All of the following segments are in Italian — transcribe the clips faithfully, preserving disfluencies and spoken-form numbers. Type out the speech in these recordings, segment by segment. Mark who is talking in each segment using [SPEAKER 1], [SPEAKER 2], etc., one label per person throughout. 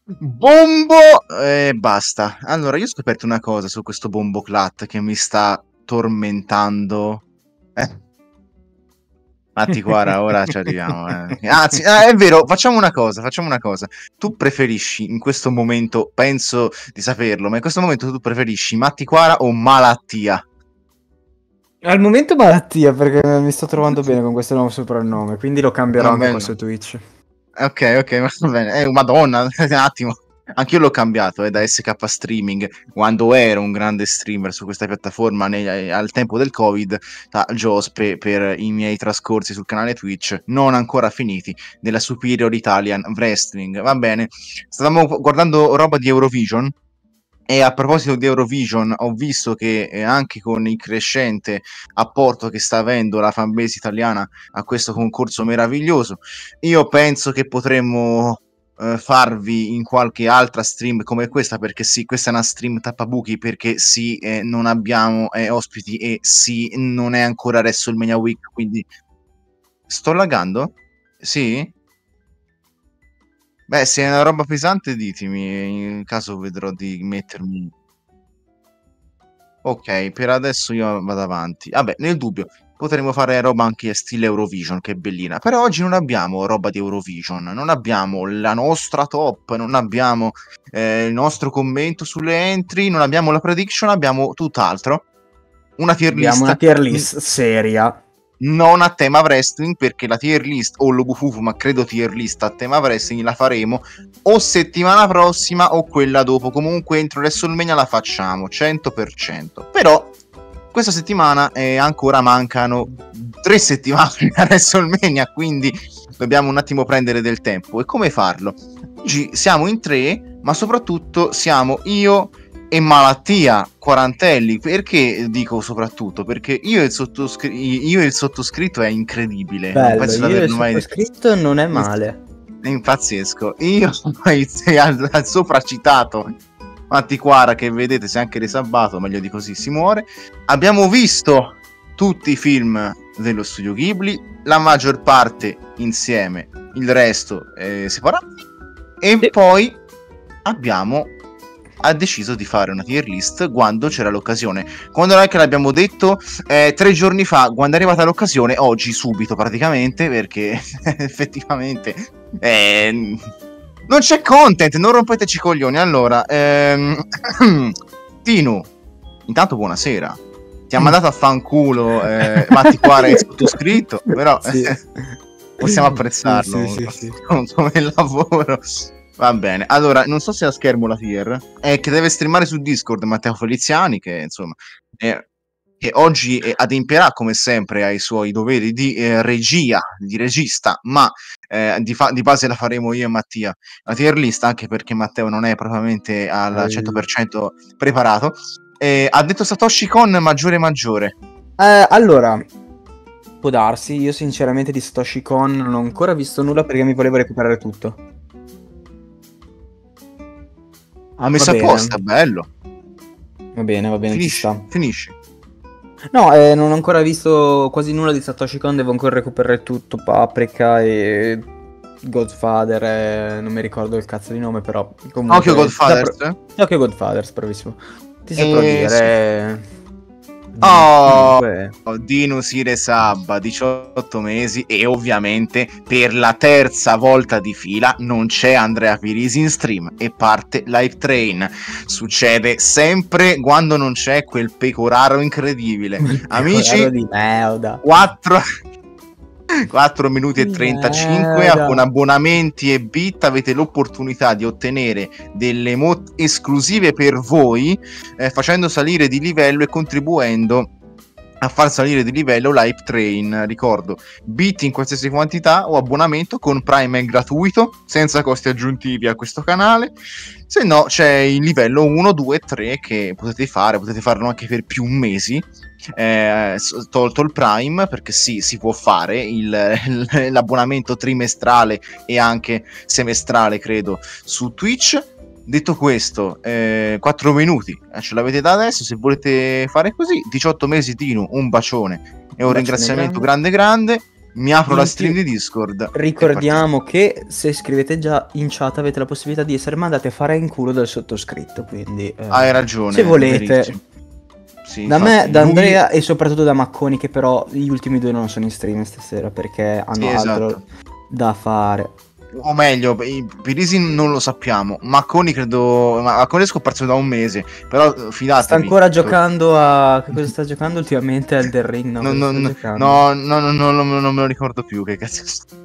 [SPEAKER 1] Bombo e basta. Allora, io ho scoperto una cosa su questo Bomboclat che mi sta tormentando. Eh, Matti Quara, ora ci arriviamo. Eh. Anzi, ah, è vero, facciamo una cosa, facciamo una cosa. Tu preferisci in questo momento, penso di saperlo, ma in questo momento tu preferisci Matti Quara o Malattia?
[SPEAKER 2] Al momento malattia, perché mi sto trovando bene con questo nuovo soprannome, quindi lo cambierò
[SPEAKER 1] Va
[SPEAKER 2] anche
[SPEAKER 1] bene.
[SPEAKER 2] qua su Twitch.
[SPEAKER 1] Ok, ok, va bene. Eh, madonna, un attimo. Anch'io l'ho cambiato eh, da S K Streaming quando ero un grande streamer su questa piattaforma nei, al tempo del Covid, da Giospe per i miei trascorsi sul canale Twitch, non ancora finiti, della Superior Italian Wrestling. Va bene, stavamo guardando roba di Eurovision. E a proposito di Eurovision, ho visto che eh, anche con il crescente apporto che sta avendo la fanbase italiana a questo concorso meraviglioso, io penso che potremmo eh, farvi in qualche altra stream come questa, perché sì, questa è una stream tappabuchi, perché sì, eh, non abbiamo eh, ospiti e sì, non è ancora WrestleMania Week, quindi sto laggando? Sì? Beh, se è una roba pesante ditemi, in caso vedrò di mettermi. Ok, per adesso io vado avanti. Vabbè, nel dubbio potremmo fare roba anche stile Eurovision, che è bellina. Però oggi non abbiamo roba di Eurovision, non abbiamo la nostra top, non abbiamo eh, il nostro commento sulle entry, non abbiamo la prediction, abbiamo tutt'altro. Una tier
[SPEAKER 2] Abbiamo
[SPEAKER 1] list.
[SPEAKER 2] una tier list seria.
[SPEAKER 1] Non a tema wrestling, perché la tier list o l'Obufufu, ma credo tier list a tema wrestling la faremo o settimana prossima o quella dopo. Comunque entro WrestleMania la facciamo cento per cento. Però questa settimana eh, ancora mancano tre settimane a WrestleMania, quindi dobbiamo un attimo prendere del tempo. E come farlo? Oggi siamo in tre, ma soprattutto siamo io e Malattia Quarantelli. Perché dico soprattutto? Perché io e il, sottoscr- io e il sottoscritto è incredibile.
[SPEAKER 2] Bello,
[SPEAKER 1] non penso di
[SPEAKER 2] io il
[SPEAKER 1] averlo mai
[SPEAKER 2] sottoscritto non è male.
[SPEAKER 1] È impazzesco. Io al, al sopracitato Matti Quara, che vedete se anche risabato, meglio di così si muore. Abbiamo visto tutti i film dello studio Ghibli, la maggior parte insieme, il resto eh, separato. E
[SPEAKER 2] Sì.
[SPEAKER 1] poi abbiamo ha deciso di fare una tier list quando c'era l'occasione. Quando non è che l'abbiamo detto eh, tre giorni fa, quando è arrivata l'occasione, oggi subito praticamente, perché effettivamente eh, non c'è content, non rompeteci i coglioni. Allora, ehm, Tino, intanto buonasera. Ti ha mandato a fanculo eh, Matti Quara e sottoscritto, però
[SPEAKER 2] Sì.
[SPEAKER 1] possiamo apprezzarlo
[SPEAKER 2] Sì, sì, sì, sì.
[SPEAKER 1] come lavoro. Va bene, allora non so se a schermo la tier è che deve streamare su Discord Matteo Feliziani, che insomma è, che oggi eh, adempierà come sempre ai suoi doveri di eh, regia, di regista, ma eh, di, fa- di base la faremo io e Mattia la tier list, anche perché Matteo non è propriamente al cento per cento preparato. Eh, ha detto Satoshi Kon maggiore maggiore.
[SPEAKER 2] Eh, allora, può darsi, io sinceramente di Satoshi Kon non ho ancora visto nulla perché mi volevo recuperare tutto.
[SPEAKER 1] Ha messo
[SPEAKER 2] Va
[SPEAKER 1] apposta,
[SPEAKER 2] bene.
[SPEAKER 1] bello.
[SPEAKER 2] Va bene, va bene, ci
[SPEAKER 1] Finisci,
[SPEAKER 2] sta.
[SPEAKER 1] finisci.
[SPEAKER 2] No, eh, non ho ancora visto quasi nulla di Satoshi Kon, devo ancora recuperare tutto, Paprika e Godfather, eh, non mi ricordo il cazzo di nome, però comunque...
[SPEAKER 1] Occhio Godfathers.
[SPEAKER 2] da pro- Occhio Godfathers, bravissimo. Ti
[SPEAKER 1] Eh,
[SPEAKER 2] saprò
[SPEAKER 1] sì.
[SPEAKER 2] dire...
[SPEAKER 1] Oh,
[SPEAKER 2] Comunque...
[SPEAKER 1] Dino Sire Sabba, diciotto mesi, e ovviamente per la terza volta di fila non c'è Andrea Pirisi in stream e parte Live Train. Succede sempre quando non c'è quel pecoraro incredibile. Amici,
[SPEAKER 2] di merda.
[SPEAKER 1] quattro quattro minuti e trentacinque
[SPEAKER 2] Merda.
[SPEAKER 1] con abbonamenti e bit avete l'opportunità di ottenere delle emote esclusive per voi, eh, facendo salire di livello e contribuendo a far salire di livello Live Train. Ricordo, bit in qualsiasi quantità o abbonamento con Prime è gratuito, senza costi aggiuntivi a questo canale. Se no c'è il livello uno, due, tre che potete fare, potete farlo anche per più mesi, eh, tolto il Prime, perché sì, si può fare il, l'abbonamento trimestrale e anche semestrale, credo, su Twitch. Detto questo, eh, quattro minuti eh, ce l'avete da adesso. Se volete fare così, diciotto mesi Tino, un bacione e un, un ringraziamento grande grande. mi apro
[SPEAKER 2] In
[SPEAKER 1] la stream
[SPEAKER 2] più,
[SPEAKER 1] di Discord.
[SPEAKER 2] ricordiamo che se scrivete già in chat avete la possibilità di essere mandati a fare in culo dal sottoscritto, quindi eh,
[SPEAKER 1] Hai ragione,
[SPEAKER 2] se volete,
[SPEAKER 1] verissimo. Sì,
[SPEAKER 2] da
[SPEAKER 1] infatti,
[SPEAKER 2] me, da
[SPEAKER 1] lui-
[SPEAKER 2] Andrea e soprattutto da Macconi, che però gli ultimi due non sono in stream stasera perché hanno
[SPEAKER 1] Sì,
[SPEAKER 2] altro
[SPEAKER 1] esatto.
[SPEAKER 2] da fare.
[SPEAKER 1] O meglio, i- Pirisi non lo sappiamo. Macconi credo. Ma Macconi è scomparso da un mese. Però eh, fidatevi.
[SPEAKER 2] Sta ancora giocando a... che cosa sta giocando ultimamente? Al The Ring? No,
[SPEAKER 1] No,
[SPEAKER 2] cosa
[SPEAKER 1] no,
[SPEAKER 2] sta
[SPEAKER 1] no,
[SPEAKER 2] giocando?
[SPEAKER 1] no, no, no, no, no, non me lo ricordo più. Che cazzo.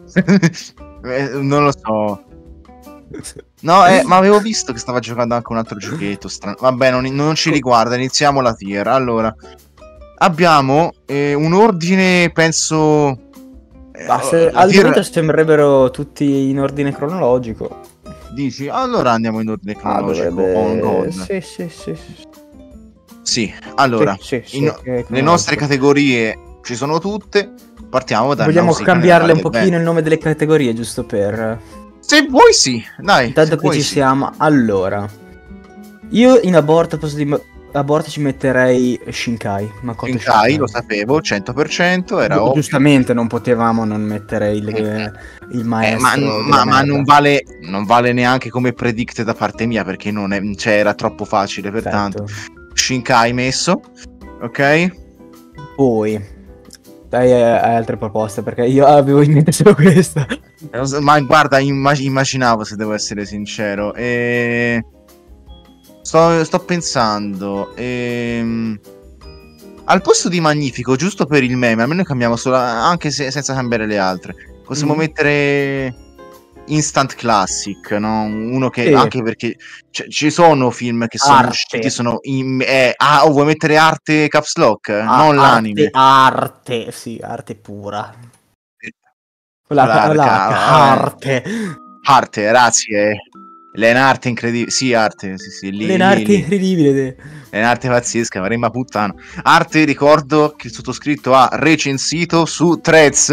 [SPEAKER 1] Eh, non lo so. No, eh, ma avevo visto che stava giocando anche un altro giochetto strano. Vabbè, non, non ci riguarda. Iniziamo la tier. Allora, abbiamo eh, un ordine, penso. eh,
[SPEAKER 2] Ma se,
[SPEAKER 1] la
[SPEAKER 2] al
[SPEAKER 1] tier-
[SPEAKER 2] momento sembrerebbero tutti in ordine cronologico.
[SPEAKER 1] Dici? Allora andiamo in ordine
[SPEAKER 2] Ah,
[SPEAKER 1] cronologico.
[SPEAKER 2] dovrebbe...
[SPEAKER 1] On God.
[SPEAKER 2] Sì, sì, sì. sì.
[SPEAKER 1] Sì, allora,
[SPEAKER 2] Sì, sì,
[SPEAKER 1] in-
[SPEAKER 2] sì, che-
[SPEAKER 1] le nostre categorie ci sono tutte. Partiamo da
[SPEAKER 2] Vogliamo
[SPEAKER 1] Nausicaa nella
[SPEAKER 2] cambiarle un
[SPEAKER 1] Valle del
[SPEAKER 2] pochino il
[SPEAKER 1] Vento.
[SPEAKER 2] nome delle categorie, giusto per...
[SPEAKER 1] Se vuoi sì, dai,
[SPEAKER 2] Intanto
[SPEAKER 1] se
[SPEAKER 2] che
[SPEAKER 1] vuoi
[SPEAKER 2] ci
[SPEAKER 1] sì.
[SPEAKER 2] siamo, allora... Io in aborto, posso di... aborto ci metterei Shinkai, Makoto
[SPEAKER 1] Shinkai, lo sapevo, cento per cento, era
[SPEAKER 2] Gi-
[SPEAKER 1] ovvio.
[SPEAKER 2] Giustamente non potevamo non mettere il,
[SPEAKER 1] Eh,
[SPEAKER 2] il
[SPEAKER 1] Eh,
[SPEAKER 2] maestro
[SPEAKER 1] ma,
[SPEAKER 2] della
[SPEAKER 1] ma- ma
[SPEAKER 2] merda.
[SPEAKER 1] non vale, non vale neanche come predict da parte mia, perché non è, cioè, era troppo facile, pertanto.
[SPEAKER 2] Perfetto.
[SPEAKER 1] Shinkai messo, ok?
[SPEAKER 2] Poi hai, hai altre proposte perché io avevo in mente solo questa.
[SPEAKER 1] Ma guarda, imma- immaginavo, se devo essere sincero. E... Sto, sto pensando. ehm, Al posto di Magnifico, giusto per il meme, almeno cambiamo solo, anche se, senza cambiare le altre. Possiamo
[SPEAKER 2] Mhm.
[SPEAKER 1] mettere Instant Classic, no? Uno che,
[SPEAKER 2] Sì.
[SPEAKER 1] anche perché c- ci sono film che sono
[SPEAKER 2] Arte.
[SPEAKER 1] usciti, sono in, eh, ah, oh, vuoi mettere arte caps lock?
[SPEAKER 2] Ah,
[SPEAKER 1] Non l'anime.
[SPEAKER 2] arte, arte, sì, arte pura. Quella,
[SPEAKER 1] L'arca,
[SPEAKER 2] quella
[SPEAKER 1] vabbè.
[SPEAKER 2] arte.
[SPEAKER 1] Arte, grazie. L'enarte incredibile. Sì, arte, sì, sì, lì, lì,
[SPEAKER 2] L'arte
[SPEAKER 1] lì.
[SPEAKER 2] incredibile.
[SPEAKER 1] L'enarte pazzesca, Maremma puttana. Arte, ricordo che il sottoscritto ha recensito su Threads.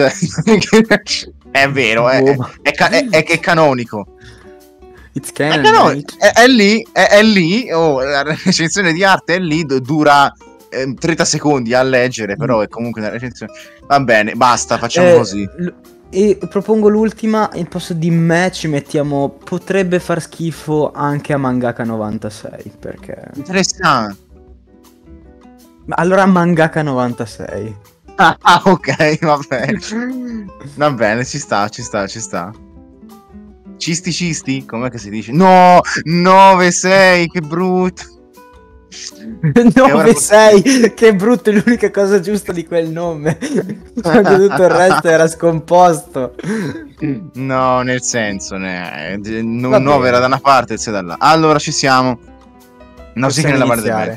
[SPEAKER 1] È vero, è,
[SPEAKER 2] Boh.
[SPEAKER 1] è, ca- è- è- è canonico.
[SPEAKER 2] It's
[SPEAKER 1] È,
[SPEAKER 2] canon,
[SPEAKER 1] cano-
[SPEAKER 2] mate.
[SPEAKER 1] è- è lì, è, è lì, oh, la recensione di arte è lì, d- dura eh, trenta secondi a leggere, però è comunque una recensione. Va bene, basta, facciamo
[SPEAKER 2] Eh,
[SPEAKER 1] così.
[SPEAKER 2] l- E propongo l'ultima, il posto di me ci mettiamo potrebbe far schifo anche a Mangaka novantasei, perché...
[SPEAKER 1] Interessante.
[SPEAKER 2] Ma allora Mangaka novantasei.
[SPEAKER 1] Ah, ah, ok, va bene. Va bene, ci sta, ci sta, ci sta. Cisti cisti? Com'è che si dice? No, nove sei, che brutto.
[SPEAKER 2] nove sei, che brutto, è l'unica cosa giusta di quel nome. Anche tutto il resto era scomposto.
[SPEAKER 1] No, nel senso, ne...
[SPEAKER 2] Va
[SPEAKER 1] nove
[SPEAKER 2] bene.
[SPEAKER 1] era da una parte e sei da là. Allora ci siamo. Nausicaa
[SPEAKER 2] Possiamo
[SPEAKER 1] nella Valle del
[SPEAKER 2] iniziare.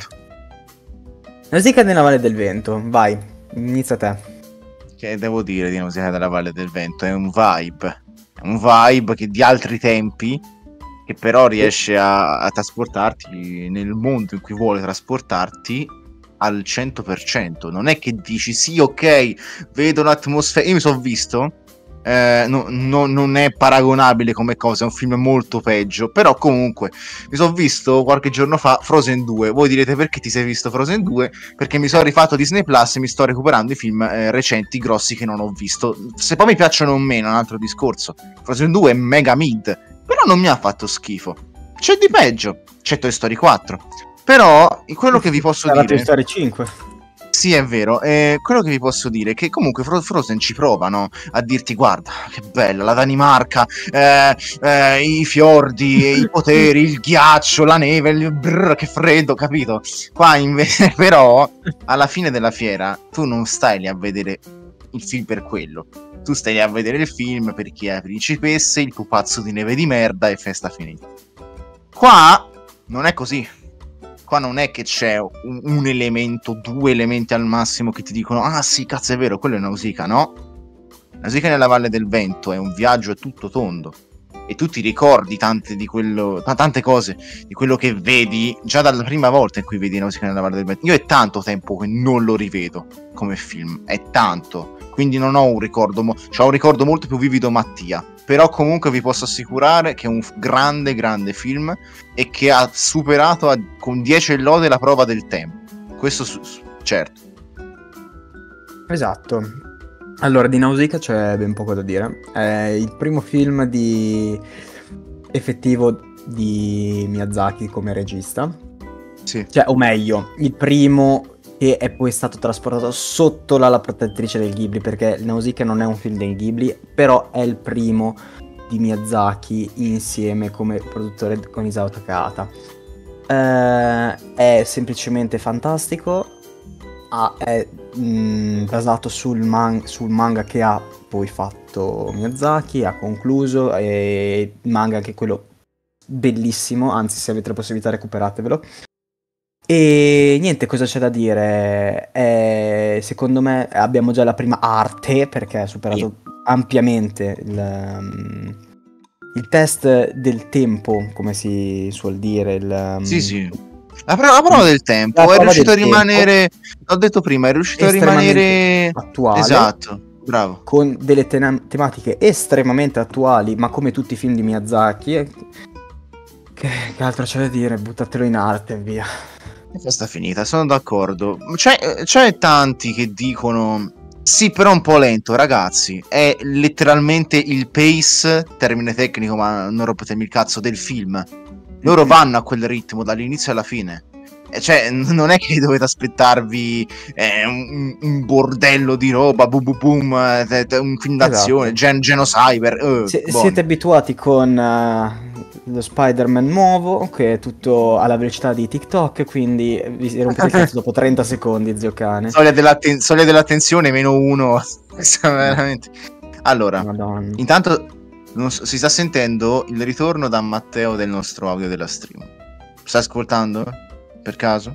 [SPEAKER 1] Vento.
[SPEAKER 2] Nausicaa nella Valle del Vento, vai, inizia te.
[SPEAKER 1] Che devo dire di Nausicaa nella Valle del Vento? È un vibe. È un vibe che di altri tempi, che però riesce a, a trasportarti nel mondo in cui vuole trasportarti al cento per cento. Non è che dici sì, ok, vedo l'atmosfera. Io mi sono visto. Eh, no, no, non è paragonabile come cosa, è un film molto peggio, però comunque mi sono visto qualche giorno fa Frozen due. Voi direte perché ti sei visto Frozen due? Perché mi sono rifatto Disney Plus e mi sto recuperando i film eh, recenti grossi che non ho visto. Se poi mi piacciono o meno è un altro discorso. Frozen due è mega mid, però non mi ha fatto schifo. C'è di peggio, c'è Toy Story quattro, però quello che vi posso
[SPEAKER 2] Sarà
[SPEAKER 1] dire
[SPEAKER 2] Toy Story cinque.
[SPEAKER 1] sì, è vero. Eh, quello che vi posso dire è che comunque Fro- Frozen ci provano a dirti: guarda, che bella la Danimarca, eh, eh, i fiordi, i poteri, il ghiaccio, la neve, il brrr, che freddo, capito? Qua invece, però, alla fine della fiera, tu non stai lì a vedere il film per quello. Tu stai lì a vedere il film perché è principesse, il pupazzo di neve di merda e festa finita. Qua non è così. Qua non è che c'è un, un elemento, due elementi al massimo che ti dicono ah sì, cazzo è vero, quello è Nausicaa, no? Nausicaa nella Valle del Vento è un viaggio a tutto tondo e tu ti ricordi tante di quello, t- tante cose di quello che vedi già dalla prima volta in cui vedi Nausicaa nella Valle del Vento. Io è tanto tempo che non lo rivedo come film, è tanto, quindi non ho un ricordo, mo- c'ho un ricordo molto più vivido Mattia, però comunque vi posso assicurare che è un f- grande grande film e che ha superato a, con dieci lode la prova del tempo. Questo su, su, certo.
[SPEAKER 2] Esatto. Allora, di Nausicaa c'è ben poco da dire. È il primo film di effettivo di Miyazaki come regista.
[SPEAKER 1] Sì.
[SPEAKER 2] Cioè, o meglio, il primo che è poi stato trasportato sotto l'ala protettrice del Ghibli, perché Nausicaa non è un film del Ghibli, però è il primo di Miyazaki insieme come produttore con Isao Takahata. Eh, è semplicemente fantastico. Ah, è mh, basato sul, man- sul manga che ha poi fatto Miyazaki, ha concluso, e il manga anche quello bellissimo, anzi se avete la possibilità recuperatevelo. E niente, cosa c'è da dire? Eh, secondo me abbiamo già la prima arte, perché ha superato ampiamente il, um, il test del tempo, come si suol dire. Il, um,
[SPEAKER 1] Sì, sì. La, pro- la prova del tempo,
[SPEAKER 2] La
[SPEAKER 1] è
[SPEAKER 2] prova
[SPEAKER 1] riuscito a
[SPEAKER 2] del
[SPEAKER 1] rimanere, l'ho detto prima, è riuscito a
[SPEAKER 2] estremamente
[SPEAKER 1] rimanere
[SPEAKER 2] attuale.
[SPEAKER 1] Esatto, bravo.
[SPEAKER 2] Con delle te- tematiche estremamente attuali, ma come tutti i film di Miyazaki. eh, Che, che altro c'è da dire? Buttatelo in arte e via.
[SPEAKER 1] Sta finita, sono d'accordo. C'è, c'è tanti che dicono sì, però un po' lento, ragazzi. È letteralmente il pace, termine tecnico, ma non rompetemi il cazzo, del film. Loro vanno a quel ritmo dall'inizio alla fine. E cioè, non è che dovete aspettarvi eh, un, un bordello di roba, boom boom boom, eh, un film d'azione,
[SPEAKER 2] Esatto.
[SPEAKER 1] gen- Genocyber. eh,
[SPEAKER 2] Se-
[SPEAKER 1] buono.
[SPEAKER 2] siete abituati con eh, lo Spider-Man nuovo, che è tutto alla velocità di TikTok, quindi vi rompete il cazzo dopo trenta secondi, zio cane.
[SPEAKER 1] Soglia, dell'atten- soglia dell'attenzione meno uno. Veramente. Allora,
[SPEAKER 2] Madonna.
[SPEAKER 1] intanto non so- si sta sentendo il ritorno da Matteo del nostro audio della stream. Sta ascoltando? Per caso?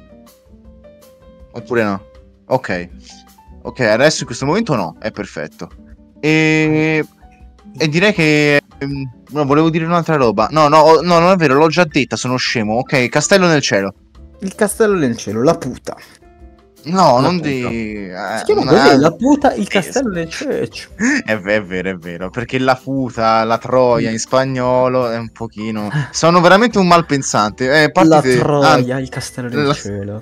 [SPEAKER 1] Oppure no? Ok. Ok, adesso in questo momento no, è perfetto. E, e direi che... ehm, No, volevo dire un'altra roba. No, no, no, non è vero, l'ho già detta, sono scemo. Ok, Castello nel cielo.
[SPEAKER 2] Il castello nel cielo, la puta.
[SPEAKER 1] No,
[SPEAKER 2] La
[SPEAKER 1] non
[SPEAKER 2] puta.
[SPEAKER 1] di... eh,
[SPEAKER 2] Si chiama
[SPEAKER 1] eh,
[SPEAKER 2] così, la puta, il
[SPEAKER 1] sì,
[SPEAKER 2] castello
[SPEAKER 1] sì.
[SPEAKER 2] nel ceccio.
[SPEAKER 1] È, v- è vero, è vero, perché la puta, la troia in spagnolo è un pochino... Sono veramente un malpensante. Eh,
[SPEAKER 2] La
[SPEAKER 1] partite... ah,
[SPEAKER 2] troia, il castello nel
[SPEAKER 1] la-
[SPEAKER 2] cielo.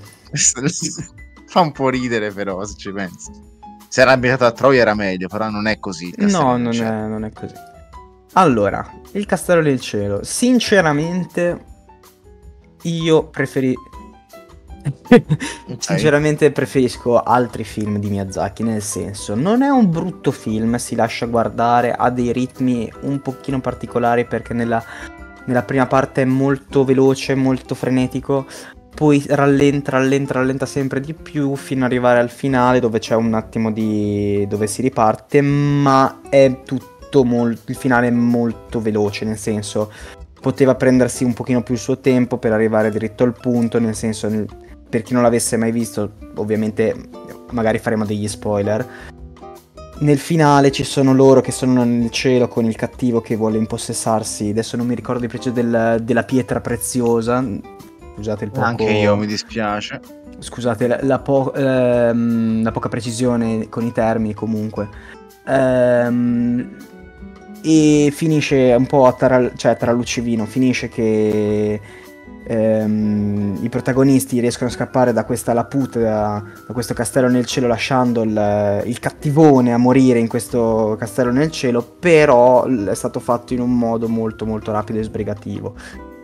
[SPEAKER 1] Fa un po' ridere però, se ci pensi. Se era ambientato a Troia era meglio, però non è così il castello
[SPEAKER 2] No,
[SPEAKER 1] nel
[SPEAKER 2] non
[SPEAKER 1] cielo.
[SPEAKER 2] è, non è così. Allora, il castello nel cielo. Sinceramente, io preferi... Sinceramente preferisco altri film di Miyazaki, nel senso, non è un brutto film, si lascia guardare, ha dei ritmi un pochino particolari perché nella, nella prima parte è molto veloce, molto frenetico, poi rallenta, rallenta, rallenta sempre di più fino ad arrivare al finale dove c'è un attimo di... dove si riparte, ma è tutto molto... il finale è molto veloce, nel senso, poteva prendersi un pochino più il suo tempo per arrivare dritto al punto, nel senso... nel- per chi non l'avesse mai visto, ovviamente magari faremo degli spoiler. Nel finale ci sono loro che sono nel cielo con il cattivo che vuole impossessarsi. Adesso non mi ricordo il prezzo del- della pietra preziosa. Scusate il poco...
[SPEAKER 1] Anche io, mi dispiace.
[SPEAKER 2] Scusate la, la po- ehm, la poca precisione con i termini comunque. Ehm, e finisce un po' a tra, cioè tra luce e vino. Finisce che... Ehm, i protagonisti riescono a scappare da questa laputa, da, da questo castello nel cielo, lasciando il, il cattivone a morire in questo castello nel cielo, però l- è stato fatto in un modo molto molto rapido e sbrigativo.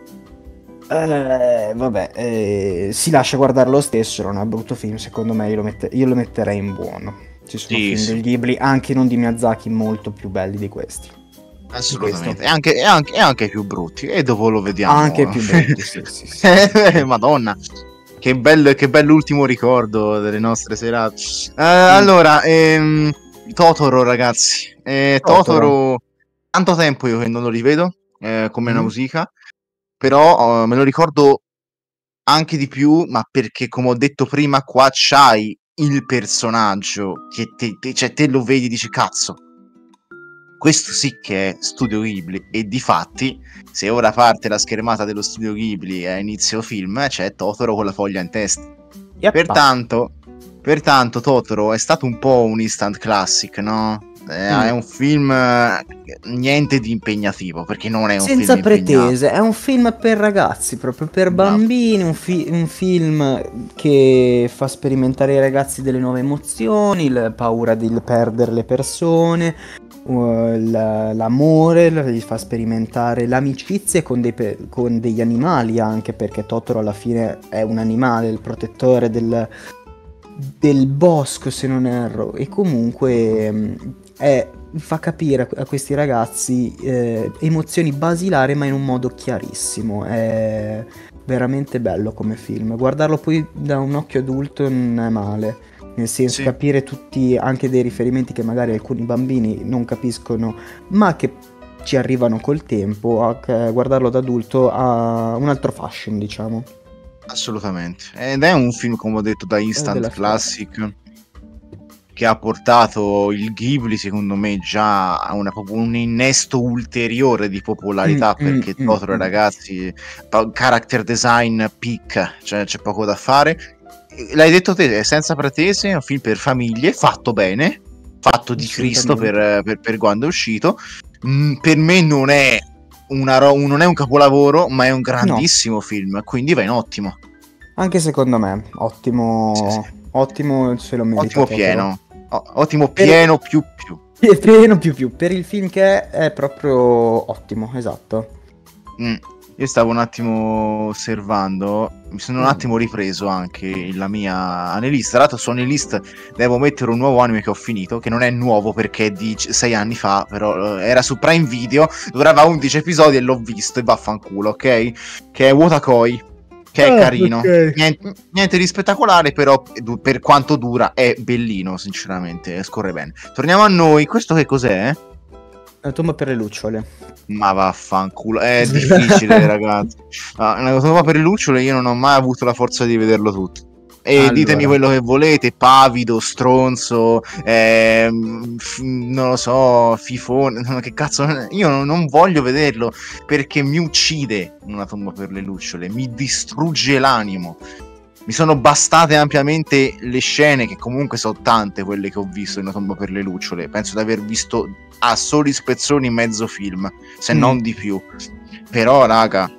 [SPEAKER 2] Eh, vabbè, eh, si lascia guardare lo stesso, non è un brutto film, secondo me io lo, mette- io lo metterei in buono. Ci sono
[SPEAKER 1] Sì,
[SPEAKER 2] film
[SPEAKER 1] sì.
[SPEAKER 2] del Ghibli, anche non di Miyazaki, molto più belli di questi.
[SPEAKER 1] Assolutamente. E anche, e, anche, e anche più brutti. E dopo lo vediamo.
[SPEAKER 2] Anche più brutti, sì, sì, sì.
[SPEAKER 1] Madonna. Che bello, che bell'ultimo ricordo delle nostre serate. Eh, allora, ehm, Totoro, ragazzi. Eh,
[SPEAKER 2] Totoro.
[SPEAKER 1] Totoro, tanto tempo io che non lo rivedo, eh, come
[SPEAKER 2] Mhm.
[SPEAKER 1] Nausicaa, però eh, me lo ricordo anche di più, ma perché, come ho detto prima, qua c'hai il personaggio che te, te- cioè, te lo vedi e dici, cazzo, questo sì che è Studio Ghibli. E difatti, se ora parte la schermata dello Studio Ghibli a inizio film, c'è Totoro con la foglia in testa.
[SPEAKER 2] Yeppa.
[SPEAKER 1] Pertanto, pertanto Totoro è stato un po' un instant classic, no? È
[SPEAKER 2] Mm.
[SPEAKER 1] un film eh, niente di impegnativo, perché non è un
[SPEAKER 2] Senza
[SPEAKER 1] film impegnato.
[SPEAKER 2] pretese, è un film per ragazzi, proprio per
[SPEAKER 1] Bravo.
[SPEAKER 2] bambini, un, fi- un film che fa sperimentare ai ragazzi delle nuove emozioni, la paura di perdere le persone, uh, la- l'amore, la- gli fa sperimentare l'amicizia con, dei pe- con degli animali anche, perché Totoro alla fine è un animale, il protettore del, del bosco se non erro, e comunque mm, è- fa capire a a questi ragazzi eh, emozioni basilari ma in un modo chiarissimo. È veramente bello come film. Guardarlo poi da un occhio adulto non è male, nel senso
[SPEAKER 1] Sì.
[SPEAKER 2] capire tutti anche dei riferimenti che magari alcuni bambini non capiscono, ma che ci arrivano col tempo. A, che guardarlo da adulto ha un altro fashion, diciamo.
[SPEAKER 1] Assolutamente. Ed è un film, come ho detto, da
[SPEAKER 2] È
[SPEAKER 1] instant
[SPEAKER 2] della figata.
[SPEAKER 1] classic che ha portato il Ghibli, secondo me, già a una, proprio un innesto ulteriore di
[SPEAKER 2] Mm,
[SPEAKER 1] popolarità,
[SPEAKER 2] mm,
[SPEAKER 1] perché
[SPEAKER 2] mm,
[SPEAKER 1] Totoro,
[SPEAKER 2] mm.
[SPEAKER 1] ragazzi, pa- character design picca, cioè c'è poco da fare. E l'hai detto te, è senza pretese, è un film per famiglie, fatto bene, fatto di Cristo
[SPEAKER 2] Assolutamente.
[SPEAKER 1] per, per- per quando è uscito. Mm, per me non è, una ro- non è un capolavoro, ma è un
[SPEAKER 2] No,
[SPEAKER 1] grandissimo film, quindi va in ottimo.
[SPEAKER 2] anche secondo me,
[SPEAKER 1] Sì, sì.
[SPEAKER 2] ottimo, ottimo, se lo merita
[SPEAKER 1] Ottimo
[SPEAKER 2] Totoro.
[SPEAKER 1] pieno. O- ottimo
[SPEAKER 2] Per,
[SPEAKER 1] pieno più più.
[SPEAKER 2] è pieno più più, per il film che è, è proprio ottimo, esatto.
[SPEAKER 1] Mm. Io stavo un attimo osservando, mi sono un
[SPEAKER 2] Mm.
[SPEAKER 1] attimo ripreso anche la mia anelista. Tra l'altro su Anelist devo mettere un nuovo anime che ho finito, che non è nuovo perché è di c- sei anni fa, però eh, era su Prime Video, durava undici episodi e l'ho visto e vaffanculo, ok? Che è Wotakoi, che è
[SPEAKER 2] Ah,
[SPEAKER 1] carino.
[SPEAKER 2] ok.
[SPEAKER 1] Niente, niente di spettacolare, però du- per quanto dura è bellino, sinceramente, scorre bene. Torniamo a noi, questo che cos'è?
[SPEAKER 2] La tomba per le lucciole.
[SPEAKER 1] Ma vaffanculo, è difficile, ragazzi. Ah, una cosa per le lucciole, io non ho mai avuto la forza di vederlo tutto. E ditemi
[SPEAKER 2] Allora,
[SPEAKER 1] quello che volete, pavido, stronzo, ehm, f- non lo so, fifone, no, che cazzo, io non, non voglio vederlo perché mi uccide Una tomba per le lucciole, mi distrugge l'animo. Mi sono bastate ampiamente le scene, che comunque sono tante quelle che ho visto in Una tomba per le lucciole. Penso di aver visto a soli spezzoni mezzo film, se
[SPEAKER 2] mm,
[SPEAKER 1] non di più. Però, raga,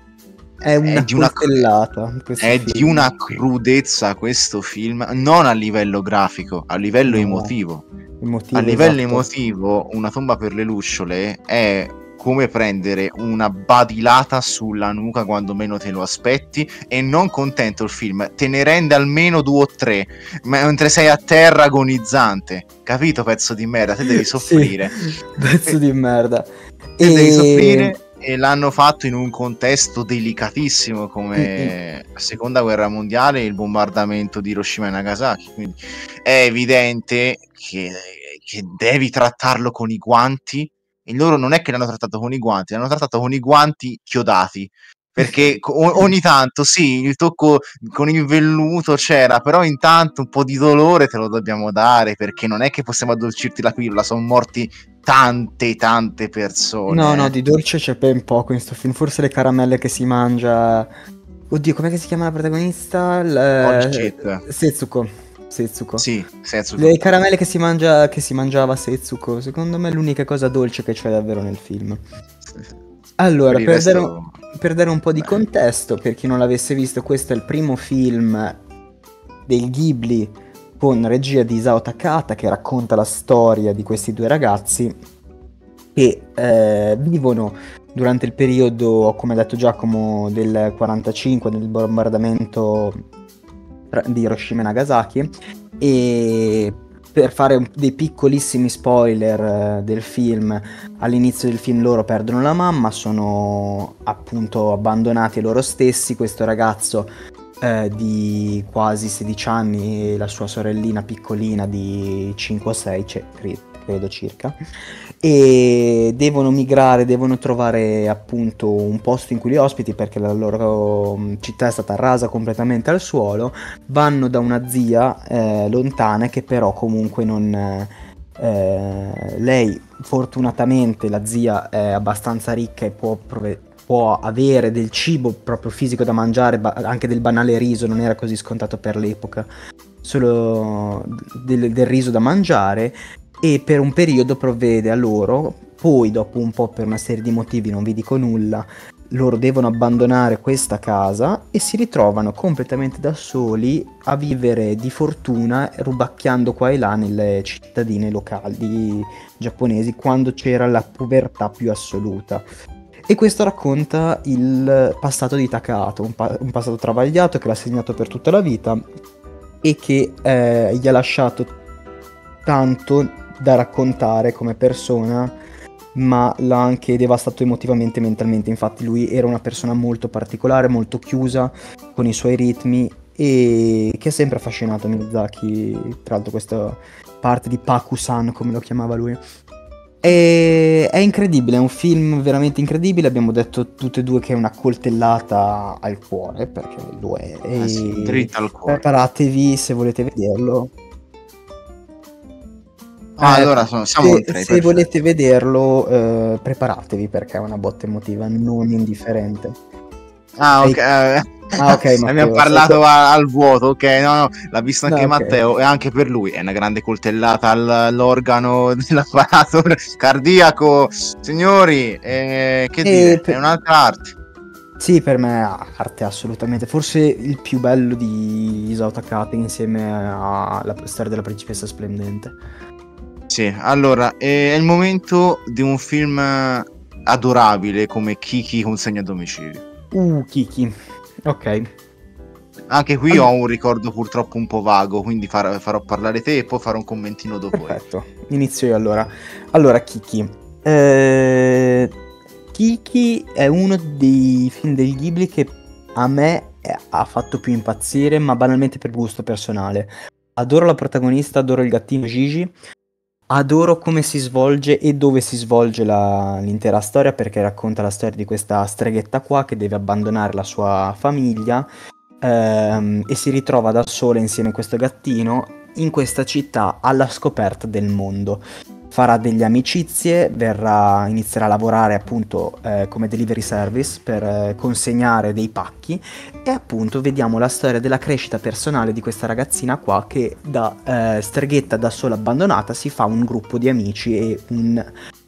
[SPEAKER 2] è
[SPEAKER 1] è
[SPEAKER 2] una
[SPEAKER 1] di una, cru-
[SPEAKER 2] coltellata questo
[SPEAKER 1] è di
[SPEAKER 2] film.
[SPEAKER 1] una crudezza questo film, non a livello grafico, a livello
[SPEAKER 2] No,
[SPEAKER 1] emotivo. A
[SPEAKER 2] emotivo,
[SPEAKER 1] livello
[SPEAKER 2] esatto.
[SPEAKER 1] emotivo, Una tomba per le lucciole è come prendere una badilata sulla nuca quando meno te lo aspetti, e non contento il film, te ne rende almeno due o tre mentre sei a terra agonizzante. Capito, pezzo di merda? Te devi
[SPEAKER 2] Sì,
[SPEAKER 1] soffrire.
[SPEAKER 2] pezzo
[SPEAKER 1] Te,
[SPEAKER 2] di merda.
[SPEAKER 1] te devi
[SPEAKER 2] E...
[SPEAKER 1] soffrire, e l'hanno fatto in un contesto delicatissimo
[SPEAKER 2] Mm, mm.
[SPEAKER 1] come la seconda guerra mondiale e il bombardamento di Hiroshima e Nagasaki. Quindi è evidente che, che devi trattarlo con i guanti, e loro non è che l'hanno trattato con i guanti, l'hanno trattato con i guanti chiodati. Perché co- ogni tanto sì, il tocco con il velluto c'era, però intanto un po' di dolore te lo dobbiamo dare, perché non è che possiamo addolcirti la pillola, sono morti tante tante
[SPEAKER 2] No,
[SPEAKER 1] persone.
[SPEAKER 2] no,
[SPEAKER 1] Eh.
[SPEAKER 2] di dolce c'è ben poco in sto film. Forse le caramelle che si mangia. Oddio, com'è che si chiama la protagonista? L-
[SPEAKER 1] Holly
[SPEAKER 2] eh, Setsuko. Setsuko.
[SPEAKER 1] sì, Setsuko.
[SPEAKER 2] Le caramelle che si mangia, che si mangiava Setsuko, secondo me è l'unica cosa dolce che c'è davvero nel film.
[SPEAKER 1] Per
[SPEAKER 2] Allora,
[SPEAKER 1] il
[SPEAKER 2] per dare,
[SPEAKER 1] resto,
[SPEAKER 2] per dare un po' di
[SPEAKER 1] beh,
[SPEAKER 2] contesto, per chi non l'avesse visto, questo è il primo film del Ghibli con regia di Isao Takahata che racconta la storia di questi due ragazzi che eh, vivono durante il periodo, come ha detto Giacomo, del quarantacinque, del bombardamento tra- di Hiroshima e Nagasaki. E per fare un- dei piccolissimi spoiler eh, del film, all'inizio del film loro perdono la mamma, sono appunto abbandonati loro stessi. Questo ragazzo eh, di quasi sedici anni e la sua sorellina piccolina di cinque o sei, cioè, cre- credo circa, e devono migrare, devono trovare appunto un posto in cui li ospiti perché la loro mm, città è stata rasa completamente al suolo. Vanno da una zia eh, lontana che però comunque non... eh, eh, lei fortunatamente, la zia è abbastanza ricca e può, prove- può avere del cibo proprio fisico da mangiare, ba- anche del banale riso, non era così scontato per l'epoca, solo del, del riso da mangiare. e per un periodo provvede a loro, poi dopo un po' per una serie di motivi, non vi dico nulla, loro devono abbandonare questa casa e si ritrovano completamente da soli a vivere di fortuna rubacchiando qua e là nelle cittadine locali giapponesi quando c'era la povertà più assoluta. E questo racconta il passato di Takahato, un, pa- un passato travagliato che l'ha segnato per tutta la vita e che eh, gli ha lasciato tanto da raccontare come persona, ma l'ha anche devastato emotivamente e mentalmente. Infatti lui era una persona molto particolare, molto chiusa con i suoi ritmi, e che ha sempre affascinato Miyazaki, tra l'altro questa parte di Paku-san, come lo chiamava lui. E è incredibile, è un film veramente incredibile. Abbiamo detto tutte e due che è una coltellata al cuore, perché lo è.
[SPEAKER 1] Eh sì,
[SPEAKER 2] E
[SPEAKER 1] dritta al cuore.
[SPEAKER 2] preparatevi se volete vederlo.
[SPEAKER 1] Ah,
[SPEAKER 2] Eh,
[SPEAKER 1] allora sono- siamo
[SPEAKER 2] se,
[SPEAKER 1] in tre,
[SPEAKER 2] se
[SPEAKER 1] perfetto.
[SPEAKER 2] volete vederlo, eh, preparatevi perché è una botta emotiva non indifferente.
[SPEAKER 1] Ah, ok.
[SPEAKER 2] Sei-
[SPEAKER 1] eh,
[SPEAKER 2] Ah, ok,
[SPEAKER 1] abbiamo
[SPEAKER 2] Matteo, sei
[SPEAKER 1] parlato
[SPEAKER 2] co-
[SPEAKER 1] a- al vuoto, ok? No, no, l'ha visto
[SPEAKER 2] no,
[SPEAKER 1] anche
[SPEAKER 2] ok.
[SPEAKER 1] Matteo e anche per lui è una grande coltellata al- all'organo dell'apparato cardiaco. Signori, eh, che
[SPEAKER 2] E
[SPEAKER 1] dire, è
[SPEAKER 2] per-
[SPEAKER 1] un'altra arte.
[SPEAKER 2] Sì, per me è arte assolutamente. Forse il più bello di Isao Takahata insieme alla storia della principessa splendente.
[SPEAKER 1] Sì, allora, è il momento di un film adorabile come Kiki consegna a domicilio.
[SPEAKER 2] Uh, Kiki. Ok.
[SPEAKER 1] Anche qui ho
[SPEAKER 2] Allora,
[SPEAKER 1] un ricordo purtroppo un po' vago, quindi far- farò parlare te e poi farò un commentino dopo io.
[SPEAKER 2] perfetto. Inizio io allora. Allora, Kiki. Eh, Kiki è uno dei film del Ghibli che a me eh, ha fatto più impazzire, ma banalmente per gusto personale. Adoro la protagonista, adoro il gattino Gigi. Adoro come si svolge e dove si svolge la- l'intera storia, perché racconta la storia di questa streghetta qua che deve abbandonare la sua famiglia, ehm, e si ritrova da sola insieme a questo gattino in questa città alla scoperta del mondo. Farà delle amicizie, verrà, inizierà a lavorare appunto eh, come delivery service per eh, consegnare dei pacchi, e appunto vediamo la storia della crescita personale di questa ragazzina qua che da eh, streghetta da sola abbandonata si fa un gruppo di amici e, un,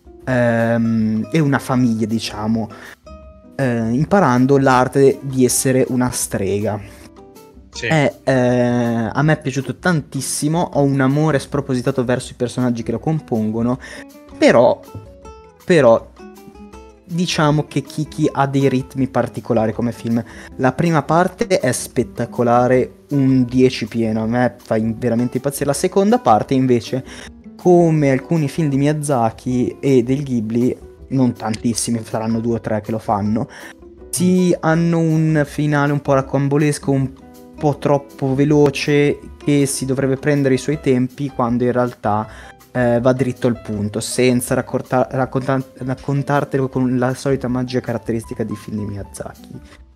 [SPEAKER 2] ehm, e una famiglia, diciamo, eh, imparando l'arte di essere una strega.
[SPEAKER 1] Sì.
[SPEAKER 2] È, eh, a me è piaciuto tantissimo, ho un amore spropositato verso i personaggi che lo compongono, però, però diciamo che Kiki ha dei ritmi particolari come film. La prima parte è spettacolare, un dieci pieno, a me fa in- veramente impazzire. La seconda parte invece, come alcuni film di Miyazaki e del Ghibli, non tantissimi, saranno due o tre che lo fanno, si hanno un finale un po' rocambolesco, un po' troppo veloce, che si dovrebbe prendere i suoi tempi, quando in realtà eh, va dritto al punto, senza racconta- racconta- raccontartelo con la solita magia caratteristica di film di Miyazaki.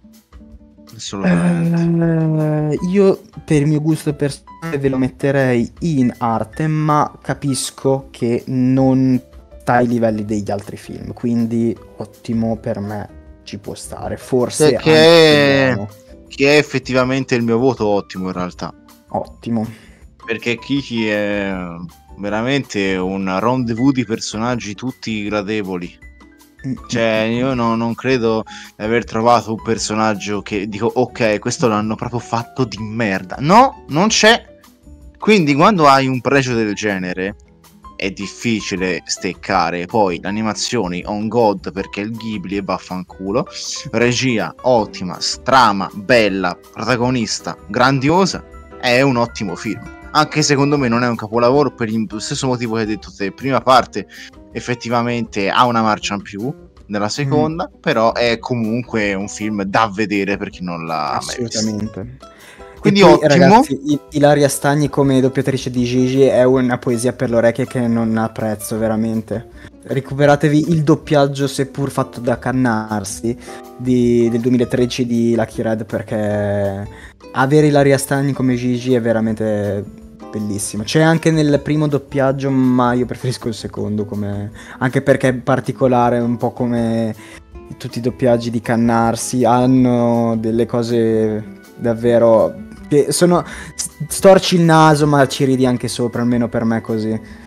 [SPEAKER 1] Assolutamente.
[SPEAKER 2] Eh, io per il mio gusto personale ve lo metterei in arte, ma capisco che non sta ai livelli degli altri film, quindi ottimo per me, ci può stare, forse
[SPEAKER 1] Che,
[SPEAKER 2] anche più
[SPEAKER 1] che è,
[SPEAKER 2] buono.
[SPEAKER 1] che è effettivamente il mio voto ottimo in realtà.
[SPEAKER 2] Ottimo.
[SPEAKER 1] Perché Kiki è veramente un rendezvous di personaggi tutti gradevoli.
[SPEAKER 2] Mm,
[SPEAKER 1] Cioè,
[SPEAKER 2] mm, mm.
[SPEAKER 1] io no- non credo di aver trovato un personaggio che dico, ok, questo l'hanno proprio fatto di merda. No, non c'è. Quindi, quando hai un pregio del genere, è difficile steccare. Poi, le animazioni on god, perché il Ghibli è vaffanculo. Regia ottima, strama, bella, protagonista grandiosa. È un ottimo film. Anche secondo me non è un capolavoro per il stesso motivo che hai detto te. Prima parte effettivamente ha una marcia in più nella seconda, mm. però è comunque un film da vedere per chi non l'ha mai visto.
[SPEAKER 2] Assolutamente.
[SPEAKER 1] Quindi
[SPEAKER 2] E poi,
[SPEAKER 1] ottimo.
[SPEAKER 2] ragazzi, I- Ilaria Stagni come doppiatrice di Gigi è una poesia per le orecchie che non ha prezzo, veramente. Recuperatevi il doppiaggio, seppur fatto da Cannarsi, di- del duemilatredici di Lucky Red, perché avere Ilaria Stagni come Gigi è veramente bellissimo. C'è anche nel primo doppiaggio, ma io preferisco il secondo, come... anche perché è particolare, un po' come tutti i doppiaggi di Cannarsi, hanno delle cose davvero... che sono... storci il naso ma ci ridi anche sopra, almeno per me è così.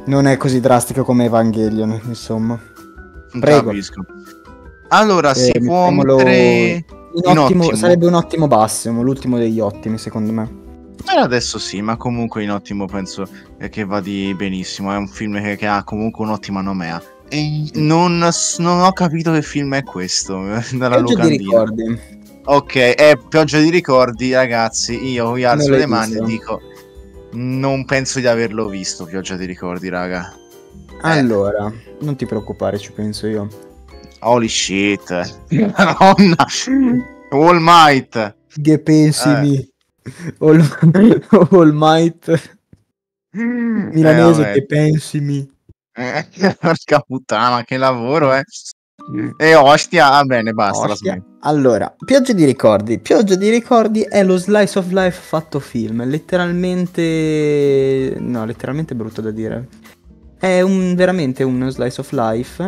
[SPEAKER 2] Non è così drastico come Evangelion, insomma. Prego.
[SPEAKER 1] Capisco. Allora, si
[SPEAKER 2] Eh,
[SPEAKER 1] può
[SPEAKER 2] mettiamolo
[SPEAKER 1] mettere
[SPEAKER 2] in
[SPEAKER 1] in
[SPEAKER 2] ottimo,
[SPEAKER 1] ottimo.
[SPEAKER 2] sarebbe un ottimo bassimo, l'ultimo degli ottimi, secondo me.
[SPEAKER 1] Eh, adesso sì, ma comunque in ottimo penso eh, che vadi benissimo. È un film che, che ha comunque un'ottima nomea. E non, s- non ho capito che film è questo dalla
[SPEAKER 2] Pioggia di
[SPEAKER 1] locandina.
[SPEAKER 2] ricordi.
[SPEAKER 1] Ok, è Pioggia di ricordi, ragazzi. Io vi alzo
[SPEAKER 2] Non l'hai
[SPEAKER 1] le mani e
[SPEAKER 2] visto?
[SPEAKER 1] dico: non penso di averlo visto. Pioggia di ricordi, raga. Eh,
[SPEAKER 2] Allora, non ti preoccupare, ci penso io.
[SPEAKER 1] holy shit, Madonna, All Might.
[SPEAKER 2] Che pensimi? All, All Might
[SPEAKER 1] Eh,
[SPEAKER 2] milanese,
[SPEAKER 1] vabbè.
[SPEAKER 2] che pensimi?
[SPEAKER 1] Eh, porca puttana, che lavoro, eh. E ostia, va bene, basta, la
[SPEAKER 2] Ostia.
[SPEAKER 1] smetto.
[SPEAKER 2] Allora, Pioggia di ricordi. Pioggia di ricordi è lo slice of life fatto film. Letteralmente... No, letteralmente è brutto da dire. È un, veramente uno slice of life.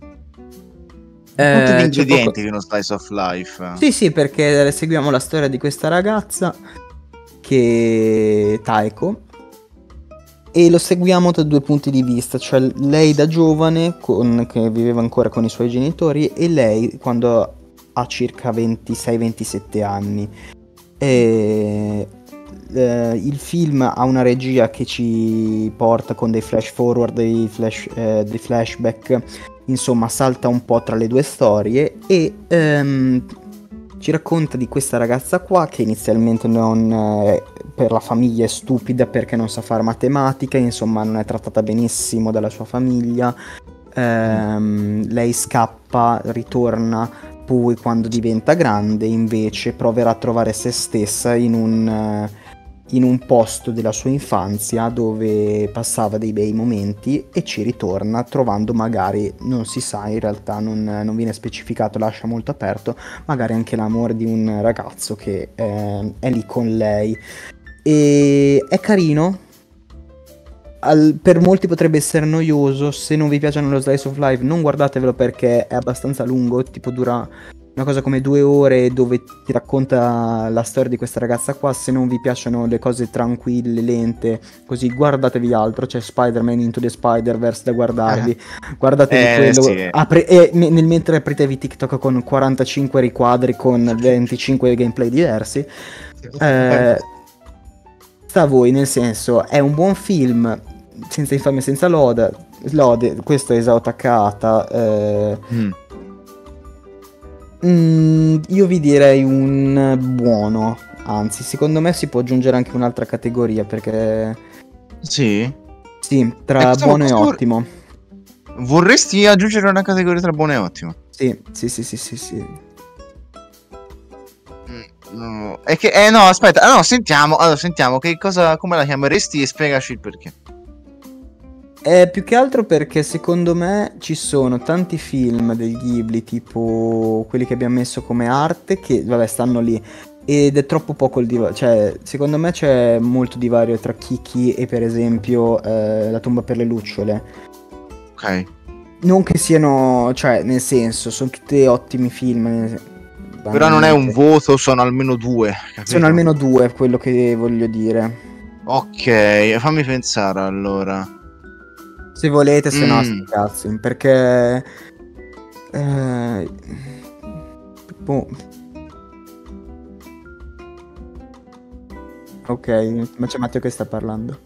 [SPEAKER 1] Tutti gli
[SPEAKER 2] Eh, c'è
[SPEAKER 1] ingredienti
[SPEAKER 2] poco...
[SPEAKER 1] di uno slice of life.
[SPEAKER 2] Sì, sì, perché seguiamo la storia di questa ragazza che... Taeko. E lo seguiamo da due punti di vista, cioè lei da giovane, con, che viveva ancora con i suoi genitori, e lei quando ha circa ventisei ventisette anni. E, eh, il film ha una regia che ci porta con dei flash forward, dei, flash, eh, dei flashback, insomma salta un po' tra le due storie e ehm, ci racconta di questa ragazza qua che inizialmente non, eh, per la famiglia è stupida perché non sa fare matematica, insomma non è trattata benissimo dalla sua famiglia. Ehm, lei scappa, ritorna, poi quando diventa grande invece proverà a trovare se stessa in un, eh, in un posto della sua infanzia dove passava dei bei momenti e ci ritorna trovando magari, non si sa, in realtà non, non viene specificato, lascia molto aperto, magari anche l'amore di un ragazzo che eh, è lì con lei. E è carino. Al- per molti potrebbe essere noioso. Se non vi piacciono lo slice of life, non guardatevelo perché è abbastanza lungo. Tipo, dura una cosa come due ore dove ti racconta la storia di questa ragazza qua. Se non vi piacciono le cose tranquille, lente, così guardatevi altro. C'è Spider-Man Into the Spider-Verse da guardarvi. Guardatevi
[SPEAKER 1] Eh,
[SPEAKER 2] quello.
[SPEAKER 1] sì.
[SPEAKER 2] Apri- e me- nel mentre apritevi TikTok con quarantacinque riquadri con venticinque gameplay diversi. Eh, sta a voi, nel senso, è un buon film, senza infamia, senza lode. lode questo è Isao Takahata. Eh,
[SPEAKER 1] Mm.
[SPEAKER 2] mm, io vi direi un buono. Anzi, secondo me si può aggiungere anche un'altra categoria perché
[SPEAKER 1] Sì.
[SPEAKER 2] sì,
[SPEAKER 1] E
[SPEAKER 2] tra
[SPEAKER 1] cosa-
[SPEAKER 2] buono e
[SPEAKER 1] cosa vor-
[SPEAKER 2] ottimo.
[SPEAKER 1] Vorresti aggiungere una categoria tra buono e ottimo?
[SPEAKER 2] Sì, sì, sì, sì, sì, sì.
[SPEAKER 1] Mm, no. È che, eh no, aspetta, no, sentiamo, allora, sentiamo, che cosa, come la chiameresti e spiegaci il perché.
[SPEAKER 2] È più che altro perché secondo me ci sono tanti film del Ghibli, tipo quelli che abbiamo messo come arte, che vabbè stanno lì, ed è troppo poco il divario, cioè secondo me c'è molto divario tra Kiki e per esempio eh, La tomba per le lucciole.
[SPEAKER 1] Ok.
[SPEAKER 2] Non che siano, cioè nel senso, sono tutti ottimi film, nel-
[SPEAKER 1] Però non è un
[SPEAKER 2] banalmente.
[SPEAKER 1] voto, sono almeno due, capito?
[SPEAKER 2] Sono almeno due, quello che voglio dire.
[SPEAKER 1] Ok, fammi pensare allora.
[SPEAKER 2] Se volete, se no,
[SPEAKER 1] Mm.
[SPEAKER 2] sti cazzi, perché... Eh, boh. Ok, ma c'è Matteo che sta parlando.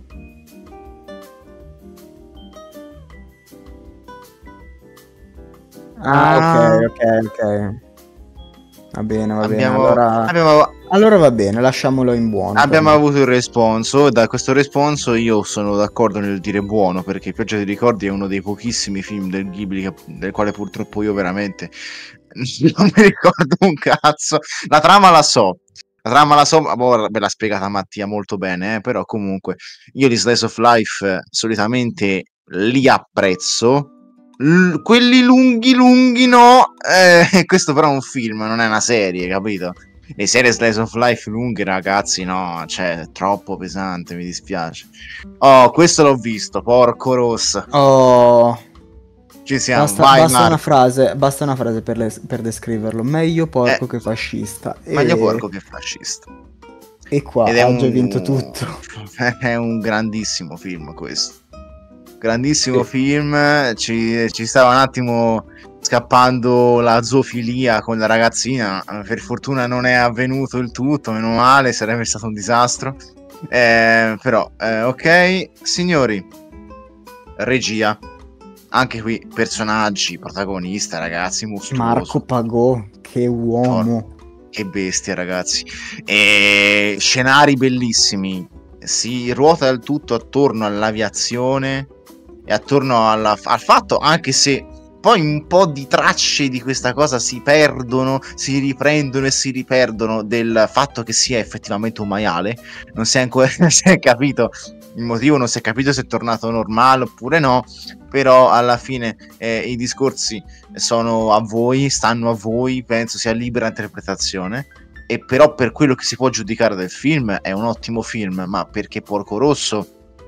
[SPEAKER 2] Ah,
[SPEAKER 1] Ah,
[SPEAKER 2] ok, ok, ok. Va bene, va bene.
[SPEAKER 1] abbiamo,
[SPEAKER 2] Allora,
[SPEAKER 1] abbiamo,
[SPEAKER 2] allora va bene, lasciamolo in buono per
[SPEAKER 1] abbiamo
[SPEAKER 2] me.
[SPEAKER 1] avuto il responso. E da questo responso io sono d'accordo nel dire buono, perché Pioggia di ricordi è uno dei pochissimi film del Ghibli che- del quale purtroppo io veramente non mi ricordo un cazzo. La trama la so. La trama la so, ma boh, ve l'ha spiegata Mattia molto bene, eh, però comunque io di Slice of Life eh, solitamente li apprezzo. L- quelli lunghi lunghi no, eh, questo però è un film, non è una serie, capito? Le serie Slice of Life lunghe, ragazzi, no, cioè, è troppo pesante, mi dispiace. Oh, questo l'ho visto, porco rosso.
[SPEAKER 2] Oh,
[SPEAKER 1] Ci siamo,
[SPEAKER 2] basta,
[SPEAKER 1] vai
[SPEAKER 2] basta una
[SPEAKER 1] Marco.
[SPEAKER 2] frase, basta una frase per, le- per descriverlo. Meglio
[SPEAKER 1] Eh,
[SPEAKER 2] porco che fascista.
[SPEAKER 1] meglio
[SPEAKER 2] E,
[SPEAKER 1] porco che fascista.
[SPEAKER 2] e qua
[SPEAKER 1] Ed è
[SPEAKER 2] ha già vinto
[SPEAKER 1] un...
[SPEAKER 2] tutto.
[SPEAKER 1] è un grandissimo film questo. grandissimo
[SPEAKER 2] Sì.
[SPEAKER 1] film, ci, ci stava un attimo scappando la zoofilia con la ragazzina, per fortuna non è avvenuto il tutto, meno male, sarebbe stato un disastro. Eh, però, eh, ok, signori, regia, anche qui personaggi, protagonista, ragazzi, mostruoso.
[SPEAKER 2] Marco Pagò, che uomo.
[SPEAKER 1] Che bestia, ragazzi. E scenari bellissimi. Si ruota il tutto attorno all'aviazione e attorno alla, al fatto, anche se poi un po' di tracce di questa cosa si perdono, si riprendono e si riperdono, del fatto che sia effettivamente un maiale. Non si è ancora si è capito il motivo, non si è capito se è tornato normale oppure no, però alla fine eh, i discorsi sono a voi, stanno a voi, penso sia libera interpretazione. E però per quello che si può giudicare del film è un ottimo film, ma perché Porco Rosso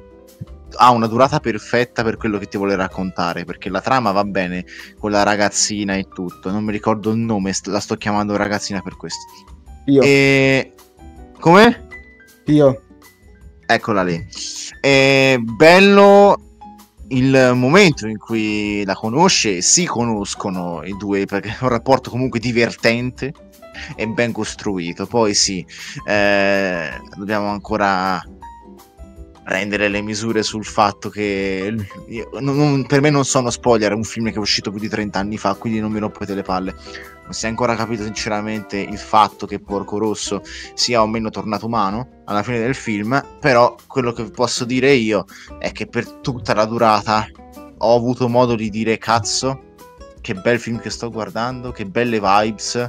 [SPEAKER 1] ha una durata perfetta per quello che ti vuole raccontare, perché la trama va bene con la ragazzina e tutto, non mi ricordo il nome, st- la sto chiamando ragazzina per questo.
[SPEAKER 2] Io.
[SPEAKER 1] E come?
[SPEAKER 2] Io.
[SPEAKER 1] Eccola lì. È bello il momento in cui la conosce, si conoscono i due, perché è un rapporto comunque divertente e ben costruito. Poi sì, eh, dobbiamo ancora prendere le misure sul fatto che io, non, per me non sono spoiler, è un film che è uscito più di trenta anni fa, quindi non mi rompete le palle. Non si è ancora capito sinceramente il fatto che Porco Rosso sia o meno tornato umano alla fine del film, però quello che posso dire io è che per tutta la durata ho avuto modo di dire cazzo, che bel film che sto guardando, che belle vibes.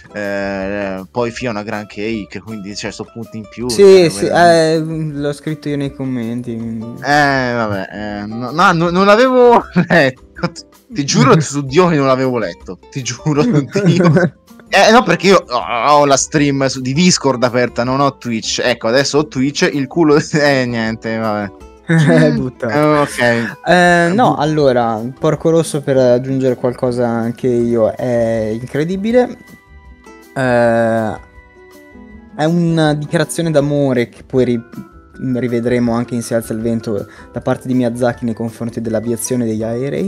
[SPEAKER 1] Eh, poi Fia è una gran cake, quindi c'è sto punto in più.
[SPEAKER 2] Sì,
[SPEAKER 1] eh,
[SPEAKER 2] sì,
[SPEAKER 1] veramente.
[SPEAKER 2] eh, l'ho scritto io nei commenti. quindi-
[SPEAKER 1] Eh, vabbè, eh, no, no, no, non l'avevo letto. Ti giuro su Dio che non l'avevo letto. Ti giuro su Dio. Eh, no, perché io ho, ho la stream su, di Discord aperta, non ho Twitch. Ecco, adesso ho Twitch, il culo. Eh, niente, vabbè.
[SPEAKER 2] Buttato.
[SPEAKER 1] Eh, ok.
[SPEAKER 2] Eh, no,
[SPEAKER 1] Bu-
[SPEAKER 2] allora, Porco Rosso, per aggiungere qualcosa anche io, è incredibile. Eh, è una dichiarazione d'amore che poi ri- rivedremo anche in Si alza il vento da parte di Miyazaki nei confronti dell'aviazione e degli aerei.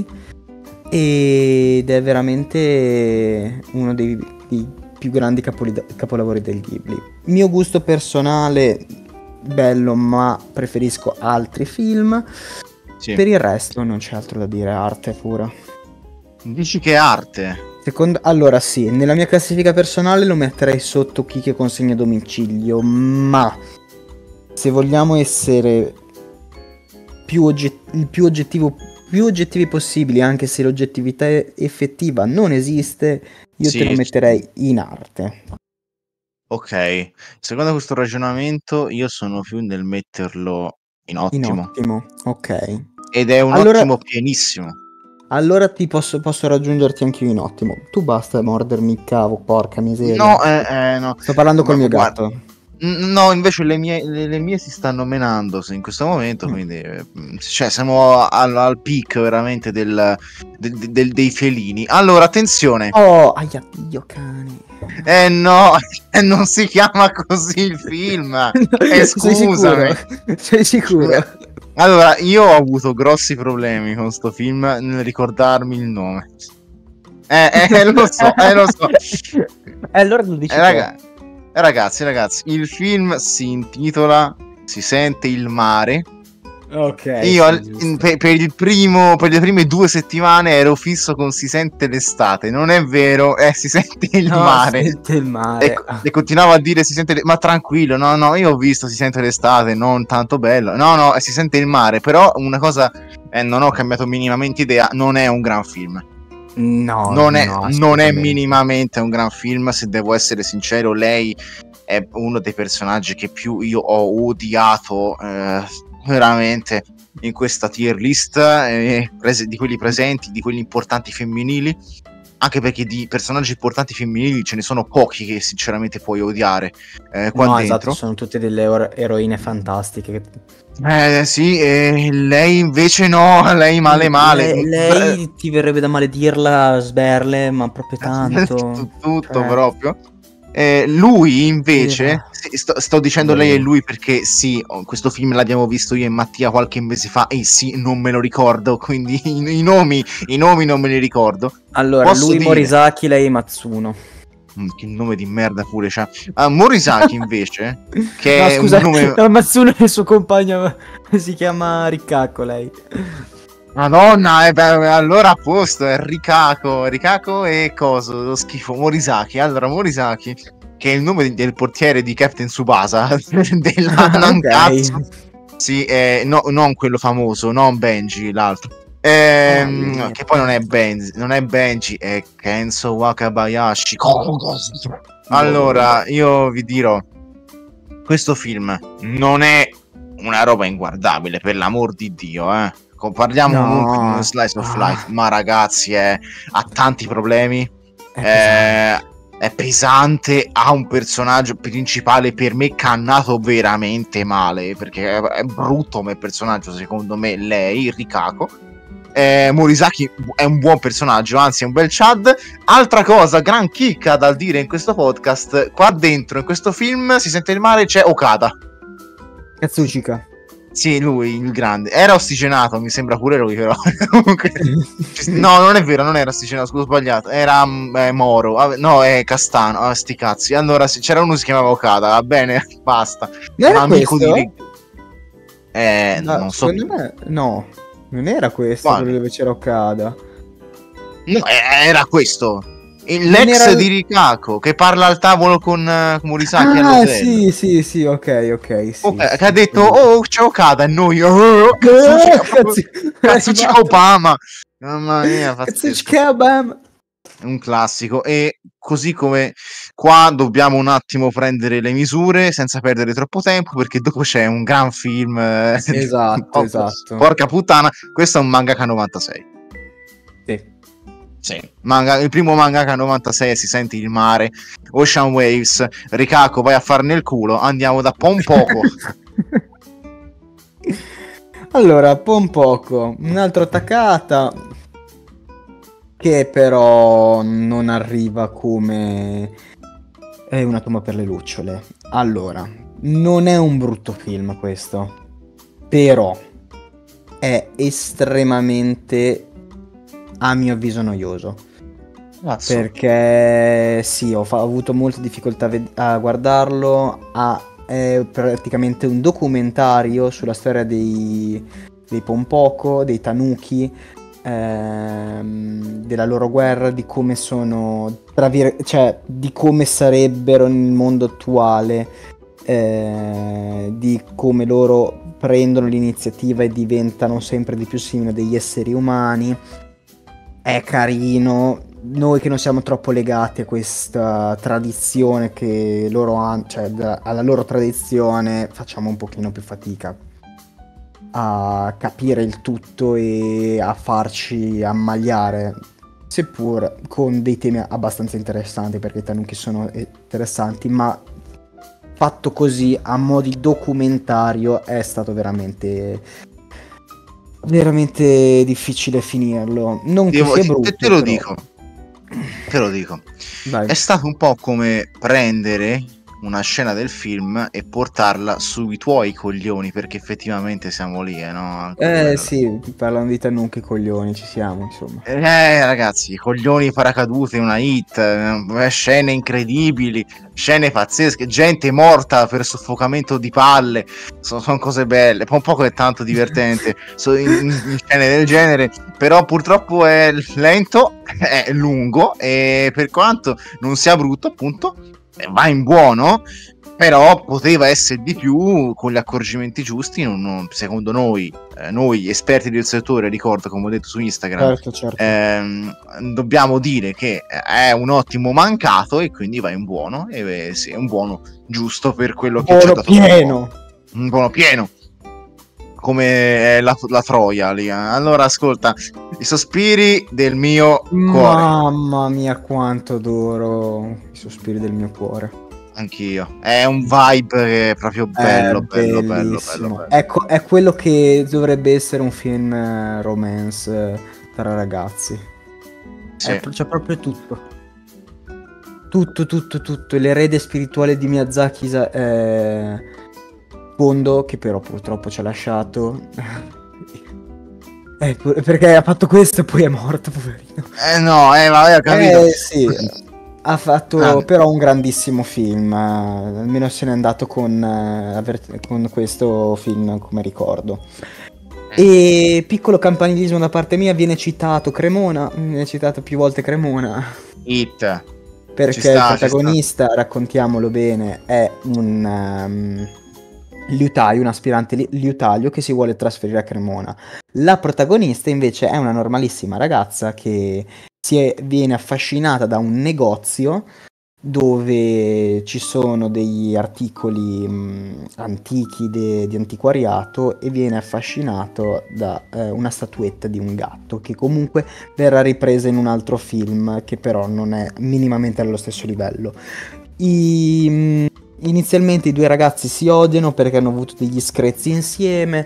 [SPEAKER 2] Ed è veramente uno dei, dei più grandi capoli- capolavori del Ghibli. Mio gusto personale, bello, ma preferisco altri film.
[SPEAKER 1] sì.
[SPEAKER 2] Per il resto non c'è altro da dire, arte pura.
[SPEAKER 1] Dici che è arte?
[SPEAKER 2] Secondo, allora sì, nella mia classifica personale lo metterei sotto Chi che consegna a domicilio, ma se vogliamo essere più ogget- il più oggettivo più oggettivi possibili, anche se l'oggettività effettiva non esiste, io
[SPEAKER 1] Sì.
[SPEAKER 2] te lo metterei in arte.
[SPEAKER 1] Ok, secondo questo ragionamento io sono più nel metterlo in
[SPEAKER 2] In
[SPEAKER 1] ottimo.
[SPEAKER 2] ottimo, ok.
[SPEAKER 1] Ed è un
[SPEAKER 2] Allora-
[SPEAKER 1] ottimo pienissimo.
[SPEAKER 2] Allora ti posso, posso raggiungerti anche io in ottimo. Tu basta mordermi il cavo, porca miseria.
[SPEAKER 1] No, eh, eh, no.
[SPEAKER 2] Sto parlando col
[SPEAKER 1] Ma-
[SPEAKER 2] mio
[SPEAKER 1] guarda,
[SPEAKER 2] gatto.
[SPEAKER 1] n- No, invece le mie, le, le mie si stanno menando in questo momento,
[SPEAKER 2] Mm.
[SPEAKER 1] quindi eh, cioè, siamo al, al peak veramente del, del- del- dei felini. Allora, attenzione.
[SPEAKER 2] Oh, aia, Dio cane.
[SPEAKER 1] Eh no, eh, non si chiama così il film. Eh,
[SPEAKER 2] Sei
[SPEAKER 1] scusami.
[SPEAKER 2] sicuro? Sei sicuro?
[SPEAKER 1] Allora, io ho avuto grossi problemi con sto film nel ricordarmi il nome. Eh, eh, lo so, eh, lo so.
[SPEAKER 2] E allora lo dici
[SPEAKER 1] Eh,
[SPEAKER 2] te.
[SPEAKER 1] raga- eh, ragazzi, ragazzi, il film si intitola Si sente il mare.
[SPEAKER 2] Ok.
[SPEAKER 1] Io
[SPEAKER 2] sì,
[SPEAKER 1] al-
[SPEAKER 2] giusto.
[SPEAKER 1] in- per, per il primo, per le prime due settimane ero fisso con Si sente l'estate. Non è vero, eh, si sente il
[SPEAKER 2] No,
[SPEAKER 1] mare.
[SPEAKER 2] sente il mare.
[SPEAKER 1] E, e continuavo a dire si sente le- ma tranquillo, no no, io ho visto si sente l'estate, non tanto bello, no no, eh, si sente il mare, però una cosa, eh, non ho cambiato minimamente idea, non è un gran film,
[SPEAKER 2] No,
[SPEAKER 1] non è,
[SPEAKER 2] no,
[SPEAKER 1] non è
[SPEAKER 2] assolutamente.
[SPEAKER 1] minimamente un gran film, se devo essere sincero. Lei è uno dei personaggi che più io ho odiato, eh, veramente, in questa tier list, eh, prese- di quelli presenti, di quelli importanti femminili, anche perché di personaggi importanti femminili ce ne sono pochi che sinceramente puoi odiare eh, qua
[SPEAKER 2] No,
[SPEAKER 1] dentro.
[SPEAKER 2] esatto, sono tutte delle ero- eroine fantastiche.
[SPEAKER 1] Eh sì, e lei invece no, lei male male.
[SPEAKER 2] Lei, lei ti verrebbe da maledirla, sberle, ma proprio tanto.
[SPEAKER 1] tutto
[SPEAKER 2] Cioè,
[SPEAKER 1] proprio. Eh, lui invece, sì, sto, sto dicendo lei e lui perché sì, questo film l'abbiamo visto io e Mattia qualche mese fa e sì, non me lo ricordo, quindi i, i nomi i nomi non me li ricordo.
[SPEAKER 2] Allora,
[SPEAKER 1] Posso
[SPEAKER 2] lui
[SPEAKER 1] dire...
[SPEAKER 2] Morisaki, lei Matsuno.
[SPEAKER 1] Mm, che nome di merda pure c'ha. Uh, Morisaki invece, che
[SPEAKER 2] no,
[SPEAKER 1] è
[SPEAKER 2] scusa,
[SPEAKER 1] un nome...
[SPEAKER 2] no, Matsuno è il suo compagno, si chiama Rikako lei.
[SPEAKER 1] Madonna, eh, beh, allora a posto, è Rikako, Rikako e coso, lo schifo, Morisaki. Allora, Morisaki, che è il nome del portiere di Captain Tsubasa, della Nankatsu.
[SPEAKER 2] Ok.
[SPEAKER 1] Sì, eh, no, non quello famoso, non Benji, l'altro. Ehm,
[SPEAKER 2] Ah,
[SPEAKER 1] che poi non è Benji, non è Benji, è Kenzo Wakabayashi. Allora, io vi dirò, questo film non è una roba inguardabile, per l'amor di Dio, eh. Parliamo
[SPEAKER 2] no.
[SPEAKER 1] comunque di uno slice of life,
[SPEAKER 2] Ah.
[SPEAKER 1] ma ragazzi, eh, ha tanti problemi.
[SPEAKER 2] È
[SPEAKER 1] Eh, è pesante, ha un personaggio principale per me cannato veramente male, perché è, è brutto come personaggio secondo me lei, Rikako. eh, Morisaki è un buon personaggio, anzi è un bel Chad. Altra cosa, gran chicca da dire in questo podcast, qua dentro in questo film si sente il mare, c'è Okada.
[SPEAKER 2] Katsuchika.
[SPEAKER 1] Sì, lui, il grande. Era ossigenato, mi sembra pure lui, però. Comunque... no, non è vero, non era ossigenato, scusa, ho sbagliato. Era eh, Moro. Ah, no, è Castano. Ah, sti cazzi. Allora, sì, c'era uno che si chiamava Okada, va bene, basta.
[SPEAKER 2] Non era
[SPEAKER 1] amico
[SPEAKER 2] questo?
[SPEAKER 1] di... Eh,
[SPEAKER 2] No,
[SPEAKER 1] non so.
[SPEAKER 2] me... No, non era questo
[SPEAKER 1] Quale?
[SPEAKER 2] quello dove c'era Okada.
[SPEAKER 1] No, era questo. L'ex
[SPEAKER 2] era...
[SPEAKER 1] di Rikako che parla al tavolo con uh, Morisaki
[SPEAKER 2] ah,
[SPEAKER 1] all'hotel.
[SPEAKER 2] sì, sì, sì, ok, ok. Sì,
[SPEAKER 1] okay,
[SPEAKER 2] sì,
[SPEAKER 1] che ha detto,
[SPEAKER 2] sì.
[SPEAKER 1] oh, c'è Okada e noi, oh, Katsuchika Obama. Mamma mia,
[SPEAKER 2] Katsuchika Obama.
[SPEAKER 1] È un classico. E così come qua dobbiamo un attimo prendere le misure senza perdere troppo tempo, perché dopo c'è un gran film.
[SPEAKER 2] Esatto, esatto.
[SPEAKER 1] Porca puttana, questo è un Mangaka novantasei.
[SPEAKER 2] Sì.
[SPEAKER 1] Sì, manga, il primo Mangaka novantasei, si sente il mare, Ocean Waves, Rikako vai a farne il culo, andiamo da Ponpoco.
[SPEAKER 2] Allora, Ponpoco, un'altra attaccata che però non arriva come è una tomba per le lucciole. Allora, non è un brutto film questo, però è estremamente, a mio avviso, noioso.
[SPEAKER 1] Cazzo.
[SPEAKER 2] Perché sì, ho, fa- ho avuto molte difficoltà a, ved- a guardarlo. Ha, è praticamente un documentario sulla storia dei, dei Ponpoco, dei Tanuki, ehm, della loro guerra, di come sono, tra vir- cioè di come sarebbero nel mondo attuale, eh, di come loro prendono l'iniziativa e diventano sempre di più simili a degli esseri umani. È carino, noi che non siamo troppo legati a questa tradizione che loro hanno, cioè da- alla loro tradizione, facciamo un pochino più fatica a capire il tutto e a farci ammagliare, seppur con dei temi abbastanza interessanti, perché i Tanuki sono interessanti, ma fatto così a mo' di documentario è stato veramente veramente difficile finirlo. Non che
[SPEAKER 1] Devo-
[SPEAKER 2] sia
[SPEAKER 1] te-
[SPEAKER 2] brutto,
[SPEAKER 1] te lo
[SPEAKER 2] però.
[SPEAKER 1] dico, te lo dico.
[SPEAKER 2] Vai.
[SPEAKER 1] È stato un po' come prendere una scena del film e portarla sui tuoi coglioni, perché effettivamente siamo lì, eh, no? Anche
[SPEAKER 2] Eh
[SPEAKER 1] quello.
[SPEAKER 2] sì, parlando di Tanuki, coglioni, ci siamo, insomma.
[SPEAKER 1] Eh ragazzi, coglioni paracadute, una hit, eh, scene incredibili, scene pazzesche, gente morta per soffocamento di palle, sono, sono cose belle, un po' è tanto divertente so, in, in scene del genere, però purtroppo è lento, è lungo e per quanto non sia brutto appunto va in buono, però poteva essere di più con gli accorgimenti giusti. Non, non, secondo noi, eh, noi esperti del settore, ricordo come ho detto su Instagram,
[SPEAKER 2] Certo, certo.
[SPEAKER 1] ehm, dobbiamo dire che è un ottimo mancato e quindi va in buono, e sì, è un buono giusto per quello che ci ha
[SPEAKER 2] Buono
[SPEAKER 1] dato
[SPEAKER 2] pieno.
[SPEAKER 1] un buono pieno come la, la Troia lì. Allora ascolta, i sospiri del mio cuore.
[SPEAKER 2] Mamma mia, quanto adoro i sospiri del mio cuore.
[SPEAKER 1] Anch'io, è un vibe che è proprio bello,
[SPEAKER 2] È
[SPEAKER 1] bello, bello, bello,
[SPEAKER 2] bellissimo.
[SPEAKER 1] bello.
[SPEAKER 2] Ecco, è quello che dovrebbe essere un film eh, romance eh, tra ragazzi.
[SPEAKER 1] Sì.
[SPEAKER 2] È- c'è proprio tutto. tutto, tutto, tutto. L'erede spirituale di Miyazaki, eh, Kondo, che però purtroppo ci ha lasciato. Eh, perché ha fatto questo e poi è morto, poverino.
[SPEAKER 1] Eh no, eh, vabbè, ho capito.
[SPEAKER 2] Eh, sì, ha fatto ah. però un grandissimo film, eh, almeno se n'è andato con, eh, con questo film come ricordo. E piccolo campanilismo da parte mia, viene citato Cremona, viene citato più volte Cremona.
[SPEAKER 1] It.
[SPEAKER 2] Perché sta, il protagonista, raccontiamolo bene, è un... Um, liutaio, un aspirante li- liutaio che si vuole trasferire a Cremona. La protagonista invece è una normalissima ragazza che si è, viene affascinata da un negozio dove ci sono degli articoli mh, antichi de- di antiquariato e viene affascinato da eh, una statuetta di un gatto che comunque verrà ripresa in un altro film che però non è minimamente allo stesso livello. I... Mh, Inizialmente i due ragazzi si odiano perché hanno avuto degli screzi insieme,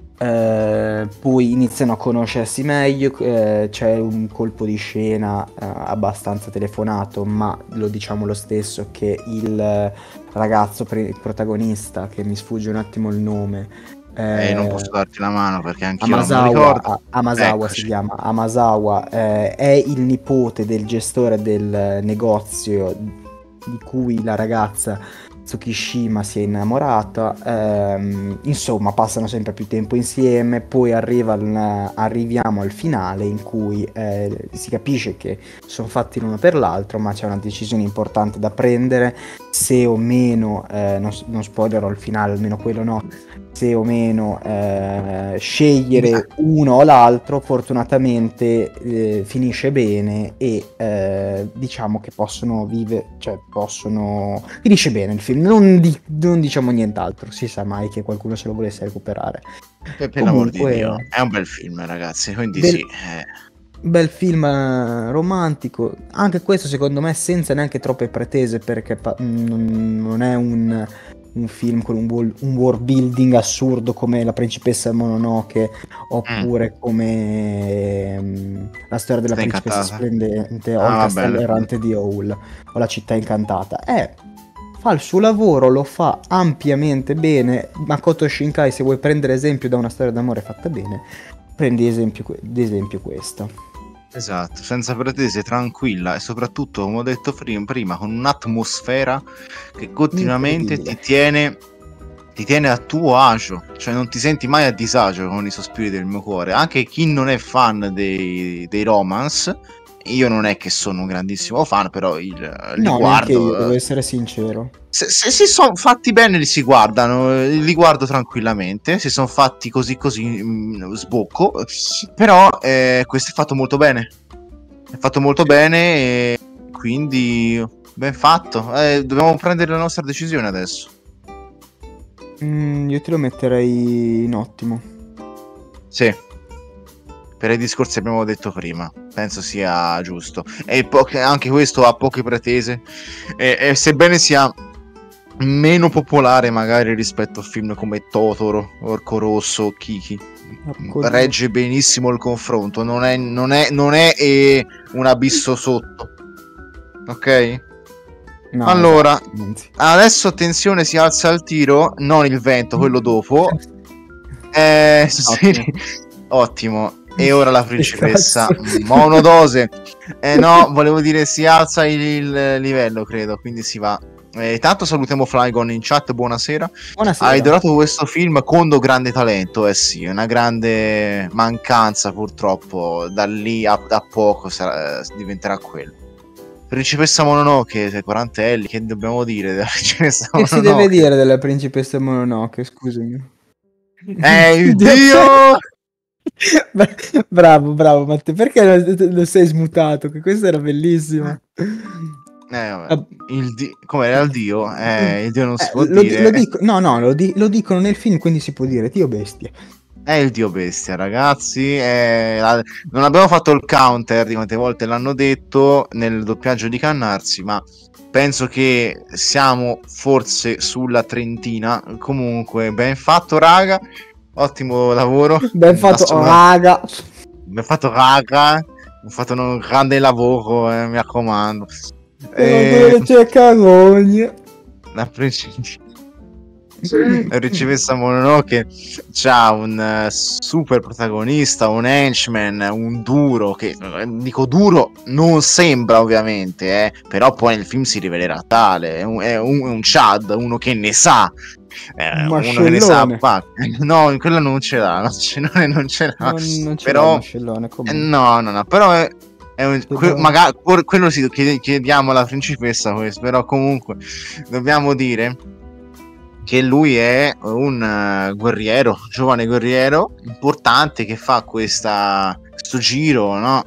[SPEAKER 2] eh, poi iniziano a conoscersi meglio, eh, c'è un colpo di scena eh, abbastanza telefonato, ma lo diciamo lo stesso, che il ragazzo pre- il protagonista, che mi sfugge un attimo il nome,
[SPEAKER 1] eh, non posso darti la mano perché anch'io
[SPEAKER 2] Amazawa,
[SPEAKER 1] non mi ricordo.
[SPEAKER 2] Amazawa si chiama, Amazawa, eh, è il nipote del gestore del negozio di cui la ragazza Tsukishima si è innamorata, ehm, insomma passano sempre più tempo insieme, poi arriva al, arriviamo al finale in cui eh, si capisce che sono fatti l'uno per l'altro, ma c'è una decisione importante da prendere, se o meno, eh, non, non spoilerò il finale, almeno quello no, se o meno eh, scegliere uno o l'altro. Fortunatamente eh, finisce bene e eh, diciamo che possono vivere, cioè possono, finisce bene il film, non, di, non diciamo nient'altro, si sa mai che qualcuno se lo volesse recuperare.
[SPEAKER 1] Per, per Comunque, l'amor di Dio, è un bel film ragazzi, quindi bel, sì eh.
[SPEAKER 2] Bel film romantico, anche questo secondo me senza neanche troppe pretese, perché pa- non, non è un un film con un, wall, un world building assurdo come La principessa Mononoke oppure mm. come um, La storia della Stai principessa incantata. Splendente o ah, Il castello errante di Howl o La città incantata. Eh, fa il suo lavoro, lo fa ampiamente bene. Makoto Shinkai, se vuoi prendere esempio da una storia d'amore fatta bene, prendi esempio, esempio questo.
[SPEAKER 1] Esatto, senza pretese, tranquilla e soprattutto, come ho detto prima, con un'atmosfera che continuamente ti tiene, ti tiene a tuo agio, cioè non ti senti mai a disagio con i sospiri del mio cuore. Anche chi non è fan dei, dei romance, io non è che sono un grandissimo fan, però il, li
[SPEAKER 2] no,
[SPEAKER 1] guardo.
[SPEAKER 2] Io, devo essere sincero.
[SPEAKER 1] Se, se si sono fatti bene li si guardano, li guardo tranquillamente. Se sono fatti così così mh, sbocco. Però eh, questo è fatto molto bene. È fatto molto bene e quindi ben fatto. Eh, dobbiamo prendere la nostra decisione adesso.
[SPEAKER 2] Mm, io te lo metterei in ottimo.
[SPEAKER 1] Sì. Per i discorsi che abbiamo detto prima, penso sia giusto. E po- anche questo ha poche pretese. E, e sebbene sia meno popolare magari rispetto a film come Totoro, Orco Rosso, Kiki, Orco regge Dio. benissimo il confronto. Non è, non è, non è eh, un abisso sotto. Ok? No, allora, no. Adesso attenzione, si alza il tiro, non il vento, quello dopo. Eh, sì, ottimo. E ora la principessa monodose. Eh no, volevo dire si alza il, il livello, credo, quindi si va. Eh, tanto salutiamo Flygon in chat, buonasera.
[SPEAKER 2] Buonasera.
[SPEAKER 1] Hai adorato questo film, Kondo grande talento, eh sì, una grande mancanza purtroppo, da lì a, a poco sarà, diventerà quello. Principessa Mononoke, quarantelli, che dobbiamo dire della principessa
[SPEAKER 2] Mononoke? Che si deve dire della principessa Mononoke, scusami.
[SPEAKER 1] Eh, il Dio!
[SPEAKER 2] Bravo, bravo Matteo, perché lo, lo sei smutato? Che questo era bellissimo.
[SPEAKER 1] Eh, vabbè. Il di- come era il Dio? Eh, il Dio non si
[SPEAKER 2] eh,
[SPEAKER 1] può
[SPEAKER 2] lo,
[SPEAKER 1] dire.
[SPEAKER 2] Lo dico, no, no, lo, di- lo dicono nel film, quindi si può dire Dio bestia.
[SPEAKER 1] È il Dio bestia, ragazzi. Eh, la... Non abbiamo fatto il counter di quante volte l'hanno detto nel doppiaggio di Cannarsi, ma penso che siamo forse sulla trentina. Comunque, ben fatto, raga. Ottimo lavoro.
[SPEAKER 2] Ben fatto, Assolut- raga.
[SPEAKER 1] Ben fatto, raga. Ho fatto un grande lavoro, eh, mi raccomando. Eh,
[SPEAKER 2] c'è cagogna.
[SPEAKER 1] la principessa la principessa Mononoke c'ha un eh, super protagonista, un henchman, un duro che, eh, dico duro, non sembra ovviamente, eh, però poi nel film si rivelerà tale, è un, è un, è un Chad, uno che ne sa, eh, uno che ne sa,
[SPEAKER 2] Mascellone.
[SPEAKER 1] pa- no, in quello non ce l'ha, non ce, non, non ce l'ha,
[SPEAKER 2] Non, non ce l'ha il
[SPEAKER 1] però,
[SPEAKER 2] mascellone,
[SPEAKER 1] eh,
[SPEAKER 2] comunque.
[SPEAKER 1] no, no, no, però è, è un, que-
[SPEAKER 2] Però-
[SPEAKER 1] magari, quello sì, chied- chiediamo alla principessa questo, però comunque dobbiamo dire che lui è un uh, guerriero, giovane guerriero importante che fa questa, questo giro, no?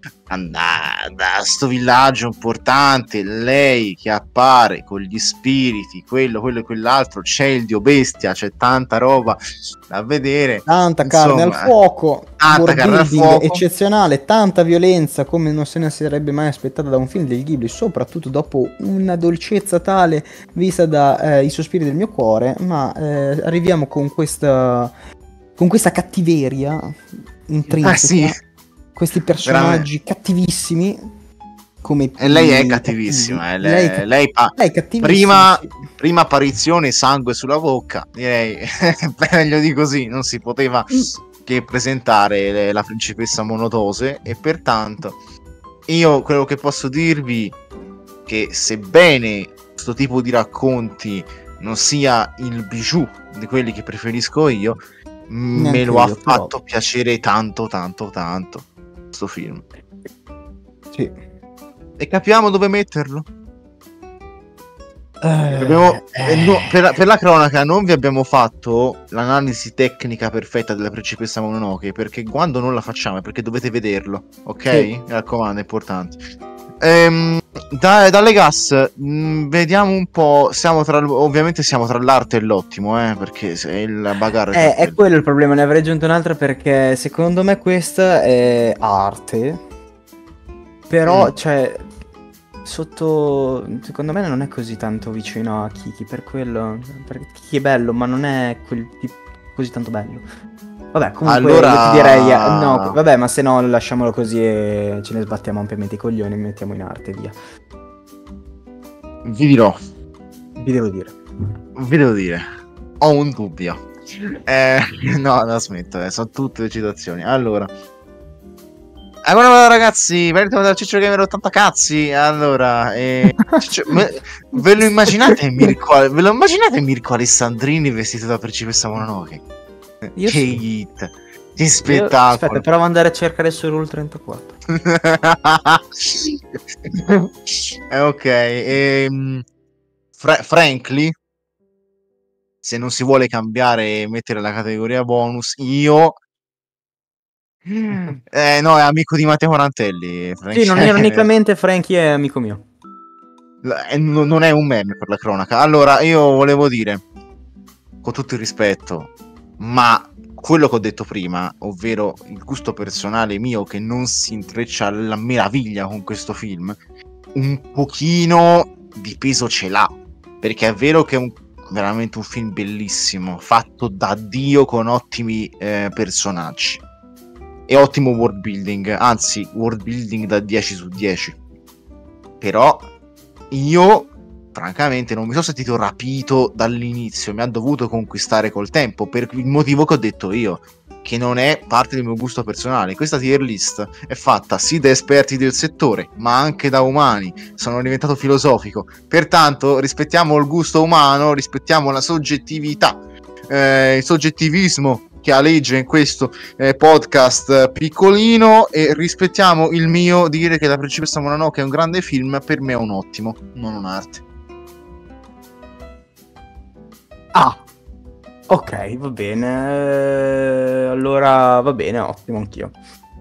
[SPEAKER 1] Da, da sto villaggio importante, lei che appare con gli spiriti, quello, quello e quell'altro, c'è il dio bestia, c'è tanta roba da vedere.
[SPEAKER 2] Tanta carne al
[SPEAKER 1] Insomma,
[SPEAKER 2] fuoco,
[SPEAKER 1] tanta
[SPEAKER 2] world
[SPEAKER 1] carne al
[SPEAKER 2] building
[SPEAKER 1] fuoco.
[SPEAKER 2] eccezionale, tanta violenza come non se ne sarebbe mai aspettata da un film del Ghibli, soprattutto dopo una dolcezza tale vista dai eh, sospiri del mio cuore, ma eh, arriviamo con questa, con questa cattiveria intrinseca,
[SPEAKER 1] Ah, sì.
[SPEAKER 2] questi personaggi cattivissimi. Come
[SPEAKER 1] E lei è
[SPEAKER 2] i
[SPEAKER 1] cattivissima,
[SPEAKER 2] cattivi.
[SPEAKER 1] eh,
[SPEAKER 2] Lei,
[SPEAKER 1] lei,
[SPEAKER 2] è ca-
[SPEAKER 1] lei pa-
[SPEAKER 2] lei è cattivissima,
[SPEAKER 1] prima,
[SPEAKER 2] sì.
[SPEAKER 1] prima apparizione, sangue sulla bocca, direi meglio di così, non si poteva che presentare le- la principessa Monotose, e pertanto io quello che posso dirvi che sebbene questo tipo di racconti non sia il bijou di quelli che preferisco io, me
[SPEAKER 2] Neanche
[SPEAKER 1] lo ha
[SPEAKER 2] io, però.
[SPEAKER 1] fatto piacere tanto tanto tanto questo film,
[SPEAKER 2] Sì.
[SPEAKER 1] e capiamo dove metterlo.
[SPEAKER 2] Eh,
[SPEAKER 1] Abbiamo-
[SPEAKER 2] eh.
[SPEAKER 1] eh, no, per, la, per la cronaca non vi abbiamo fatto l'analisi tecnica perfetta della principessa Mononoke, perché quando non la facciamo è perché dovete vederlo, ok?
[SPEAKER 2] Sì.
[SPEAKER 1] Mi raccomando, è importante. Ehm, da, dalle gas, mh, vediamo un po', siamo tra, ovviamente siamo tra l'arte e l'ottimo, eh, perché se il bagarre
[SPEAKER 2] Eh,
[SPEAKER 1] è
[SPEAKER 2] è quello il problema, ne avrei aggiunto un'altra perché secondo me questa è arte, però
[SPEAKER 1] Mm.
[SPEAKER 2] cioè sotto, secondo me non è così tanto vicino a Kiki, per quello, perché Kiki è bello ma non è quel tipo così tanto bello. Vabbè, comunque
[SPEAKER 1] Allora-
[SPEAKER 2] io ti direi, eh, no, vabbè, ma se no lasciamolo così e ce ne sbattiamo ampiamente i coglioni e mettiamo in arte, via.
[SPEAKER 1] Vi dirò,
[SPEAKER 2] Vi devo dire.
[SPEAKER 1] vi devo dire, ho un dubbio. Eh, no, no, smetto, eh, sono tutte le citazioni. Allora, allora ragazzi, merito dal Ciccio Gamer ottanta cazzi. Allora, eh, Ciccio, me- ve lo immaginate Mirko, ve lo immaginate Mirko Alessandrini vestito da principessa Mononoke?
[SPEAKER 2] Io
[SPEAKER 1] che
[SPEAKER 2] sì.
[SPEAKER 1] hit, che
[SPEAKER 2] Io-
[SPEAKER 1] spettacolo.
[SPEAKER 2] aspetta, però devo andare a cercare su Rule trentaquattro.
[SPEAKER 1] Eh, ok, ehm, Fra- Frankly, se non si vuole cambiare e mettere la categoria bonus, io eh, no, è amico di Matteo Morantelli.
[SPEAKER 2] Sì, non ironicamente Frankie è amico mio.
[SPEAKER 1] Eh, non non è un meme, per la cronaca. Allora, io volevo dire, con tutto il rispetto, ma quello che ho detto prima, ovvero il gusto personale mio che non si intreccia alla meraviglia con questo film, un pochino di peso ce l'ha, perché è vero che è un, veramente un film bellissimo, fatto da Dio, con ottimi eh, personaggi e ottimo world building, anzi world building da dieci su dieci. Però io francamente non mi sono sentito rapito dall'inizio, mi ha dovuto conquistare col tempo, per il motivo che ho detto io, che non è parte del mio gusto personale. Questa tier list è fatta sì da esperti del settore, ma anche da umani. Sono diventato filosofico, pertanto rispettiamo il gusto umano, rispettiamo la soggettività, eh, il soggettivismo che aleggia in questo eh, podcast eh, piccolino, e rispettiamo il mio dire che La principessa Mononoke è un grande film. Per me è un ottimo, non un'arte.
[SPEAKER 2] Ah, ok, va bene. Eh, Allora va bene, ottimo anch'io.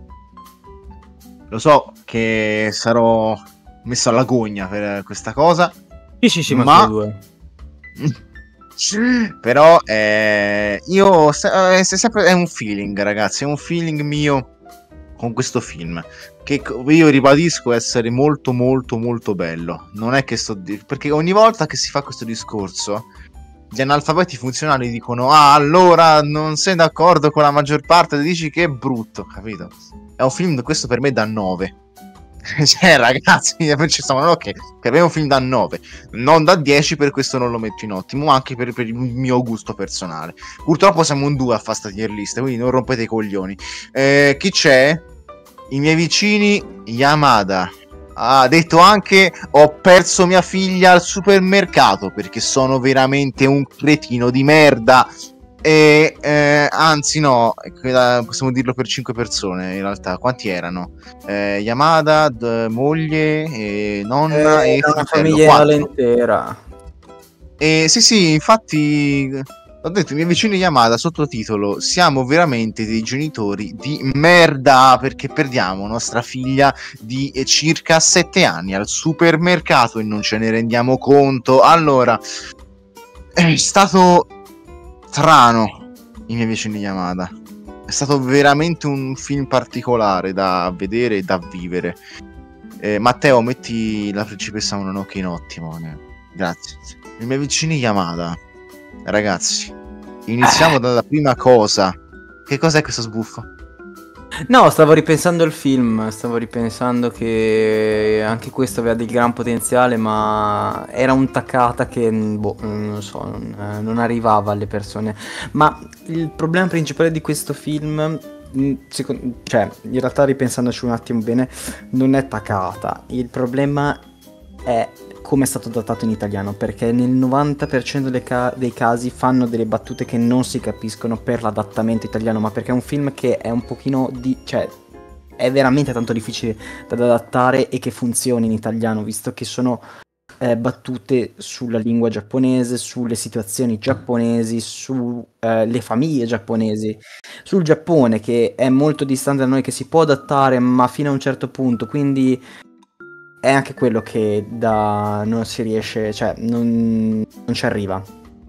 [SPEAKER 1] Lo so che sarò messo alla gogna per questa cosa,
[SPEAKER 2] Sì, sì, sì, ma,
[SPEAKER 1] ma
[SPEAKER 2] solo due.
[SPEAKER 1] però eh, io se- eh, se sempre è un feeling, ragazzi, è un feeling mio con questo film, che co- io ribadisco essere molto molto molto bello. Non è che sto di- perché ogni volta che si fa questo discorso gli analfabeti funzionali dicono: ah, allora non sei d'accordo con la maggior parte, dici che è brutto, capito? È un film, questo per me da nove. Cioè, ragazzi, ci stavano no, che, che aveva un film da nove, non da dieci, per questo non lo metto in ottimo, anche per, per il mio gusto personale. Purtroppo siamo un due a fare sta tier list, quindi non rompete i coglioni. Eh, chi c'è? I miei vicini Yamada. Ha detto anche: ho perso mia figlia al supermercato perché sono veramente un cretino di merda. E eh, anzi no, possiamo dirlo per cinque persone in realtà. Quanti erano? Eh, Yamada, d- moglie, e nonna
[SPEAKER 2] Eh,
[SPEAKER 1] e
[SPEAKER 2] era una
[SPEAKER 1] fratello,
[SPEAKER 2] famiglia
[SPEAKER 1] quattro.
[SPEAKER 2] intera.
[SPEAKER 1] E sì, sì, infatti ho detto ai miei vicini Yamada, sottotitolo: siamo veramente dei genitori di merda perché perdiamo nostra figlia di eh, circa sette anni al supermercato e non ce ne rendiamo conto. Allora, è stato strano i miei vicini Yamada. È stato veramente un film particolare da vedere e da vivere. Eh, Matteo, metti la principessa Mononoke in ottimo. eh. Grazie. I miei vicini Yamada. Ragazzi, iniziamo dalla prima cosa. Che cos'è questo sbuffo?
[SPEAKER 2] No, stavo ripensando al film, stavo ripensando che anche questo aveva del gran potenziale, ma era un Takata che, boh, non so, non, eh, non arrivava alle persone. Ma il problema principale di questo film, mh, secon- cioè, in realtà ripensandoci un attimo bene, non è Takata. Il problema è come è stato adattato in italiano, perché nel novanta per cento dei, ca- dei casi fanno delle battute che non si capiscono per l'adattamento italiano, ma perché è un film che è un pochino di... cioè è veramente tanto difficile da adattare e che funzioni in italiano, visto che sono eh, battute sulla lingua giapponese, sulle situazioni giapponesi, sulle famiglie giapponesi, sul Giappone che è molto distante da noi, che si può adattare ma fino a un certo punto, quindi è anche quello che da non si riesce, cioè non, non ci arriva.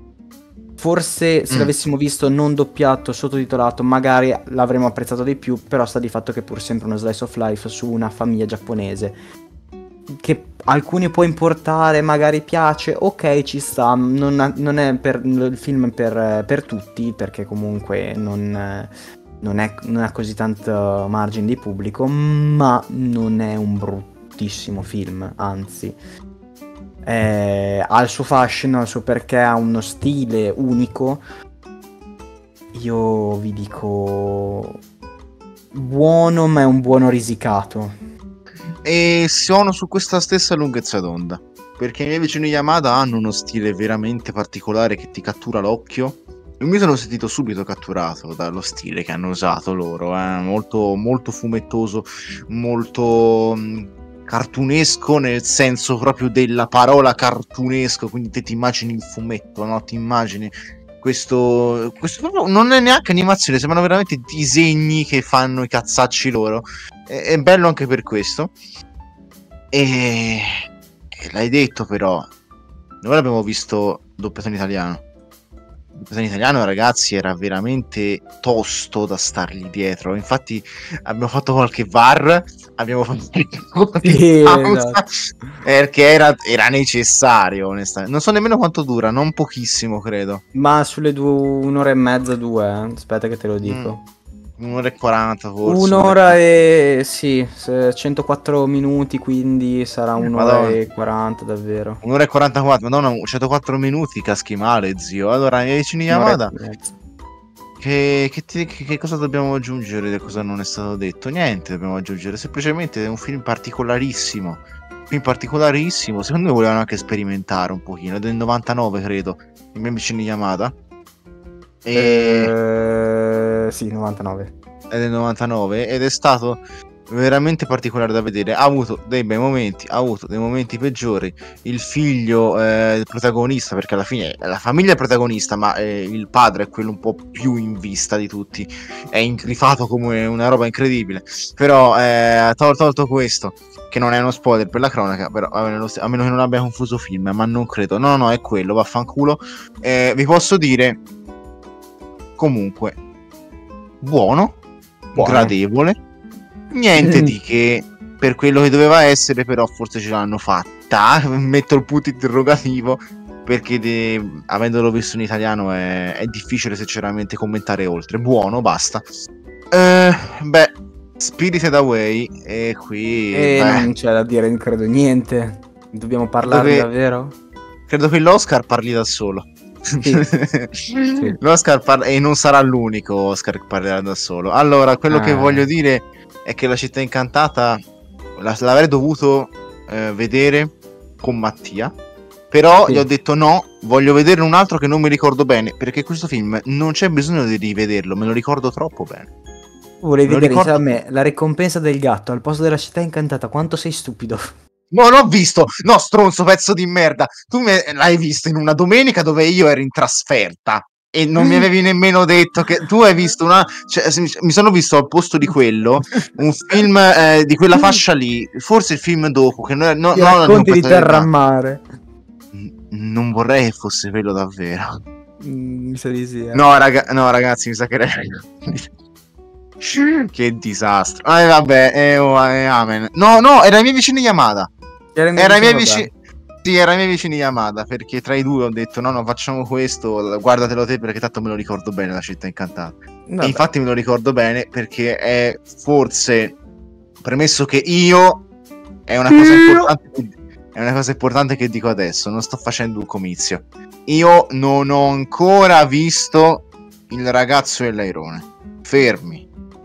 [SPEAKER 2] Forse se
[SPEAKER 1] Mm.
[SPEAKER 2] l'avessimo visto non doppiato, sottotitolato, magari l'avremmo apprezzato di più, però sta di fatto che è pur sempre uno slice of life su una famiglia giapponese. Che alcuni può importare, magari piace, ok, ci sta, non, non è per, il film per, per tutti, perché comunque non, non, è, non ha così tanto margine di pubblico, ma non è un bruttissimo film, anzi. Eh, ha il suo fascino, il suo perché, ha uno stile unico. Io vi dico buono, ma è un buono risicato.
[SPEAKER 1] E sono su questa stessa lunghezza d'onda. Perché i miei vicini Yamada hanno uno stile veramente particolare che ti cattura l'occhio. E mi sono sentito subito catturato dallo stile che hanno usato loro. Eh? Molto, molto fumettoso, molto mh, cartunesco nel senso proprio della parola cartunesco. Quindi te ti immagini il fumetto, no? Ti immagini questo, questo proprio non è neanche animazione, sembrano veramente disegni che fanno i cazzacci loro. È, è bello anche per questo. E... e l'hai detto, però noi l'abbiamo visto doppiato in italiano. Doppiato in italiano, ragazzi, era veramente tosto da stargli dietro. Infatti abbiamo fatto qualche V A R, abbiamo fatto qualche
[SPEAKER 2] Sì,
[SPEAKER 1] pausa,
[SPEAKER 2] esatto.
[SPEAKER 1] perché era, era necessario, onestamente. Non so nemmeno quanto dura, non pochissimo, credo.
[SPEAKER 2] Ma sulle due, un'ora e mezza, due, eh. Aspetta che te lo
[SPEAKER 1] Mm,
[SPEAKER 2] dico.
[SPEAKER 1] un'ora e quaranta forse.
[SPEAKER 2] Un'ora e... sì, se- centoquattro minuti, quindi sarà un'ora
[SPEAKER 1] Madonna.
[SPEAKER 2] e quaranta davvero.
[SPEAKER 1] Un'ora e quarantaquattro, madonna, centoquattro minuti, caschi male, zio. Allora, i miei vicini
[SPEAKER 2] Un'ora e
[SPEAKER 1] Yamada,
[SPEAKER 2] mezza.
[SPEAKER 1] che, che, ti- che- che cosa dobbiamo aggiungere di cosa non è stato detto? Niente dobbiamo aggiungere, semplicemente è un film particolarissimo. Un film particolarissimo, secondo me volevano anche sperimentare un pochino, è del novantanove credo, i miei vicini Yamada. E...
[SPEAKER 2] Eh, sì, novantanove.
[SPEAKER 1] è del novantanove ed è stato veramente particolare da vedere. Ha avuto dei bei momenti, ha avuto dei momenti peggiori. Il figlio eh, il protagonista, perché alla fine la famiglia è il protagonista, ma eh, il padre è quello un po' più in vista di tutti, è incrifato come una roba incredibile. Però eh, tol- tolto questo, che non è uno spoiler per la cronaca, però a meno, a meno che non abbia confuso film, ma non credo. No, no, è quello, vaffanculo. Eh, vi posso dire comunque buono,
[SPEAKER 2] Buono.
[SPEAKER 1] gradevole, niente di che per quello che doveva essere, però forse ce l'hanno fatta. Metto il punto interrogativo perché de- avendolo visto in italiano è, è difficile sinceramente commentare oltre. Buono, basta. Eh, beh, Spirited Away, e qui
[SPEAKER 2] E
[SPEAKER 1] beh,
[SPEAKER 2] non c'è da dire, non credo niente. Dobbiamo parlare
[SPEAKER 1] che-
[SPEAKER 2] davvero?
[SPEAKER 1] credo che l'Oscar parli da solo.
[SPEAKER 2] Sì. Sì.
[SPEAKER 1] L'Oscar parla, e non sarà l'unico Oscar che parlerà da solo. Allora, quello che
[SPEAKER 2] Ah.
[SPEAKER 1] voglio dire è che La città incantata la- l'avrei dovuto eh, vedere con Mattia, però
[SPEAKER 2] Sì.
[SPEAKER 1] gli ho detto no, voglio vedere un altro che non mi ricordo bene, perché questo film non c'è bisogno di rivederlo, me lo ricordo troppo bene.
[SPEAKER 2] Volevi
[SPEAKER 1] Me lo
[SPEAKER 2] vedere
[SPEAKER 1] ricordo-
[SPEAKER 2] insieme a me La ricompensa del gatto al posto della città incantata. Quanto sei stupido.
[SPEAKER 1] Non l'ho visto, no, stronzo, pezzo di merda. Tu me l'hai visto in una domenica dove io ero in trasferta e non mi avevi nemmeno detto che tu hai visto una. Cioè, se mi- mi sono visto al posto di quello un film eh, di quella fascia lì, forse il film dopo. Che noi, no,
[SPEAKER 2] I
[SPEAKER 1] no, la
[SPEAKER 2] racconti di
[SPEAKER 1] ricompensa del
[SPEAKER 2] terra a
[SPEAKER 1] gatto.
[SPEAKER 2] mare.
[SPEAKER 1] N- Non vorrei che fosse quello davvero.
[SPEAKER 2] Mm, mi sa di sì. eh.
[SPEAKER 1] No, raga- no, ragazzi, mi sa che era. Che disastro. Eh, vabbè, eh, oh, eh, amen. No, no, era i miei vicini Yamada.
[SPEAKER 2] Era il
[SPEAKER 1] Era i miei
[SPEAKER 2] vicino,
[SPEAKER 1] vicini. Sì, era i miei vicini Yamada. Perché tra i due ho detto: no, no, facciamo questo. Guardatelo te, perché tanto me lo ricordo bene. La città incantata.
[SPEAKER 2] vabbè.
[SPEAKER 1] E infatti me lo ricordo bene perché è forse. Premesso che io. È una cosa
[SPEAKER 2] Io?
[SPEAKER 1] importante. Che, è una cosa importante che dico adesso. Non sto facendo un comizio. Io non ho ancora visto Il ragazzo e l'airone. Fermi.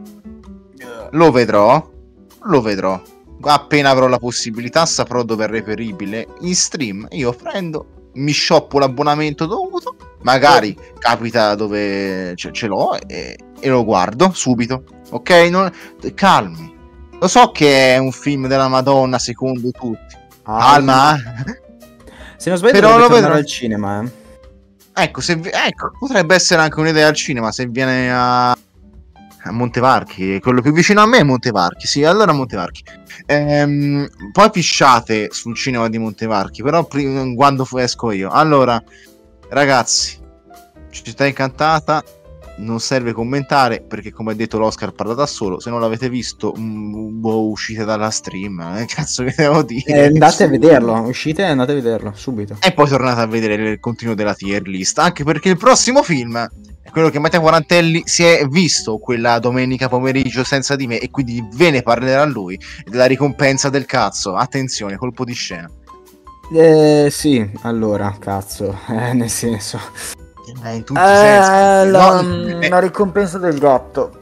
[SPEAKER 1] Lo vedrò. Lo vedrò. Appena avrò la possibilità, saprò dove è reperibile in stream. Io prendo, mi shoppo l'abbonamento dovuto. Magari capita dove ce, ce l'ho e, e lo guardo subito. Ok? Non, calmi. Lo so che è un film della Madonna, secondo tutti. Calma.
[SPEAKER 2] Se non sbaglio,
[SPEAKER 1] Però
[SPEAKER 2] dovrebbe
[SPEAKER 1] lo
[SPEAKER 2] tornare
[SPEAKER 1] vedrò.
[SPEAKER 2] al cinema. Eh.
[SPEAKER 1] Ecco, se, vi- ecco, potrebbe essere anche un'idea al cinema se viene a, a Montevarchi. Quello più vicino a me è Montevarchi. Sì, allora Montevarchi. Ehm, poi pisciate sul cinema di Montevarchi, però pri- quando fu- esco io. Allora, ragazzi, città incantata. Non serve commentare perché, come ha detto, l'Oscar parla da solo. Se non l'avete visto, mm, boh, uscite dalla stream. Eh, cazzo, che devo dire?
[SPEAKER 2] Eh, andate a vederlo. Uscite e andate a vederlo subito.
[SPEAKER 1] E poi tornate a vedere il continuo della tier list. Anche perché il prossimo film è quello che Matteo Quarantelli si è visto quella domenica pomeriggio senza di me. E quindi ve ne parlerà lui. Della ricompensa del cazzo. Attenzione, colpo di scena.
[SPEAKER 2] Eh, sì, allora, cazzo. Eh, nel senso.
[SPEAKER 1] Eh, in tutti i
[SPEAKER 2] Eh,
[SPEAKER 1] sensi.
[SPEAKER 2] la,
[SPEAKER 1] No, eh,
[SPEAKER 2] la ricompensa del gatto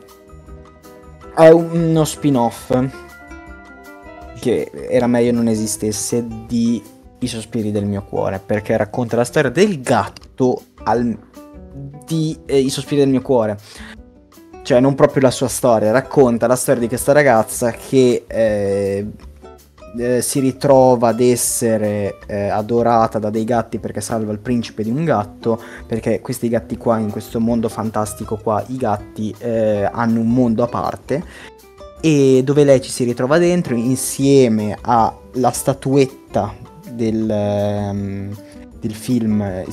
[SPEAKER 2] è uno spin-off che era meglio non esistesse di I sospiri del mio cuore, perché racconta la storia del gatto al, di eh, I sospiri del mio cuore. Cioè non proprio la sua storia, racconta la storia di questa ragazza che eh, eh, si ritrova ad essere eh, adorata da dei gatti perché salva il principe di un gatto, perché questi gatti qua, in questo mondo fantastico qua, i gatti eh, hanno un mondo a parte, e dove lei ci si ritrova dentro insieme alla statuetta del, ehm, del film eh,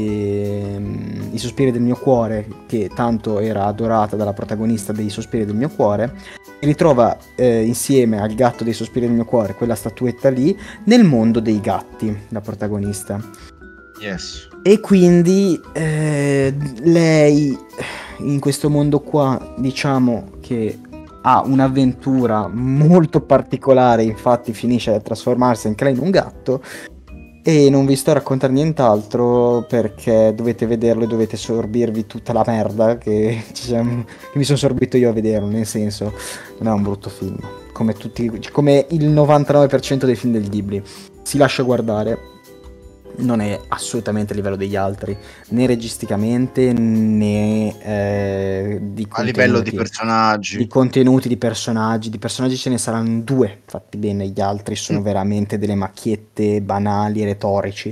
[SPEAKER 2] ehm, I sospiri del mio cuore, che tanto era adorata dalla protagonista dei sospiri del mio cuore. Si ritrova eh, insieme al gatto dei sospiri del mio cuore, quella statuetta lì, nel mondo dei gatti, la protagonista.
[SPEAKER 1] yes.
[SPEAKER 2] E quindi eh, lei in questo mondo qua, diciamo che ha un'avventura molto particolare, infatti finisce a trasformarsi anche lei in un gatto. E non vi sto a raccontare nient'altro perché dovete vederlo e dovete sorbirvi tutta la merda che, diciamo, che mi sono sorbito io a vederlo, nel senso non è un brutto film, come tutti, come il novantanove per cento dei film del Ghibli. Si lascia guardare, non è assolutamente a livello degli altri, né registicamente né eh, di
[SPEAKER 1] A livello di
[SPEAKER 2] contenuti.
[SPEAKER 1] personaggi.
[SPEAKER 2] Di contenuti, di personaggi, di personaggi ce ne saranno due fatti bene, gli altri sono veramente delle macchiette banali e retorici.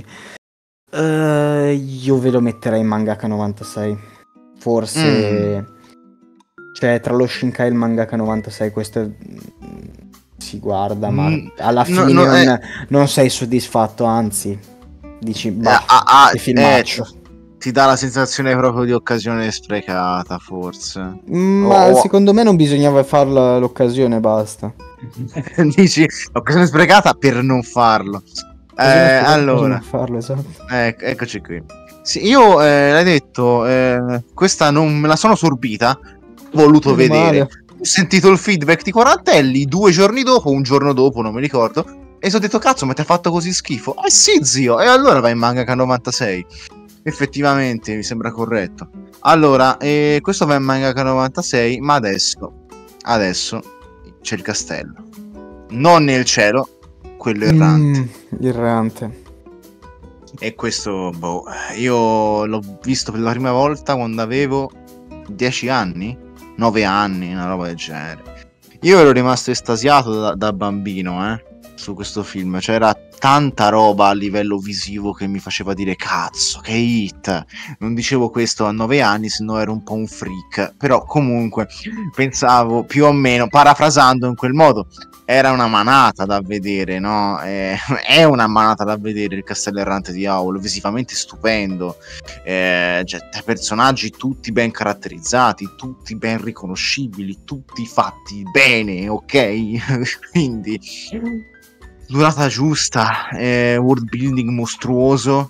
[SPEAKER 2] Eh, io ve lo metterei in Mangaka novantasei, forse,
[SPEAKER 1] Mm.
[SPEAKER 2] cioè tra lo Shinkai e il Mangaka novantasei questo è- si guarda, ma
[SPEAKER 1] Mm,
[SPEAKER 2] alla
[SPEAKER 1] no,
[SPEAKER 2] fine
[SPEAKER 1] no,
[SPEAKER 2] non,
[SPEAKER 1] eh.
[SPEAKER 2] non sei soddisfatto, anzi dici,
[SPEAKER 1] Eh,
[SPEAKER 2] bah,
[SPEAKER 1] ah, ah,
[SPEAKER 2] che
[SPEAKER 1] eh,
[SPEAKER 2] filmaccio.
[SPEAKER 1] ti dà la sensazione proprio di occasione sprecata, forse.
[SPEAKER 2] Ma
[SPEAKER 1] O- o-
[SPEAKER 2] secondo me non bisognava farla l'occasione, basta.
[SPEAKER 1] Dici occasione sprecata per non farlo. Eh,
[SPEAKER 2] Occasione sprecata per
[SPEAKER 1] allora,
[SPEAKER 2] non farlo, esatto.
[SPEAKER 1] ec- eccoci qui. Sì, io eh, l'hai detto, eh, questa non me la sono sorbita. Ho voluto
[SPEAKER 2] Meno
[SPEAKER 1] vedere.
[SPEAKER 2] male.
[SPEAKER 1] sentito il feedback di Quarantelli due giorni dopo, un giorno dopo, non mi ricordo, e sono detto, cazzo, ma ti ha fatto così schifo? Eh sì, zio, e allora vai in Mangaka novantasei. Effettivamente, mi sembra corretto. Allora, eh, questo va in Mangaka novantasei, ma adesso, adesso c'è il castello. Non nel cielo, quello errante.
[SPEAKER 2] Mm, errante.
[SPEAKER 1] E questo, boh, io l'ho visto per la prima volta quando avevo dieci anni, nove anni, una roba del genere. Io ero rimasto estasiato da, da bambino, eh, su questo film. C'era tanta roba a livello visivo che mi faceva dire cazzo, che hit. Non dicevo questo a nove anni, se no ero un po' un freak. Però comunque pensavo più o meno, parafrasando in quel modo, era una manata da vedere, no? Eh, è una manata da vedere il Castello Errante di Howl, visivamente stupendo, eh, cioè, personaggi tutti ben caratterizzati, tutti ben riconoscibili, tutti fatti bene, ok? Quindi durata giusta, eh, world building mostruoso,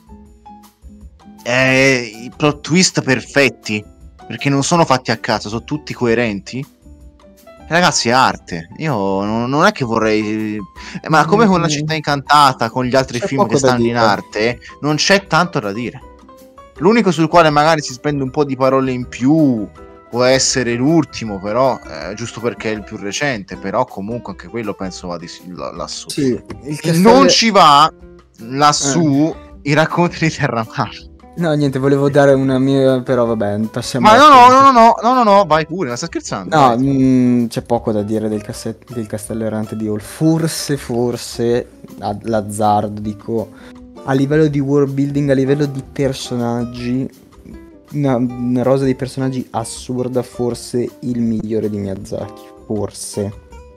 [SPEAKER 1] eh, i plot twist perfetti, perché non sono fatti a caso, sono tutti coerenti. Ragazzi, è arte. Io non, non è che vorrei, eh, ma come con La città incantata, con gli altri
[SPEAKER 2] C'è
[SPEAKER 1] film
[SPEAKER 2] poco
[SPEAKER 1] che
[SPEAKER 2] da
[SPEAKER 1] stanno in
[SPEAKER 2] dire.
[SPEAKER 1] arte, non c'è tanto da dire. L'unico sul quale magari si spende un po' di parole in più può essere l'ultimo, però, eh, giusto perché è il più recente, però comunque anche quello penso va di lassù.
[SPEAKER 2] Sì, il
[SPEAKER 1] E
[SPEAKER 2] castello...
[SPEAKER 1] non ci va lassù i racconti di Terramare.
[SPEAKER 2] No, niente, volevo dare una mia, però vabbè, passiamo.
[SPEAKER 1] Ma no, no,
[SPEAKER 2] avanti.
[SPEAKER 1] no, no, no, no, no, vai pure, ma stai scherzando?
[SPEAKER 2] No,
[SPEAKER 1] Vai.
[SPEAKER 2] mh, c'è poco da dire del, casse- del Castello Errante di Howl. Forse, forse, a- l'azzardo, dico, a livello di world building, a livello di personaggi, una, una rosa di personaggi assurda, forse il migliore di Miyazaki, forse.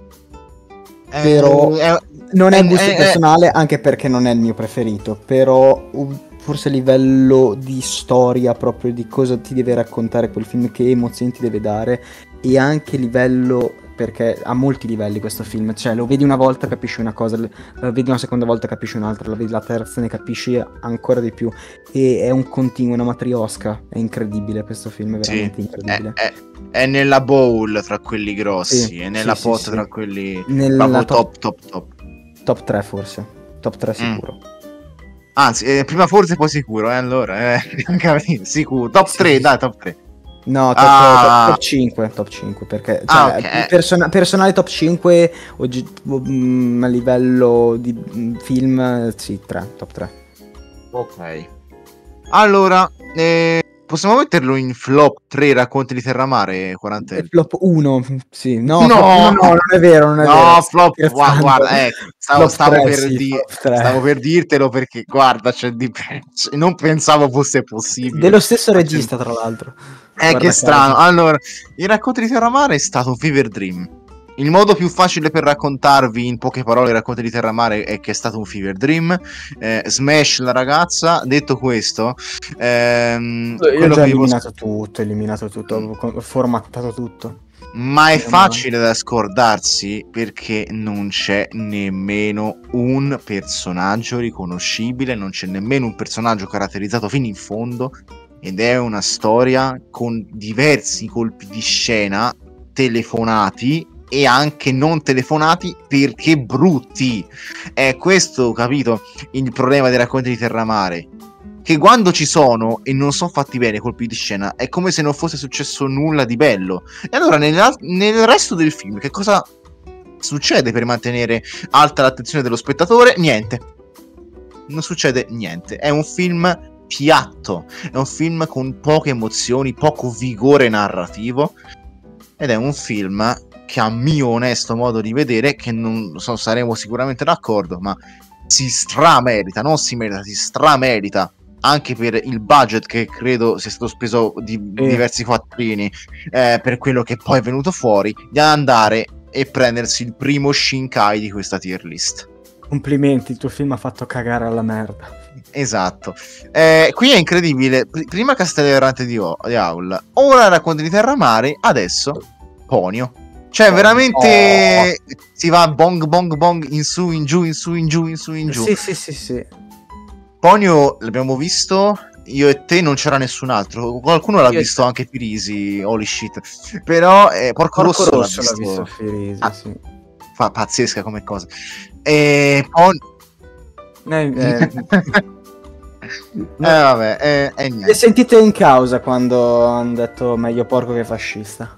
[SPEAKER 1] Eh,
[SPEAKER 2] Però
[SPEAKER 1] è-
[SPEAKER 2] non è
[SPEAKER 1] è-
[SPEAKER 2] gusto
[SPEAKER 1] è-
[SPEAKER 2] personale, anche perché non è il mio preferito, però uh, forse a livello di storia, proprio di cosa ti deve raccontare quel film, che emozioni ti deve dare, e anche livello, perché ha molti livelli questo film, cioè lo vedi una volta capisci una cosa, lo vedi una seconda volta capisci un'altra, lo vedi la terza ne capisci ancora di più, e è un continuo, una matriosca, è incredibile questo film, è
[SPEAKER 1] Sì,
[SPEAKER 2] veramente
[SPEAKER 1] è,
[SPEAKER 2] incredibile.
[SPEAKER 1] è- è nella bowl tra quelli grossi,
[SPEAKER 2] Sì,
[SPEAKER 1] è nella
[SPEAKER 2] sì,
[SPEAKER 1] pot
[SPEAKER 2] sì,
[SPEAKER 1] tra
[SPEAKER 2] sì.
[SPEAKER 1] quelli
[SPEAKER 2] Nella
[SPEAKER 1] proprio
[SPEAKER 2] top-
[SPEAKER 1] top top top.
[SPEAKER 2] Top tre forse, top tre
[SPEAKER 1] Mm.
[SPEAKER 2] sicuro.
[SPEAKER 1] Anzi, eh, prima forse poi sicuro, eh, allora, eh, capito? Sicuro, top
[SPEAKER 2] Sì,
[SPEAKER 1] tre,
[SPEAKER 2] sì,
[SPEAKER 1] dai,
[SPEAKER 2] sì.
[SPEAKER 1] top tre.
[SPEAKER 2] No, top,
[SPEAKER 1] Ah.
[SPEAKER 2] top, top cinque, top cinque, perché
[SPEAKER 1] Ah,
[SPEAKER 2] cioè,
[SPEAKER 1] ok.
[SPEAKER 2] persona- personale top cinque oggi, mm, a livello di mm, film, eh, sì, tre, top tre.
[SPEAKER 1] Ok. Allora, eh, possiamo metterlo in flop tre racconti di Terramare,
[SPEAKER 2] E
[SPEAKER 1] Quarantelli?
[SPEAKER 2] flop uno, sì, no,
[SPEAKER 1] No!
[SPEAKER 2] flop uno no, non è vero, non è
[SPEAKER 1] No,
[SPEAKER 2] vero, sto
[SPEAKER 1] flop, gua-
[SPEAKER 2] scherzando.
[SPEAKER 1] guarda, eh, stavo,
[SPEAKER 2] Flop
[SPEAKER 1] stavo
[SPEAKER 2] tre,
[SPEAKER 1] per
[SPEAKER 2] sì,
[SPEAKER 1] di-
[SPEAKER 2] flop tre.
[SPEAKER 1] stavo per dirtelo perché, guarda, c'è di peggio. Non pensavo fosse possibile.
[SPEAKER 2] Dello stesso
[SPEAKER 1] Ma c'è-
[SPEAKER 2] regista, tra l'altro.
[SPEAKER 1] Eh,
[SPEAKER 2] Guarda
[SPEAKER 1] che
[SPEAKER 2] caso.
[SPEAKER 1] strano. Allora, il racconto di Terramare è stato Fever Dream. Il modo più facile per raccontarvi in poche parole il racconto di Terramare è che è stato un Fever Dream. Eh, Smash la ragazza. Detto questo, ehm,
[SPEAKER 2] Io ho
[SPEAKER 1] quello
[SPEAKER 2] già
[SPEAKER 1] che vi posso-
[SPEAKER 2] eliminato tutto, eliminato tutto, ho co- formattato tutto.
[SPEAKER 1] Ma è
[SPEAKER 2] Meno male.
[SPEAKER 1] facile da scordarsi perché non c'è nemmeno un personaggio riconoscibile, non c'è nemmeno un personaggio caratterizzato fino in fondo, ed è una storia con diversi colpi di scena telefonati e anche non telefonati perché brutti. È questo, capito, il problema dei racconti di Terramare. Che quando ci sono e non sono fatti bene i colpi di scena è come se non fosse successo nulla di bello. E allora nel, nel resto del film che cosa succede per mantenere alta l'attenzione dello spettatore? Niente. Non succede niente. È un film piatto, è un film con poche emozioni, poco vigore narrativo, ed è un film che, a mio onesto modo di vedere, che non so, saremo sicuramente d'accordo, ma si stramerita, non si merita, si stramerita, anche per il budget che credo sia stato speso di
[SPEAKER 2] Eh.
[SPEAKER 1] diversi quattrini, eh, per quello che poi è venuto fuori, di andare e prendersi il primo Shinkai di questa tier list.
[SPEAKER 2] Complimenti, il tuo film ha fatto cagare alla merda.
[SPEAKER 1] Esatto. Eh, qui è incredibile. Pr- prima Castello Errante di, o- di Howl, ora Racconti di Terramare, adesso Ponyo. Cioè,
[SPEAKER 2] Ponyo.
[SPEAKER 1] veramente si va bong bong bong in su, in giù, in su, in giù, in su, in giù.
[SPEAKER 2] Sì, sì, sì, sì.
[SPEAKER 1] Ponyo l'abbiamo visto io e te non c'era nessun altro. Qualcuno l'ha
[SPEAKER 2] Io-
[SPEAKER 1] visto anche Pirisi, holy shit. Però eh, Porco,
[SPEAKER 2] Porco
[SPEAKER 1] Rosso,
[SPEAKER 2] Rosso
[SPEAKER 1] l'ha
[SPEAKER 2] l'ha
[SPEAKER 1] visto.
[SPEAKER 2] visto Firisi,
[SPEAKER 1] Ah,
[SPEAKER 2] sì.
[SPEAKER 1] fa- pazzesca come cosa. E poi...
[SPEAKER 2] Eh, eh,
[SPEAKER 1] eh, vabbè, eh, eh,
[SPEAKER 2] vi
[SPEAKER 1] niente.
[SPEAKER 2] sentite in causa quando hanno detto meglio porco che fascista?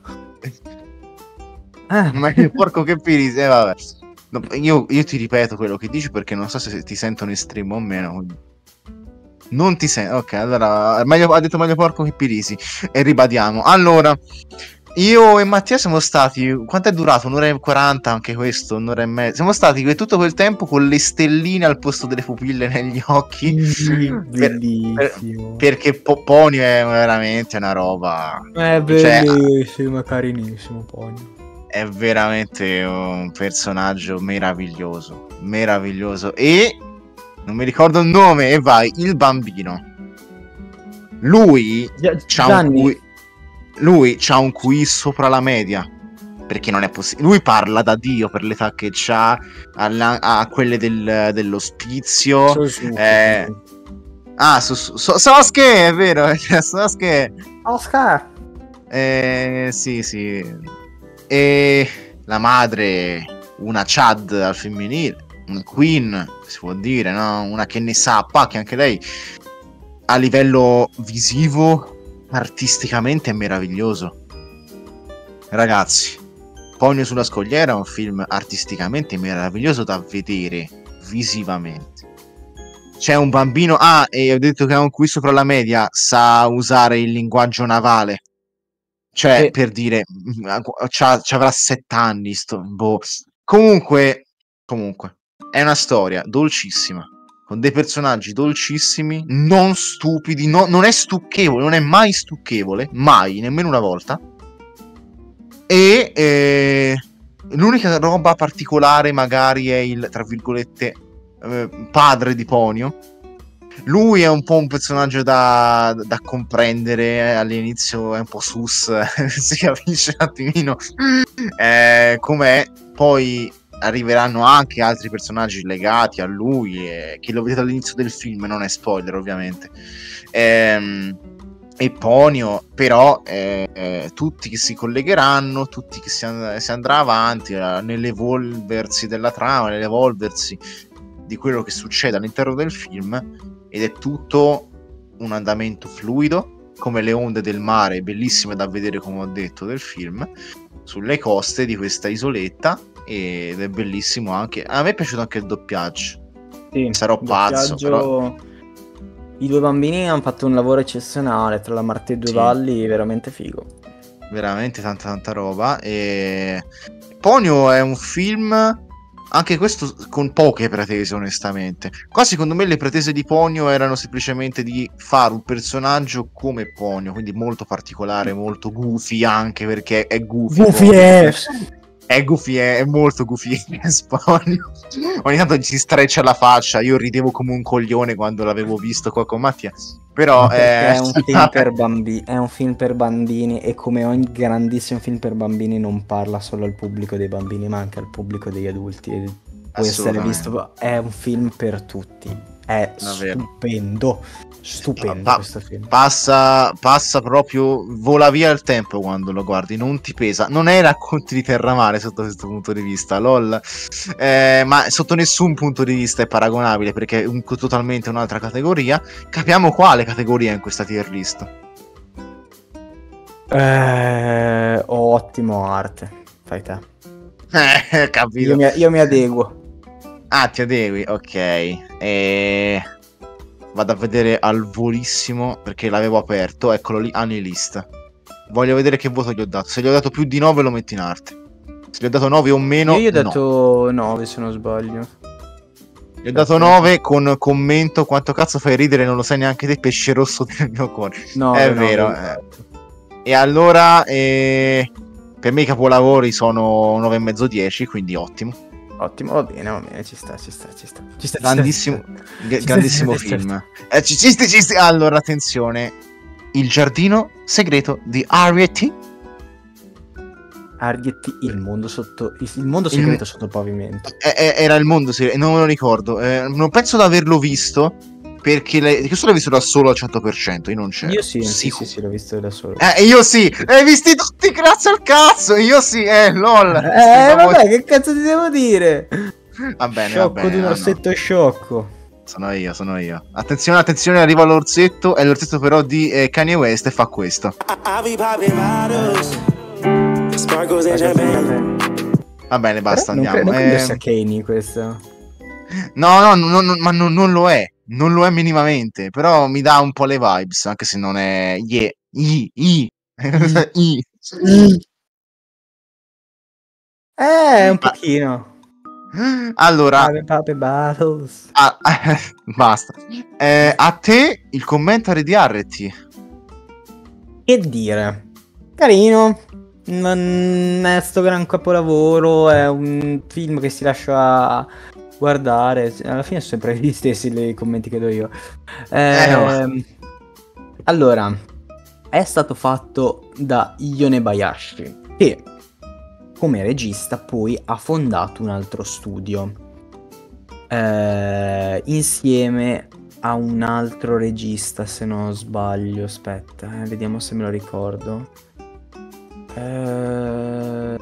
[SPEAKER 2] Eh,
[SPEAKER 1] Meglio porco che Pirisi, eh, vabbè. No, io, io ti ripeto quello che dici perché non so se ti sentono in stream o meno. quindi- Non ti sento. Ok, allora meglio, ha detto meglio porco che Pirisi. E ribadiamo. Allora, io e Mattia siamo stati. Quanto è durato? Un'ora e quaranta anche questo, un'ora e mezza. Siamo stati per tutto quel tempo con le stelline al posto delle pupille negli occhi. Per- per-
[SPEAKER 2] bellissimo.
[SPEAKER 1] perché Po- Ponio è veramente una roba.
[SPEAKER 2] È
[SPEAKER 1] Cioè,
[SPEAKER 2] bellissimo, carinissimo poi.
[SPEAKER 1] è veramente un personaggio meraviglioso, meraviglioso. E non mi ricordo il nome, e vai, il bambino. Lui c'ha un
[SPEAKER 2] Gianni,
[SPEAKER 1] qui- lui c'ha un Q I sopra la media. Perché non è possibile. Lui parla da Dio per l'età che c'ha, alla- a quelle del- dell'ospizio.
[SPEAKER 2] Suzuki,
[SPEAKER 1] eh,
[SPEAKER 2] Suzuki.
[SPEAKER 1] ah, su, su, so- Sasuke, è vero, Sasuke.
[SPEAKER 2] Oscar.
[SPEAKER 1] Eh, sì, sì. E la madre, una Chad al femminile, una Queen, si può dire, no? Una che ne sa, che anche lei a livello visivo, artisticamente è meraviglioso. Ragazzi, Ponyo sulla scogliera è un film artisticamente meraviglioso da vedere visivamente. C'è un bambino, ah, e ho detto che è un qui sopra la media, sa usare il linguaggio navale. Cioè,
[SPEAKER 2] Sì.
[SPEAKER 1] per dire, c'ha, c'avrà sette anni. Sto, boh. Comunque, comunque, è una storia dolcissima, con dei personaggi dolcissimi, non stupidi, no, non è stucchevole, non è mai stucchevole, mai, nemmeno una volta. E eh, l'unica roba particolare magari è il, tra virgolette, eh, padre di Ponyo. Lui è un po' un personaggio da, da comprendere, all'inizio è un po' sus, si capisce un attimino eh, com'è, poi arriveranno anche altri personaggi legati a lui, eh, che lo vedete all'inizio del film, non è spoiler ovviamente, ehm, e Ponyo, però eh, eh, tutti che si collegheranno, tutti che si, and- si andrà avanti eh, nell'evolversi della trama, nell'evolversi di quello che succede all'interno del film, ed è tutto un andamento fluido come le onde del mare, bellissime da vedere, come ho detto, del film, sulle coste di questa isoletta, ed è bellissimo anche, a me è piaciuto anche il doppiaggio.
[SPEAKER 2] Sì,
[SPEAKER 1] Sarò pazzo, però
[SPEAKER 2] I due bambini hanno fatto un lavoro eccezionale, tra la Marte e due
[SPEAKER 1] Sì.
[SPEAKER 2] valli, veramente figo.
[SPEAKER 1] veramente tanta tanta roba. E Ponyo è un film, anche questo con poche pretese, onestamente. Qua secondo me le pretese di Ponyo erano semplicemente di fare un personaggio come Ponyo, quindi molto particolare, molto goofy, anche perché è goofy.
[SPEAKER 2] Goofy
[SPEAKER 1] Ponyo.
[SPEAKER 2] ass.
[SPEAKER 1] È goofy, è, è molto goofy Ponyo. Ogni tanto ci si streccia la faccia. Io ridevo come un coglione quando l'avevo visto qua con Mattia. Però
[SPEAKER 2] Perché
[SPEAKER 1] eh,
[SPEAKER 2] è un film per bambini, è un film per bambini, e come ogni grandissimo film per bambini non parla solo al pubblico dei bambini, ma anche al pubblico degli adulti, e può essere
[SPEAKER 1] Assolutamente.
[SPEAKER 2] visto, è un film per tutti, è
[SPEAKER 1] Davvero.
[SPEAKER 2] stupendo, stupendo
[SPEAKER 1] Pa-
[SPEAKER 2] questo film.
[SPEAKER 1] Passa, passa proprio, vola via il tempo quando lo guardi, non ti pesa. Non è Racconti di Terramare sotto questo punto di vista, lol. Eh, ma sotto nessun punto di vista è paragonabile, perché è un, totalmente un'altra categoria. Capiamo quale categoria in questa tier list.
[SPEAKER 2] Eh, ottimo arte, fai te.
[SPEAKER 1] Eh, capito.
[SPEAKER 2] Io mi, io mi adeguo.
[SPEAKER 1] Ah, ti adegui, ok. E... vado a vedere al volissimo, perché l'avevo aperto, eccolo lì, Anilist. Voglio vedere che voto gli ho dato. Se gli ho dato più di nove lo metto in arte. Se gli ho dato nove o meno,
[SPEAKER 2] Io gli ho
[SPEAKER 1] no.
[SPEAKER 2] dato nove se non sbaglio.
[SPEAKER 1] Gli ho dato nove con commento: quanto cazzo fai ridere, non lo sai neanche te, pesce rosso del mio cuore.
[SPEAKER 2] No,
[SPEAKER 1] È
[SPEAKER 2] no,
[SPEAKER 1] vero.
[SPEAKER 2] no.
[SPEAKER 1] eh. E allora, eh, per me i capolavori sono nove e mezzo dieci, quindi ottimo.
[SPEAKER 2] Ottimo, va bene, va bene, ci sta, ci sta, ci sta. Ci sta, ci
[SPEAKER 1] Grandissimo,
[SPEAKER 2] sta, ci sta.
[SPEAKER 1] g-
[SPEAKER 2] Ci sta,
[SPEAKER 1] grandissimo
[SPEAKER 2] ci sta, ci sta.
[SPEAKER 1] film. Eh, ci, ci sta, ci sta. Allora, attenzione: Il giardino segreto di Harriet.
[SPEAKER 2] Harriet, il mondo sotto il, il mondo segreto
[SPEAKER 1] Il-
[SPEAKER 2] sotto il pavimento.
[SPEAKER 1] Eh, eh, Era il mondo segreto, non me lo ricordo. Eh, non penso di averlo visto. perché le... questo l'hai visto da solo al cento per cento, io non c'ero.
[SPEAKER 2] Io sì, sì,
[SPEAKER 1] Sicuro.
[SPEAKER 2] sì, sì, l'ho visto da solo.
[SPEAKER 1] Eh, io sì, l'hai visti tutti grazie al cazzo, io sì, eh, lol.
[SPEAKER 2] Eh, vabbè, che cazzo ti devo dire?
[SPEAKER 1] Va bene,
[SPEAKER 2] Sciocco
[SPEAKER 1] va bene,
[SPEAKER 2] di un
[SPEAKER 1] no, no.
[SPEAKER 2] orsetto sciocco.
[SPEAKER 1] Sono io, sono io. Attenzione, attenzione, arriva l'orsetto, è l'orsetto però di eh, Kanye West e fa questo. Va bene, basta,
[SPEAKER 2] non
[SPEAKER 1] andiamo.
[SPEAKER 2] Cre- non credo
[SPEAKER 1] Eh,
[SPEAKER 2] sia Kanye questo.
[SPEAKER 1] No, no, no, no, ma non, non lo è, non lo è minimamente, però mi dà un po' le vibes, anche se non è... Yeah, i, i, i.
[SPEAKER 2] Eh, un
[SPEAKER 1] Ma-
[SPEAKER 2] pochino.
[SPEAKER 1] Allora,
[SPEAKER 2] Pape, pape, battles.
[SPEAKER 1] a- basta. Eh, a te il commentary di Arretti.
[SPEAKER 2] Che dire? Carino. Non è sto gran capolavoro. È un film che si lascia guardare. Alla fine sono sempre gli stessi i commenti che do io.
[SPEAKER 1] Eh, oh.
[SPEAKER 2] Ehm, allora, è stato fatto da Yonebayashi, che come regista poi ha fondato un altro studio eh, insieme a un altro regista, se non sbaglio. Aspetta, eh, vediamo se me lo ricordo. Eh...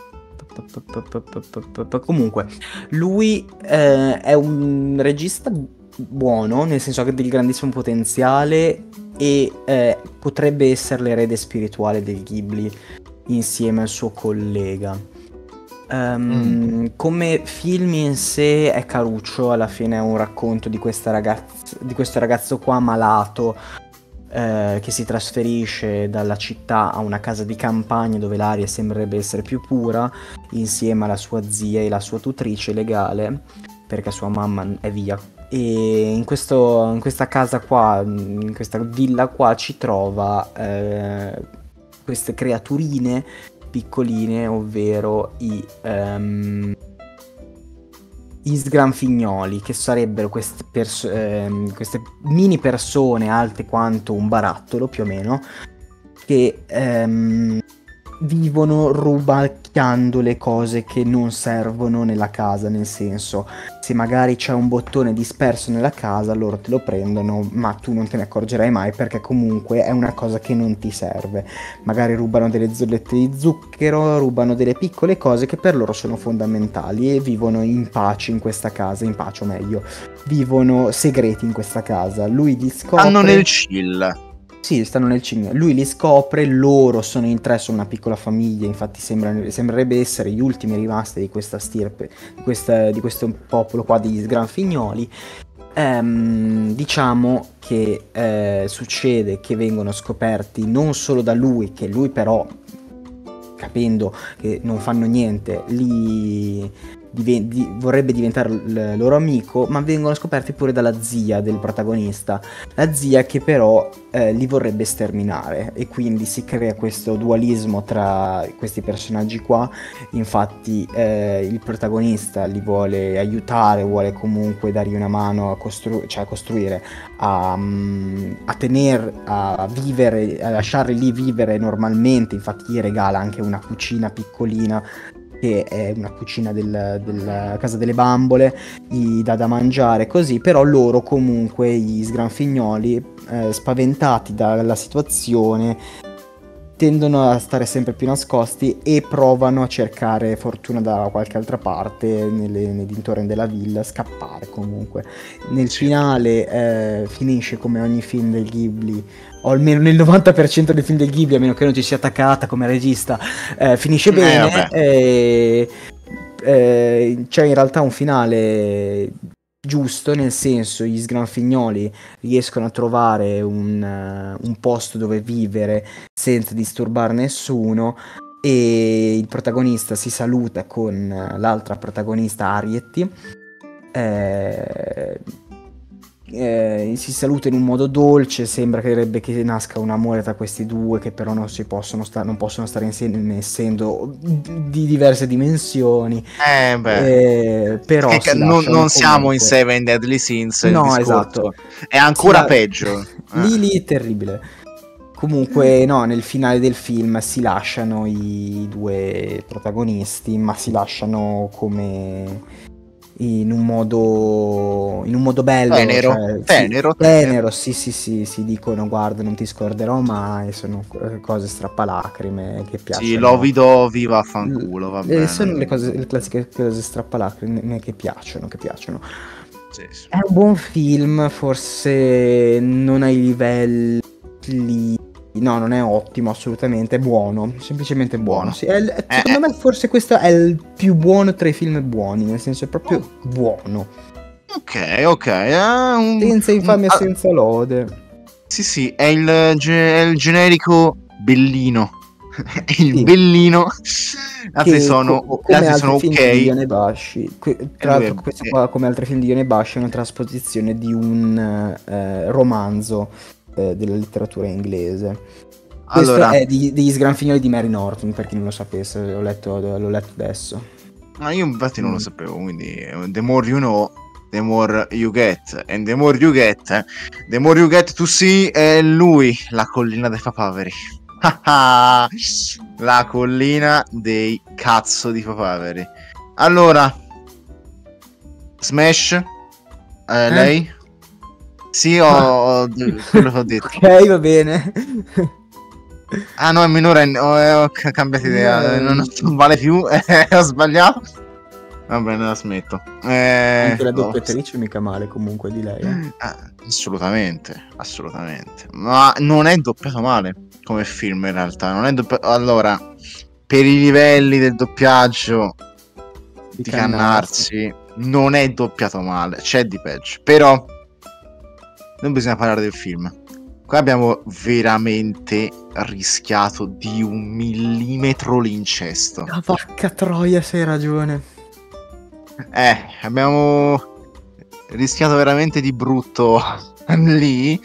[SPEAKER 2] Comunque, lui eh, è un regista buono, nel senso che ha del grandissimo potenziale e eh, potrebbe essere l'erede spirituale del Ghibli insieme al suo collega. Um, mm. Come film in sé è caruccio, alla fine è un racconto di questa ragazza, di questo ragazzo qua malato eh, che si trasferisce dalla città a una casa di campagna dove l'aria sembrerebbe essere più pura, insieme alla sua zia e la sua tutrice legale, perché sua mamma è via. E in, questo, in questa casa qua, in questa villa qua, ci trova eh, queste creaturine piccoline, ovvero i, um, i sgranfignoli, che sarebbero queste, perso- ehm, queste mini persone alte quanto un barattolo più o meno, che um, vivono rubacchiando le cose che non servono nella casa, nel senso, se magari c'è un bottone disperso nella casa loro te lo prendono, ma tu non te ne accorgerai mai perché comunque è una cosa che non ti serve. Magari rubano delle zollette di zucchero, rubano delle piccole cose che per loro sono fondamentali e vivono in pace in questa casa, in pace o meglio, vivono segreti in questa casa. Lui li scopre...
[SPEAKER 1] Stanno nel chill.
[SPEAKER 2] Sì, stanno nel cigno. Lui li scopre, loro sono in tre, sono una piccola famiglia, infatti sembra, sembrerebbe essere gli ultimi rimasti di questa stirpe, di, questa, di questo popolo qua di sgranfignoli. Ehm, diciamo che eh, succede che vengono scoperti non solo da lui, che lui però, capendo che non fanno niente, li... Diven- di- vorrebbe diventare l- loro amico, ma vengono scoperti pure dalla zia del protagonista, la zia che però eh, li vorrebbe sterminare, e quindi si crea questo dualismo tra questi personaggi qua. Infatti eh, il protagonista li vuole aiutare, vuole comunque dargli una mano a, costru- cioè a costruire, a, um, a tenere, a vivere, a lasciarli lì vivere normalmente. Infatti gli regala anche una cucina piccolina, che è una cucina del, della casa delle bambole, gli dà da mangiare così, però loro comunque, gli sgranfignoli, eh, spaventati dalla situazione, tendono a stare sempre più nascosti e provano a cercare fortuna da qualche altra parte, nelle, nei dintorni della villa, scappare comunque. Nel finale eh, finisce come ogni film del Ghibli, o almeno nel novanta per cento dei film del Ghibli, a meno che non ci sia attaccata come regista, eh, finisce bene. Eh, eh, c'è in realtà un finale giusto, nel senso, gli sgranfignoli riescono a trovare un, uh, un posto dove vivere senza disturbare nessuno, e il protagonista si saluta con l'altra protagonista Arietti. Eh, Eh, si saluta in un modo dolce, sembra che dovrebbe che nasca un amore tra questi due, che però non si possono sta- non possono stare insieme essendo di diverse dimensioni.
[SPEAKER 1] Eh beh,
[SPEAKER 2] eh, però
[SPEAKER 1] che,
[SPEAKER 2] si
[SPEAKER 1] non, non siamo
[SPEAKER 2] comunque
[SPEAKER 1] in Seven Deadly Sins, il
[SPEAKER 2] no,
[SPEAKER 1] discorso
[SPEAKER 2] esatto,
[SPEAKER 1] è ancora
[SPEAKER 2] la...
[SPEAKER 1] peggio.
[SPEAKER 2] lì
[SPEAKER 1] eh.
[SPEAKER 2] lì è terribile. Comunque no, nel finale del film si lasciano i due protagonisti, ma si lasciano come in un modo in un modo bello,
[SPEAKER 1] Tenero,
[SPEAKER 2] cioè, sì,
[SPEAKER 1] tenero, tenero.
[SPEAKER 2] tenero, sì, sì, sì, si dicono guarda non ti scorderò mai, sono co- cose strappalacrime che
[SPEAKER 1] Sì,
[SPEAKER 2] piacciono.
[SPEAKER 1] Lovi Dovi,
[SPEAKER 2] L-
[SPEAKER 1] vaffanculo, va
[SPEAKER 2] eh, sono le
[SPEAKER 1] bene.
[SPEAKER 2] cose, le classiche cose strappalacrime che piacciono, che piacciono.
[SPEAKER 1] Sì, sì.
[SPEAKER 2] È un buon film, forse non ai livelli. No, non è ottimo, assolutamente. È buono, semplicemente buono.
[SPEAKER 1] Buono.
[SPEAKER 2] Sì, è il- è-
[SPEAKER 1] Eh,
[SPEAKER 2] secondo
[SPEAKER 1] eh.
[SPEAKER 2] me, forse questo è il più buono tra i film buoni. Nel senso, è proprio buono.
[SPEAKER 1] Ok, ok. eh, un-
[SPEAKER 2] Senza
[SPEAKER 1] un-
[SPEAKER 2] infamia e
[SPEAKER 1] ah,
[SPEAKER 2] senza lode.
[SPEAKER 1] sì, sì, è il, ge- è il generico bellino. È il
[SPEAKER 2] Sì,
[SPEAKER 1] bellino. Altri
[SPEAKER 2] che
[SPEAKER 1] sono,
[SPEAKER 2] co- come
[SPEAKER 1] altri sono
[SPEAKER 2] altri film
[SPEAKER 1] ok.
[SPEAKER 2] di
[SPEAKER 1] E
[SPEAKER 2] Yone Bashi, que- tra
[SPEAKER 1] lui è,
[SPEAKER 2] l'altro questo
[SPEAKER 1] è-
[SPEAKER 2] qua come altri film di Yone Bashi è una trasposizione di un eh, romanzo eh, della letteratura inglese. Questo
[SPEAKER 1] Allora,
[SPEAKER 2] è di- degli sgranfignoli di Mary Norton, per chi non lo sapesse, l'ho letto, l'ho letto adesso.
[SPEAKER 1] ma io infatti non lo
[SPEAKER 2] Mm.
[SPEAKER 1] sapevo, quindi eh, the more you know, the more you get. And the more you get, eh, the more you get to see è lui, la collina dei papaveri. La collina dei cazzo di papaveri. Allora, Smash, eh,
[SPEAKER 2] Eh?
[SPEAKER 1] lei? Sì, ho, ho- quello che ho detto.
[SPEAKER 2] Ok, va bene.
[SPEAKER 1] Ah no, è minorenne, ho, eh, ho ca- cambiato idea, eh, non,
[SPEAKER 2] No,
[SPEAKER 1] non vale più, eh, ho sbagliato. Va bene, la smetto. Eh,
[SPEAKER 2] anche la
[SPEAKER 1] no,
[SPEAKER 2] doppiatrice mica male comunque di lei. Eh.
[SPEAKER 1] ah, assolutamente, assolutamente. Ma non è doppiato male come film in realtà. Non è doppia- Allora, per i livelli del doppiaggio
[SPEAKER 2] Di
[SPEAKER 1] di
[SPEAKER 2] Cannarsi.
[SPEAKER 1] Cannarsi, non è doppiato male. C'è di peggio. Però non bisogna parlare del film. Qua abbiamo veramente rischiato di un millimetro l'incesto.
[SPEAKER 2] La vacca troia, sei ragione.
[SPEAKER 1] Eh, abbiamo rischiato veramente di brutto lì,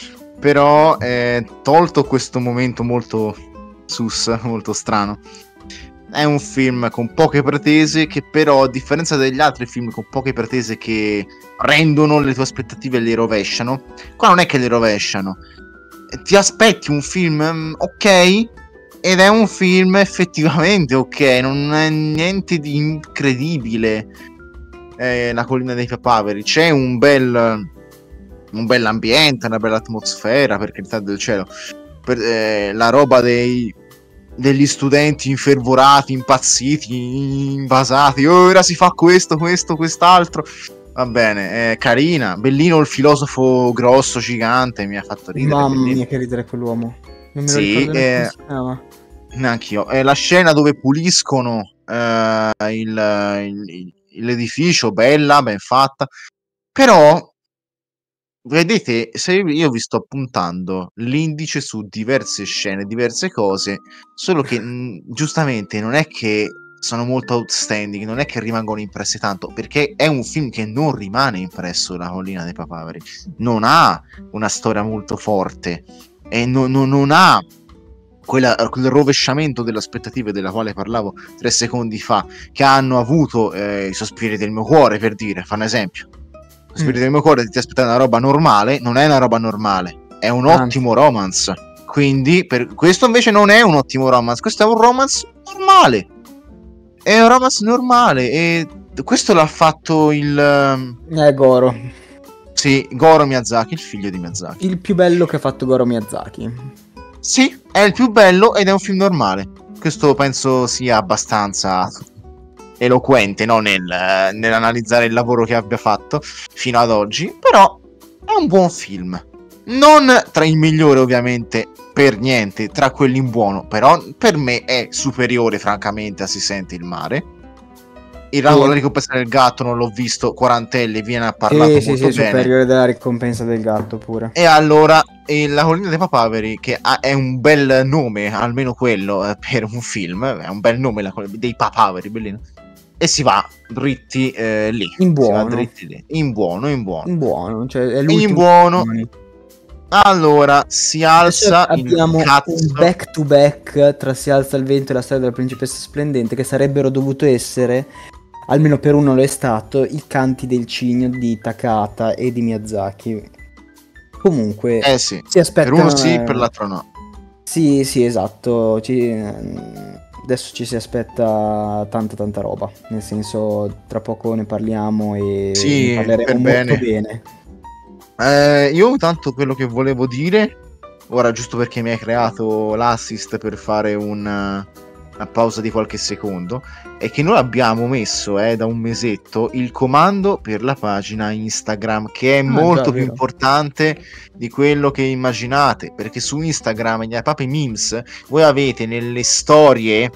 [SPEAKER 1] però eh, tolto questo momento molto sus, molto strano. È un film con poche pretese che però, a differenza degli altri film con poche pretese che rendono le tue aspettative e le rovesciano, qua non è che le rovesciano. Ti aspetti un film mm, ok ed è un film effettivamente ok, non è niente di incredibile. Eh, la collina dei papaveri, c'è un bel un bell'ambiente, una bella atmosfera, per carità del cielo. Per, eh, la roba dei degli studenti infervorati, impazziti, invasati. Oh, ora si fa questo, questo, quest'altro. Va bene, è carina. Bellino il filosofo grosso, gigante, mi ha fatto ridere.
[SPEAKER 2] Mamma
[SPEAKER 1] Bellino.
[SPEAKER 2] mia, che ridere quell'uomo. Non me lo
[SPEAKER 1] Sì,
[SPEAKER 2] ricordo neanche come
[SPEAKER 1] eh,
[SPEAKER 2] si chiama.
[SPEAKER 1] neanch'io. È la scena dove puliscono eh, il, il- l'edificio, bella, ben fatta. Però, vedete, se io vi sto puntando l'indice su diverse scene, diverse cose, solo che mh, giustamente non è che sono molto outstanding, non è che rimangono impressi tanto, perché è un film che non rimane impresso, La collina dei papaveri. Non ha una storia molto forte e no- no- non ha quella- quel rovesciamento delle aspettative della quale parlavo tre secondi fa, che hanno avuto eh, i sospiri del mio cuore, per dire, fa un esempio. I sospiri
[SPEAKER 2] Mm.
[SPEAKER 1] del mio cuore ti aspettare una roba normale, non è una roba normale, è un
[SPEAKER 2] Anzi.
[SPEAKER 1] ottimo romance. Quindi, per questo invece non è un ottimo romance, questo è un romance normale. È un romance normale e questo l'ha fatto il ehm,
[SPEAKER 2] Eh, Goro.
[SPEAKER 1] sì, Goro Miyazaki, il figlio di Miyazaki.
[SPEAKER 2] Il più bello che ha fatto Goro Miyazaki.
[SPEAKER 1] Sì, è il più bello ed è un film normale. Questo penso sia abbastanza eloquente, no? Nel, nell'analizzare il lavoro che abbia fatto fino ad oggi. Però è un buon film. Non tra i migliori, ovviamente, per niente, tra quelli in buono. Però per me è superiore, francamente, a Si sente il mare. Il ramo
[SPEAKER 2] Sì.
[SPEAKER 1] della ricompensa del gatto non l'ho visto, quarantelli, viene parlato
[SPEAKER 2] Sì, sì,
[SPEAKER 1] molto
[SPEAKER 2] sì,
[SPEAKER 1] bene.
[SPEAKER 2] superiore della ricompensa del gatto pure.
[SPEAKER 1] E allora, e La collina dei papaveri, che ha- è un bel nome, almeno quello, eh, per un film, è un bel nome, la collina dei papaveri, bellino. E si va dritti eh, lì.
[SPEAKER 2] In
[SPEAKER 1] Si va
[SPEAKER 2] buono.
[SPEAKER 1] dritti lì. In buono, in buono.
[SPEAKER 2] In buono, cioè è
[SPEAKER 1] In
[SPEAKER 2] l'ultimo.
[SPEAKER 1] buono.
[SPEAKER 2] dei
[SPEAKER 1] Allora, si
[SPEAKER 2] Adesso
[SPEAKER 1] alza
[SPEAKER 2] abbiamo
[SPEAKER 1] il cazzo.
[SPEAKER 2] un back to back tra Si alza il vento e La storia della principessa splendente, che sarebbero dovuto essere, almeno per uno lo è stato, i canti del cigno di Takahata e di Miyazaki. Comunque
[SPEAKER 1] Eh sì,
[SPEAKER 2] si aspettano
[SPEAKER 1] per uno sì,
[SPEAKER 2] eh,
[SPEAKER 1] per l'altro no.
[SPEAKER 2] sì, sì, esatto. Ci, ehm, adesso ci si aspetta tanta tanta roba, nel senso tra poco ne parliamo e
[SPEAKER 1] Sì,
[SPEAKER 2] ne parleremo
[SPEAKER 1] per
[SPEAKER 2] molto
[SPEAKER 1] bene.
[SPEAKER 2] bene.
[SPEAKER 1] Eh, io tanto quello che volevo dire, ora giusto perché mi hai creato l'assist per fare un, una pausa di qualche secondo, è che noi abbiamo messo eh, da un mesetto il comando per la pagina Instagram, che è
[SPEAKER 2] Ah,
[SPEAKER 1] molto
[SPEAKER 2] già,
[SPEAKER 1] più
[SPEAKER 2] vero.
[SPEAKER 1] importante di quello che immaginate, perché su Instagram, nei propri memes, voi avete nelle storie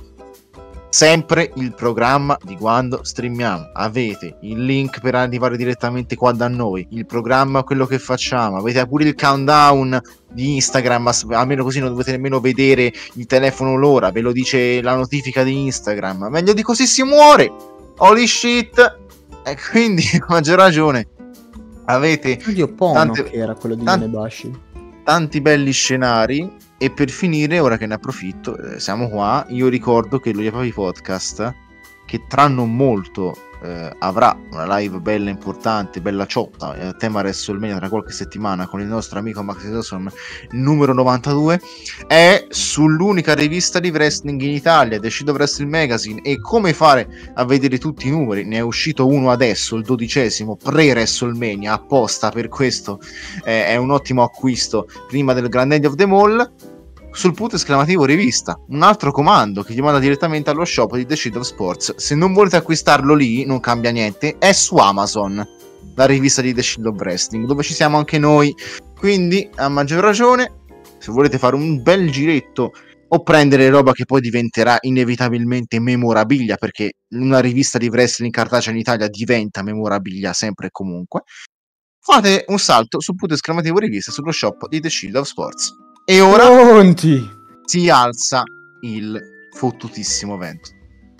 [SPEAKER 1] sempre il programma di quando streamiamo, avete il link per arrivare direttamente qua da noi, il programma, quello che facciamo, avete pure il countdown di Instagram, almeno così non dovete nemmeno vedere il telefono l'ora, ve lo dice la notifica di Instagram, meglio di così si muore, holy shit. E quindi a maggior ragione avete
[SPEAKER 2] Studio Pono,
[SPEAKER 1] tante,
[SPEAKER 2] che era quello di
[SPEAKER 1] tan-
[SPEAKER 2] Yonebashi.
[SPEAKER 1] tanti belli scenari. E per finire, ora che ne approfitto, eh, siamo qua, io ricordo che lo Yapapi Podcast, che tra non molto eh, avrà una live bella importante, bella ciotta, eh, tema WrestleMania tra qualche settimana con il nostro amico Max Dawson numero novantadue, è sull'unica rivista di wrestling in Italia, The Shield of Wrestling Magazine. E come fare a vedere tutti i numeri? Ne è uscito uno adesso, il dodicesimo, pre-WrestleMania, apposta per questo, eh, è un ottimo acquisto prima del Grand End of the Mall. Sul punto esclamativo rivista, un altro comando che ti manda direttamente allo shop di The Shield of Sports. Se non volete acquistarlo lì, non cambia niente, è su Amazon, la rivista di The Shield of Wrestling, dove ci siamo anche noi. Quindi a maggior ragione, se volete fare un bel giretto o prendere roba che poi diventerà inevitabilmente memorabilia, perché una rivista di wrestling cartacea in Italia diventa memorabilia sempre e comunque, fate un salto sul punto esclamativo rivista sullo shop di The Shield of Sports. E ora
[SPEAKER 2] Pronti!
[SPEAKER 1] si alza il fottutissimo vento.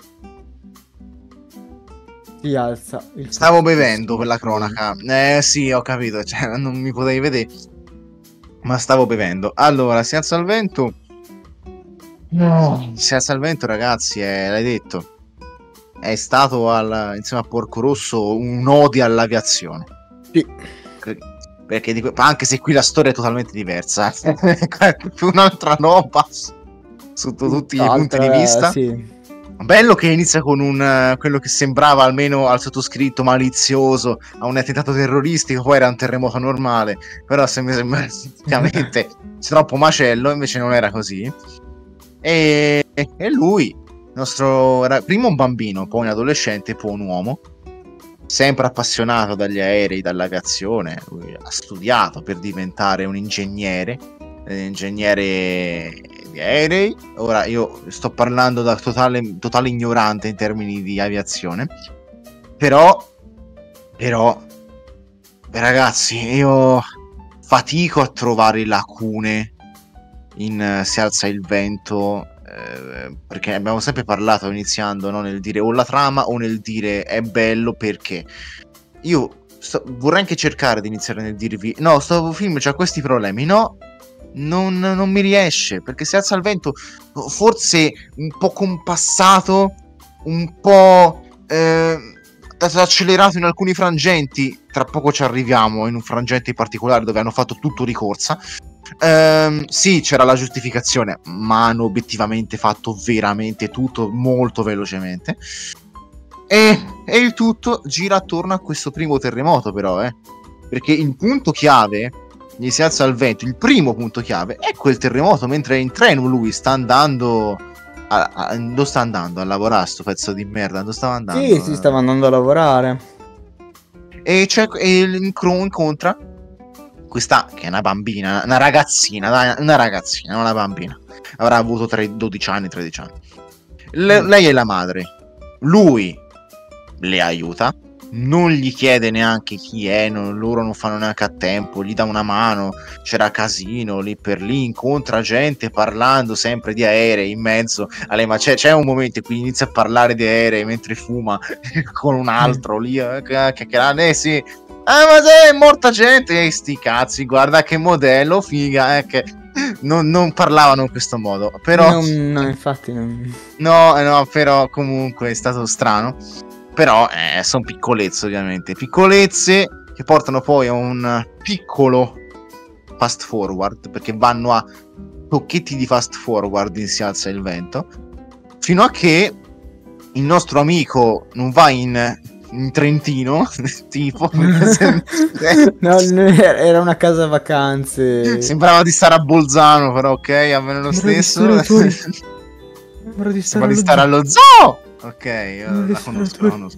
[SPEAKER 2] Si alza il
[SPEAKER 1] Stavo
[SPEAKER 2] fottutissimo
[SPEAKER 1] bevendo quella cronaca. Eh sì, ho capito, cioè non mi potevi vedere, ma stavo bevendo. Allora, si alza il vento. No. Si alza il vento, ragazzi, eh, l'hai detto. È stato al, insieme a Porco Rosso un odio all'aviazione.
[SPEAKER 2] Sì.
[SPEAKER 1] Perché di, anche se qui la storia è totalmente diversa, è più un'altra roba sotto tutti i punti di vista.
[SPEAKER 2] Sì.
[SPEAKER 1] Bello che inizia con un uh, quello che sembrava almeno al sottoscritto malizioso a un attentato terroristico, poi era un terremoto normale, però se mi sembra effettivamente c'è troppo macello, invece non era così. E, e lui, nostro era prima un bambino, poi un adolescente, poi un uomo, sempre appassionato dagli aerei, dall'aviazione. Lui ha studiato per diventare un ingegnere, un ingegnere di aerei. Ora io sto parlando da totale, totale ignorante in termini di aviazione, però però beh, ragazzi, io fatico a trovare lacune in uh, Si alza il vento, eh, perché abbiamo sempre parlato iniziando, no, nel dire o la trama o nel dire è bello, perché io sto, vorrei anche cercare di iniziare nel dirvi no, sto film c'ha questi problemi, no, non, non mi riesce, perché Si alza il vento forse un po' compassato, un po' eh, accelerato in alcuni frangenti. Tra poco ci arriviamo in un frangente in particolare dove hanno fatto tutto di corsa. Um, sì, c'era la giustificazione, ma hanno obiettivamente fatto veramente tutto molto velocemente. E, e il tutto gira attorno a questo primo terremoto, però, eh. Perché il punto chiave gli Si alza il vento, il primo punto chiave è quel terremoto, mentre in treno lui sta andando a, a, dove sta andando a lavorare, sto pezzo di merda, dove stava andando?
[SPEAKER 2] Sì, si stava andando a lavorare.
[SPEAKER 1] E, c'è, e incontra questa che è una bambina, una ragazzina, una ragazzina, non una bambina, avrà avuto tre, dodici anni, tredici anni. Le, mm. Lei è la madre, lui le aiuta, non gli chiede neanche chi è, non, loro non fanno neanche a tempo, gli dà una mano, c'era casino lì per lì, incontra gente parlando sempre di aerei in mezzo a lei, ma c'è, c'è un momento in cui inizia a parlare di aerei mentre fuma con un altro lì, eh, che, che, che eh sì, ah ma se è morta gente, e sti cazzi, guarda che modello, figa, eh, che non, non parlavano in questo modo, però
[SPEAKER 2] no, no infatti non...
[SPEAKER 1] no, no, però comunque è stato strano. Però eh, sono piccolezze, ovviamente, piccolezze che portano poi a un piccolo fast forward, perché vanno a tocchetti di fast forward in Si alza il vento. fino a che il nostro amico non va in, in Trentino, tipo,
[SPEAKER 2] no, era una casa vacanze.
[SPEAKER 1] Sembrava di stare a Bolzano, però ok, a me lo stesso.
[SPEAKER 2] Sembra di
[SPEAKER 1] stare, di stare allo zoo. Ok, io la conosco, la conosco.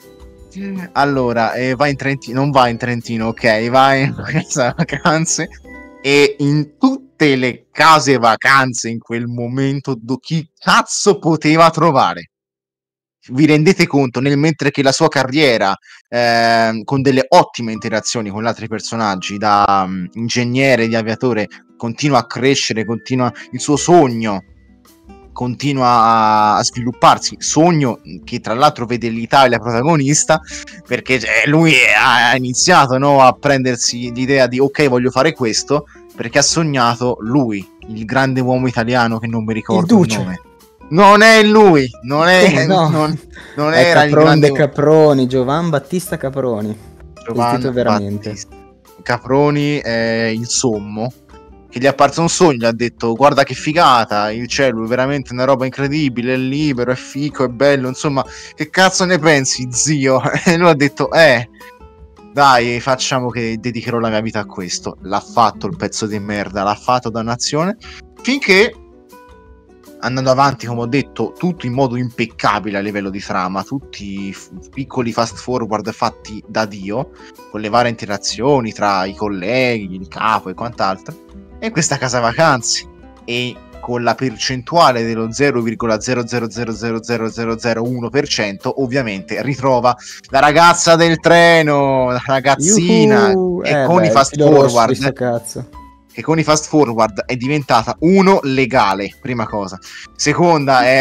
[SPEAKER 1] Allora, eh, va in Trentino, non va in Trentino, ok, va in casa vacanze, e in tutte le case vacanze in quel momento do- chi cazzo poteva trovare? Vi rendete conto, nel mentre che la sua carriera eh, con delle ottime interazioni con gli altri personaggi, da um, ingegnere di aviatore, continua a crescere, continua il suo sogno continua a, a svilupparsi, sogno che tra l'altro vede l'Italia protagonista, perché eh, lui ha iniziato, no, a prendersi l'idea di ok, voglio fare questo, perché ha sognato lui, il grande uomo italiano che non mi ricordo il, il nome. Non è lui, non è,
[SPEAKER 2] no?
[SPEAKER 1] non, non
[SPEAKER 2] è
[SPEAKER 1] era
[SPEAKER 2] Capron
[SPEAKER 1] il grande...
[SPEAKER 2] de Caproni, Giovan Battista Caproni.
[SPEAKER 1] Giovan
[SPEAKER 2] veramente.
[SPEAKER 1] Battista Caproni è il sommo, che gli è apparso un sogno, gli ha detto guarda che figata, il cielo è veramente una roba incredibile, è libero, è fico, è bello, insomma, che cazzo ne pensi, zio? E lui ha detto eh, dai, facciamo che dedicherò la mia vita a questo. L'ha fatto il pezzo di merda, l'ha fatto, dannazione, finché, andando avanti, come ho detto, tutto in modo impeccabile a livello di trama, tutti f- piccoli fast forward fatti da Dio, con le varie interazioni tra i colleghi, il capo e quant'altro, e questa casa vacanze, e con la percentuale dello zero virgola zero zero zero zero zero zero zero uno per cento ovviamente ritrova la ragazza del treno, la ragazzina,
[SPEAKER 2] Yuhu!
[SPEAKER 1] e
[SPEAKER 2] eh
[SPEAKER 1] con
[SPEAKER 2] beh,
[SPEAKER 1] i fast forward
[SPEAKER 2] cazzo.
[SPEAKER 1] che con i fast forward è diventata uno legale, prima cosa, seconda è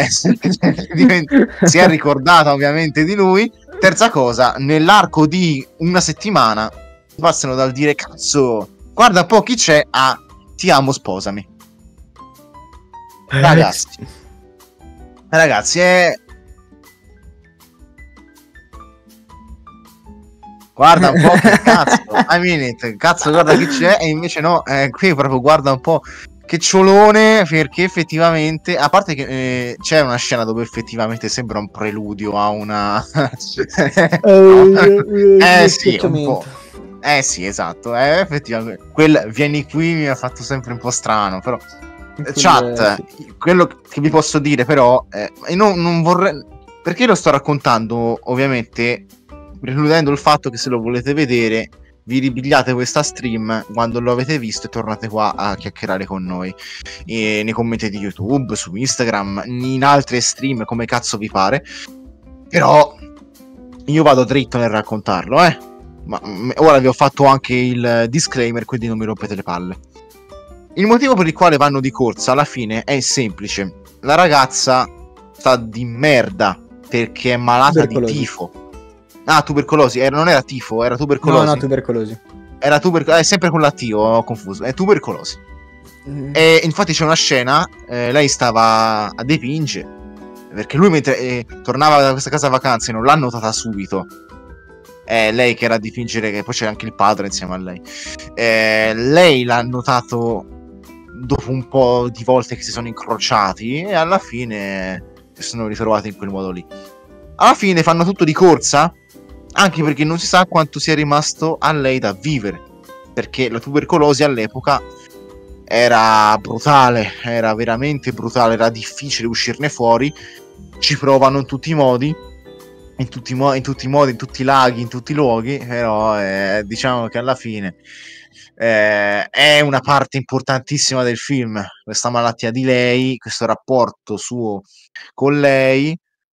[SPEAKER 1] si è ricordata ovviamente di lui, terza cosa, nell'arco di una settimana passano dal dire cazzo guarda un po' chi c'è a ti amo, sposami. Ragazzi, ragazzi, è... guarda un po' che cazzo, I mean it, cazzo, guarda chi c'è, e invece no, eh, qui proprio guarda un po' che ciolone, perché effettivamente, a parte che eh, c'è una scena dove effettivamente sembra un preludio a una... eh sì, un po'. Eh sì, esatto, eh, effettivamente quel vieni qui mi ha fatto sempre un po' strano, però quel, chat, sì. Quello che vi posso dire però eh, non, non vorrei, perché lo sto raccontando ovviamente precludendo il fatto che se lo volete vedere vi ripigliate questa stream quando lo avete visto e tornate qua a chiacchierare con noi e nei commenti di YouTube, su Instagram, in altre stream, come cazzo vi pare, però io vado dritto nel raccontarlo, eh ma ora vi ho fatto anche il disclaimer, quindi non mi rompete le palle. Il motivo per il quale vanno di corsa alla fine è semplice: la ragazza sta di merda perché è malata di tifo. Ah, tubercolosi, era, non era tifo, era tubercolosi.
[SPEAKER 2] No, no, tubercolosi.
[SPEAKER 1] Era tubercolosi, è sempre con la T, ho confuso, è tubercolosi. Mm. E infatti c'è una scena, eh, lei stava a dipingere, perché lui mentre eh, tornava da questa casa vacanze non l'ha notata subito. Eh, lei che era a dipingere, che poi c'era anche il padre insieme a lei, eh, lei l'ha notato dopo un po' di volte che si sono incrociati e alla fine si sono ritrovati in quel modo lì. Alla fine fanno tutto di corsa, anche perché non si sa quanto sia rimasto a lei da vivere, perché la tubercolosi all'epoca era brutale, era veramente brutale, era difficile uscirne fuori, ci provano in tutti i modi, in tutti i, mo- in tutti i modi, in tutti i laghi, in tutti i luoghi, però eh, diciamo che alla fine eh, è una parte importantissima del film, questa malattia di lei, questo rapporto suo con lei,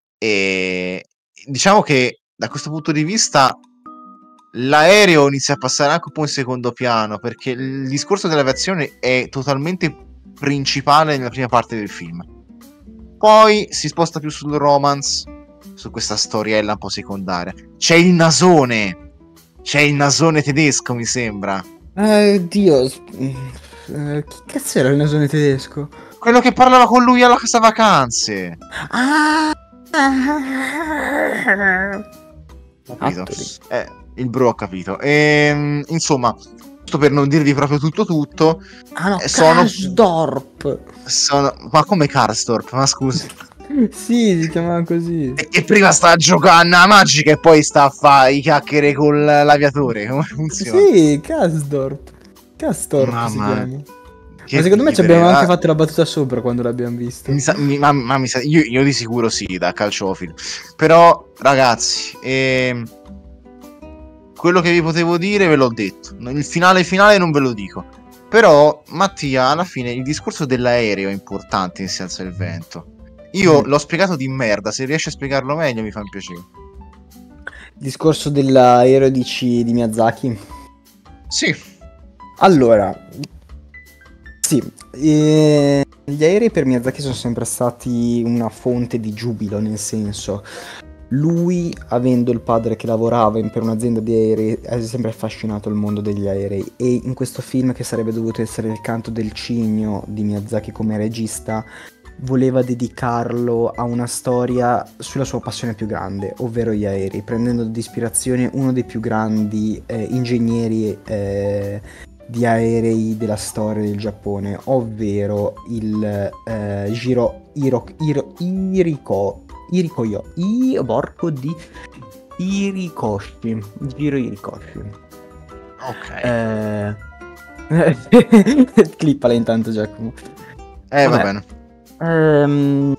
[SPEAKER 1] e diciamo che da questo punto di vista l'aereo inizia a passare anche un po' in secondo piano, perché il discorso dell'aviazione è totalmente principale nella prima parte del film, poi si sposta più sul romance, su questa storiella un po' secondaria. C'è il nasone, c'è il nasone tedesco, mi sembra.
[SPEAKER 2] Eh, Dio, uh, chi cazzo era il nasone tedesco?
[SPEAKER 1] Quello che parlava con lui alla casa vacanze.
[SPEAKER 2] Ah,
[SPEAKER 1] capito? Eh, il bro ha capito. E, insomma, giusto per non dirvi proprio tutto tutto.
[SPEAKER 2] Ah no,
[SPEAKER 1] sono...
[SPEAKER 2] Karsdorp.
[SPEAKER 1] Sono... Ma come Karsdorp? Ma scusi.
[SPEAKER 2] Sì, si chiamava così.
[SPEAKER 1] E che prima sta a giocare a magica e poi sta a fare i chiacchiere con l'aviatore. Come funziona?
[SPEAKER 2] Sì, Kasdorp. Kastorp si
[SPEAKER 1] Mamma mia.
[SPEAKER 2] chiama.
[SPEAKER 1] Che
[SPEAKER 2] Ma secondo me ci
[SPEAKER 1] vivere,
[SPEAKER 2] abbiamo anche
[SPEAKER 1] ah,
[SPEAKER 2] fatto la battuta sopra quando l'abbiamo visto.
[SPEAKER 1] mi sa- mi- ma, ma mi sa- io, io di sicuro sì, da calciofilo. Però, ragazzi, ehm, quello che vi potevo dire ve l'ho detto. Il finale finale non ve lo dico. Però, Mattia, alla fine il discorso dell'aereo è importante in Senza il Vento. Io
[SPEAKER 2] Mm.
[SPEAKER 1] l'ho spiegato di merda, se riesci a spiegarlo meglio mi fa un piacere.
[SPEAKER 2] Il discorso dell'aereo di, C- di Miyazaki.
[SPEAKER 1] Sì,
[SPEAKER 2] Allora, sì, eh, gli aerei per Miyazaki sono sempre stati una fonte di giubilo, nel senso, lui, avendo il padre che lavorava in- per un'azienda di aerei, è sempre affascinato il mondo degli aerei, e in questo film, che sarebbe dovuto essere Il canto del cigno di Miyazaki come regista, voleva dedicarlo a una storia sulla sua passione più grande, ovvero gli aerei, prendendo di ispirazione uno dei più grandi eh, ingegneri eh, di aerei della storia del Giappone, ovvero il eh, Jiro Hiro, Hiro, Hiriko Hiriko Yo, I, porco di Hirikoshi, Jiro Hirikoshi.
[SPEAKER 1] ok.
[SPEAKER 2] Eh... Clippala intanto, Giacomo.
[SPEAKER 1] Eh, va
[SPEAKER 2] Vabbè.
[SPEAKER 1] bene.
[SPEAKER 2] Ehm,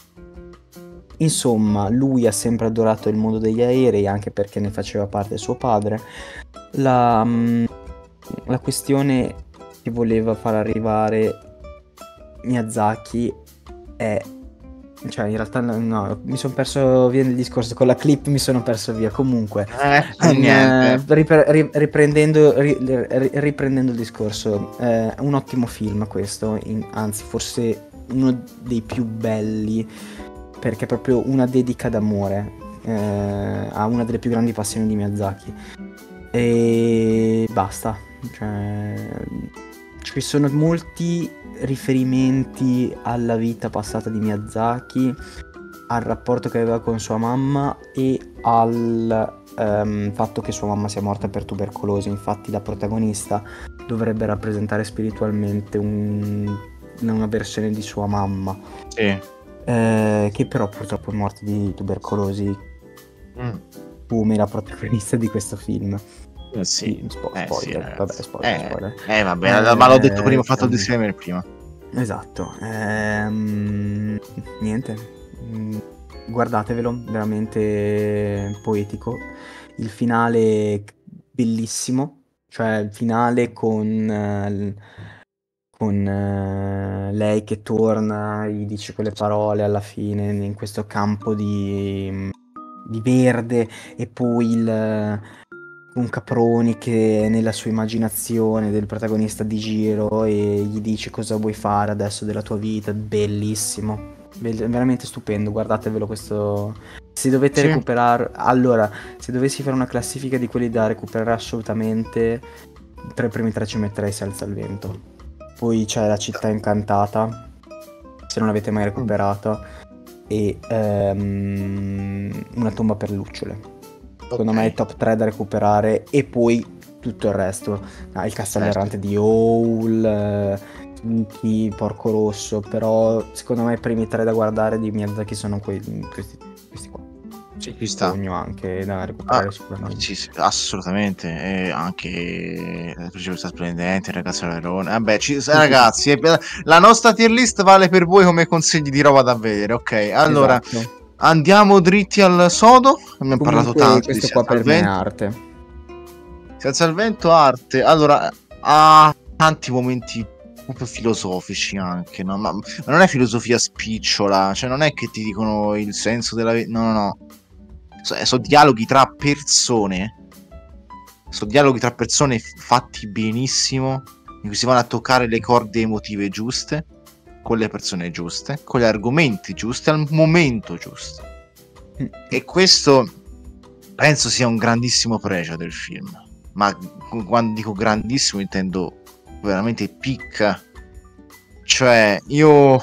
[SPEAKER 2] insomma, lui ha sempre adorato il mondo degli aerei, anche perché ne faceva parte suo padre. La, mm, la questione che voleva far arrivare Miyazaki è... Cioè, in realtà no, no, mi sono perso via nel discorso, con la clip mi sono perso via. Comunque,
[SPEAKER 1] Eh,
[SPEAKER 2] un,
[SPEAKER 1] niente.
[SPEAKER 2] eh, ripre- ri- riprendendo, ri- ri- riprendendo il discorso, eh, un ottimo film questo, in- anzi forse uno dei più belli, perché è proprio una dedica d'amore eh, a una delle più grandi passioni di Miyazaki. E basta, cioè, ci sono molti riferimenti alla vita passata di Miyazaki, al rapporto che aveva con sua mamma e al ehm, fatto che sua mamma sia morta per tubercolosi. Infatti la protagonista dovrebbe rappresentare spiritualmente un- una versione di sua mamma,
[SPEAKER 1] Sì.
[SPEAKER 2] eh, che però purtroppo è morta di tubercolosi,
[SPEAKER 1] Mm.
[SPEAKER 2] come la protagonista di questo film.
[SPEAKER 1] Eh, sì.
[SPEAKER 2] Spo-
[SPEAKER 1] Eh,
[SPEAKER 2] spoiler,
[SPEAKER 1] sì, ragazzi.
[SPEAKER 2] vabbè, spoiler,
[SPEAKER 1] Eh,
[SPEAKER 2] spoiler.
[SPEAKER 1] eh, vabbè, ma l'ho detto prima, ho fatto il
[SPEAKER 2] Ehm,
[SPEAKER 1] disclaimer prima.
[SPEAKER 2] Esatto, ehm, niente, mm, guardatevelo, veramente poetico. Il finale bellissimo, cioè il finale con, eh, l- con eh, lei che torna, gli dice quelle parole alla fine in questo campo di, di verde, e poi il, un Caproni che nella sua immaginazione del protagonista di giro e gli dice cosa vuoi fare adesso della tua vita. Bellissimo, Bell- veramente stupendo, guardatevelo questo. Se dovete
[SPEAKER 1] Sì.
[SPEAKER 2] recuperare, allora, se dovessi fare una classifica di quelli da recuperare assolutamente, tra i primi tre ci metterei Senza il Vento. Poi c'è La città incantata, se non l'avete mai recuperata, e ehm, Una tomba per lucciole. Secondo
[SPEAKER 1] Ok.
[SPEAKER 2] me è top tre da recuperare, e poi tutto il resto. Ah, il castello
[SPEAKER 1] Certo.
[SPEAKER 2] errante di Howl, eh, Iki, Porco Rosso, però secondo me i primi tre da guardare di Miyazaki sono que- questi, questi qua.
[SPEAKER 1] Sì, ci sta.
[SPEAKER 2] Sogno anche da recuperare
[SPEAKER 1] Ah,
[SPEAKER 2] sicuramente.
[SPEAKER 1] sì, sì, assolutamente. E anche la Principessa Splendente, il ragazzo alla Verona. Vabbè, ci, ragazzi, è per- la nostra tier list vale per voi come consigli di roba da vedere. Ok, allora
[SPEAKER 2] Esatto.
[SPEAKER 1] andiamo dritti al sodo. Abbiamo parlato
[SPEAKER 2] Comunque
[SPEAKER 1] tanto di
[SPEAKER 2] questo qua
[SPEAKER 1] Senza il
[SPEAKER 2] per me è
[SPEAKER 1] Vento.
[SPEAKER 2] arte.
[SPEAKER 1] Senza il Vento, arte. Allora, ha tanti momenti proprio filosofici anche, no? Ma, ma non è filosofia spicciola, cioè non è che ti dicono il senso della vita. No, no, no. So- sono dialoghi tra persone. Sono dialoghi tra persone f- fatti benissimo, in cui si vanno a toccare le corde emotive giuste, con le persone giuste, con gli argomenti giusti, al momento giusto. E questo penso sia un grandissimo pregio del film. Ma quando dico grandissimo intendo veramente picca. Cioè, io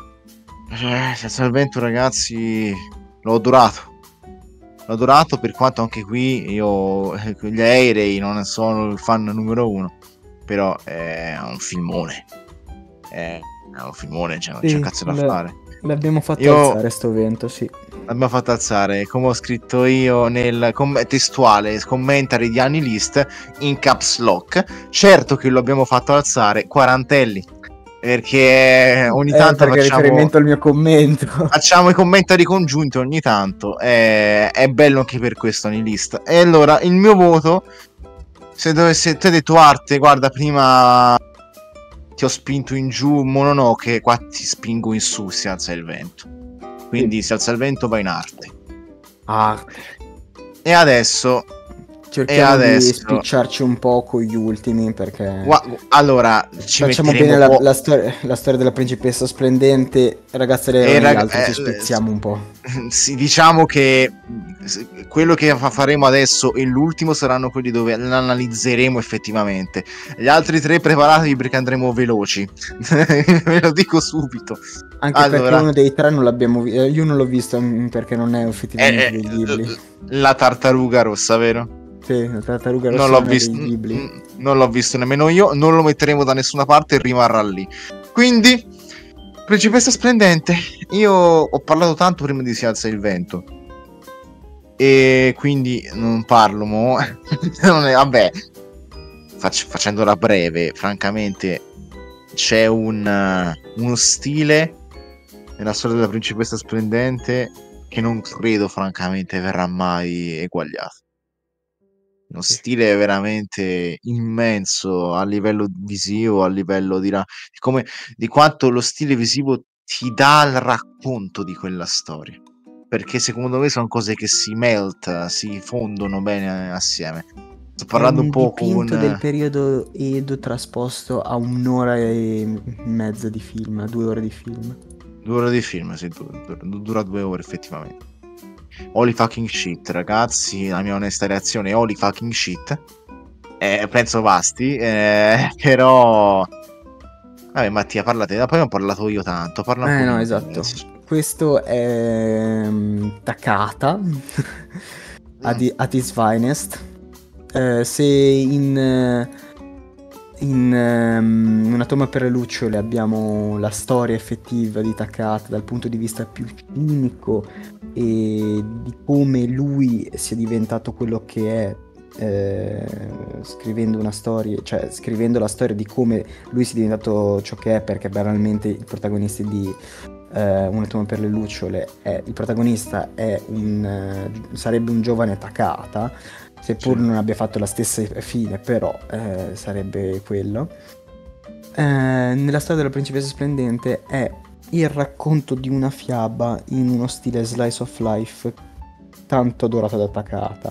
[SPEAKER 1] eh, Senza il Vento, ragazzi, l'ho adorato. L'ho adorato, per quanto anche qui io eh, gli aerei non sono il fan numero uno, però è un filmone. È, è un filmone, cioè non c'è
[SPEAKER 2] Sì,
[SPEAKER 1] un cazzo da
[SPEAKER 2] il-
[SPEAKER 1] fare.
[SPEAKER 2] L'abbiamo fatto
[SPEAKER 1] Io-
[SPEAKER 2] alzare sto vento, sì.
[SPEAKER 1] L'abbiamo fatto alzare, come ho scritto io nel com- testuale commentary di Anilist in caps lock. Certo che lo abbiamo fatto alzare quarantelli, perché ogni
[SPEAKER 2] Eh,
[SPEAKER 1] tanto
[SPEAKER 2] perché
[SPEAKER 1] facciamo,
[SPEAKER 2] riferimento al mio commento.
[SPEAKER 1] facciamo i commentari congiunti ogni tanto. È, è bello anche per questo Anilist. E allora il mio voto, se dovesse, tu hai detto Arte, guarda, prima ti ho spinto in giù Mononoke, qua ti spingo in su, si alza il vento. Quindi si alza il vento, va in Arte.
[SPEAKER 2] Arte.
[SPEAKER 1] E adesso,
[SPEAKER 2] Cerchiamo
[SPEAKER 1] e
[SPEAKER 2] di
[SPEAKER 1] adesso
[SPEAKER 2] spicciarci un po' con gli ultimi, perché
[SPEAKER 1] gua- allora ci
[SPEAKER 2] facciamo
[SPEAKER 1] metteremo
[SPEAKER 2] bene la,
[SPEAKER 1] po-
[SPEAKER 2] la storia, la storia della principessa splendente. Ragazze
[SPEAKER 1] e
[SPEAKER 2] Leone e gli
[SPEAKER 1] rag-
[SPEAKER 2] altri ci
[SPEAKER 1] eh,
[SPEAKER 2] spezziamo un po'.
[SPEAKER 1] sì, diciamo che quello che fa- faremo adesso e l'ultimo saranno quelli dove l'analizzeremo effettivamente. Gli altri tre preparatevi perché andremo veloci. Ve lo dico subito.
[SPEAKER 2] Anche perché
[SPEAKER 1] Allora,
[SPEAKER 2] uno dei tre non l'abbiamo visto. Io non l'ho visto mm, perché non è effettivamente
[SPEAKER 1] è,
[SPEAKER 2] dei
[SPEAKER 1] è
[SPEAKER 2] Ghibli.
[SPEAKER 1] la tartaruga rossa, vero?
[SPEAKER 2] Sì, la tartaruga
[SPEAKER 1] Non
[SPEAKER 2] rossa
[SPEAKER 1] l'ho
[SPEAKER 2] non è
[SPEAKER 1] visto,
[SPEAKER 2] dei Ghibli.
[SPEAKER 1] n- non l'ho visto nemmeno io, non lo metteremo da nessuna parte e rimarrà lì. Quindi, Principessa Splendente, io ho parlato tanto prima di Si alza il vento. E quindi non parlo mo. Non è- vabbè, fac- facendola breve, francamente, c'è un, uh, uno stile nella storia della Principessa Splendente che non credo francamente verrà mai eguagliato. Uno stile veramente immenso a livello visivo, a livello di, ra- di come, di quanto lo stile visivo ti dà il racconto di quella storia. Perché secondo me sono cose che si melt, si fondono bene assieme. Sto
[SPEAKER 2] È
[SPEAKER 1] parlando un
[SPEAKER 2] un
[SPEAKER 1] po'
[SPEAKER 2] dipinto del
[SPEAKER 1] con
[SPEAKER 2] periodo Edo trasposto a un'ora e mezza di film, a due ore di film.
[SPEAKER 1] due ore di film, sì, du- du- dura due ore effettivamente. Holy fucking shit, ragazzi, la mia onesta reazione è holy fucking shit. Eh, penso basti, eh, però... Vabbè, Mattia, parlate, poi ho parlato io tanto, parla un
[SPEAKER 2] Eh
[SPEAKER 1] po' di
[SPEAKER 2] no,
[SPEAKER 1] me
[SPEAKER 2] esatto.
[SPEAKER 1] adesso.
[SPEAKER 2] Questo è mm, Takata at,
[SPEAKER 1] Mm.
[SPEAKER 2] at his finest. Eh, se in, eh, in um, Una tomba per le lucciole abbiamo la storia effettiva di Takata dal punto di vista più cinico e di come lui sia diventato quello che è, eh, scrivendo una storia, cioè scrivendo la storia di come lui sia diventato ciò che è, perché banalmente il protagonista di eh, Una tomba per le lucciole è, il protagonista è un, eh, sarebbe un giovane Takata, seppur
[SPEAKER 1] Sì.
[SPEAKER 2] non abbia fatto la stessa fine, però eh, sarebbe quello. Eh, nella storia della principessa splendente è il racconto di una fiaba in uno stile slice of life tanto adorato da Takata.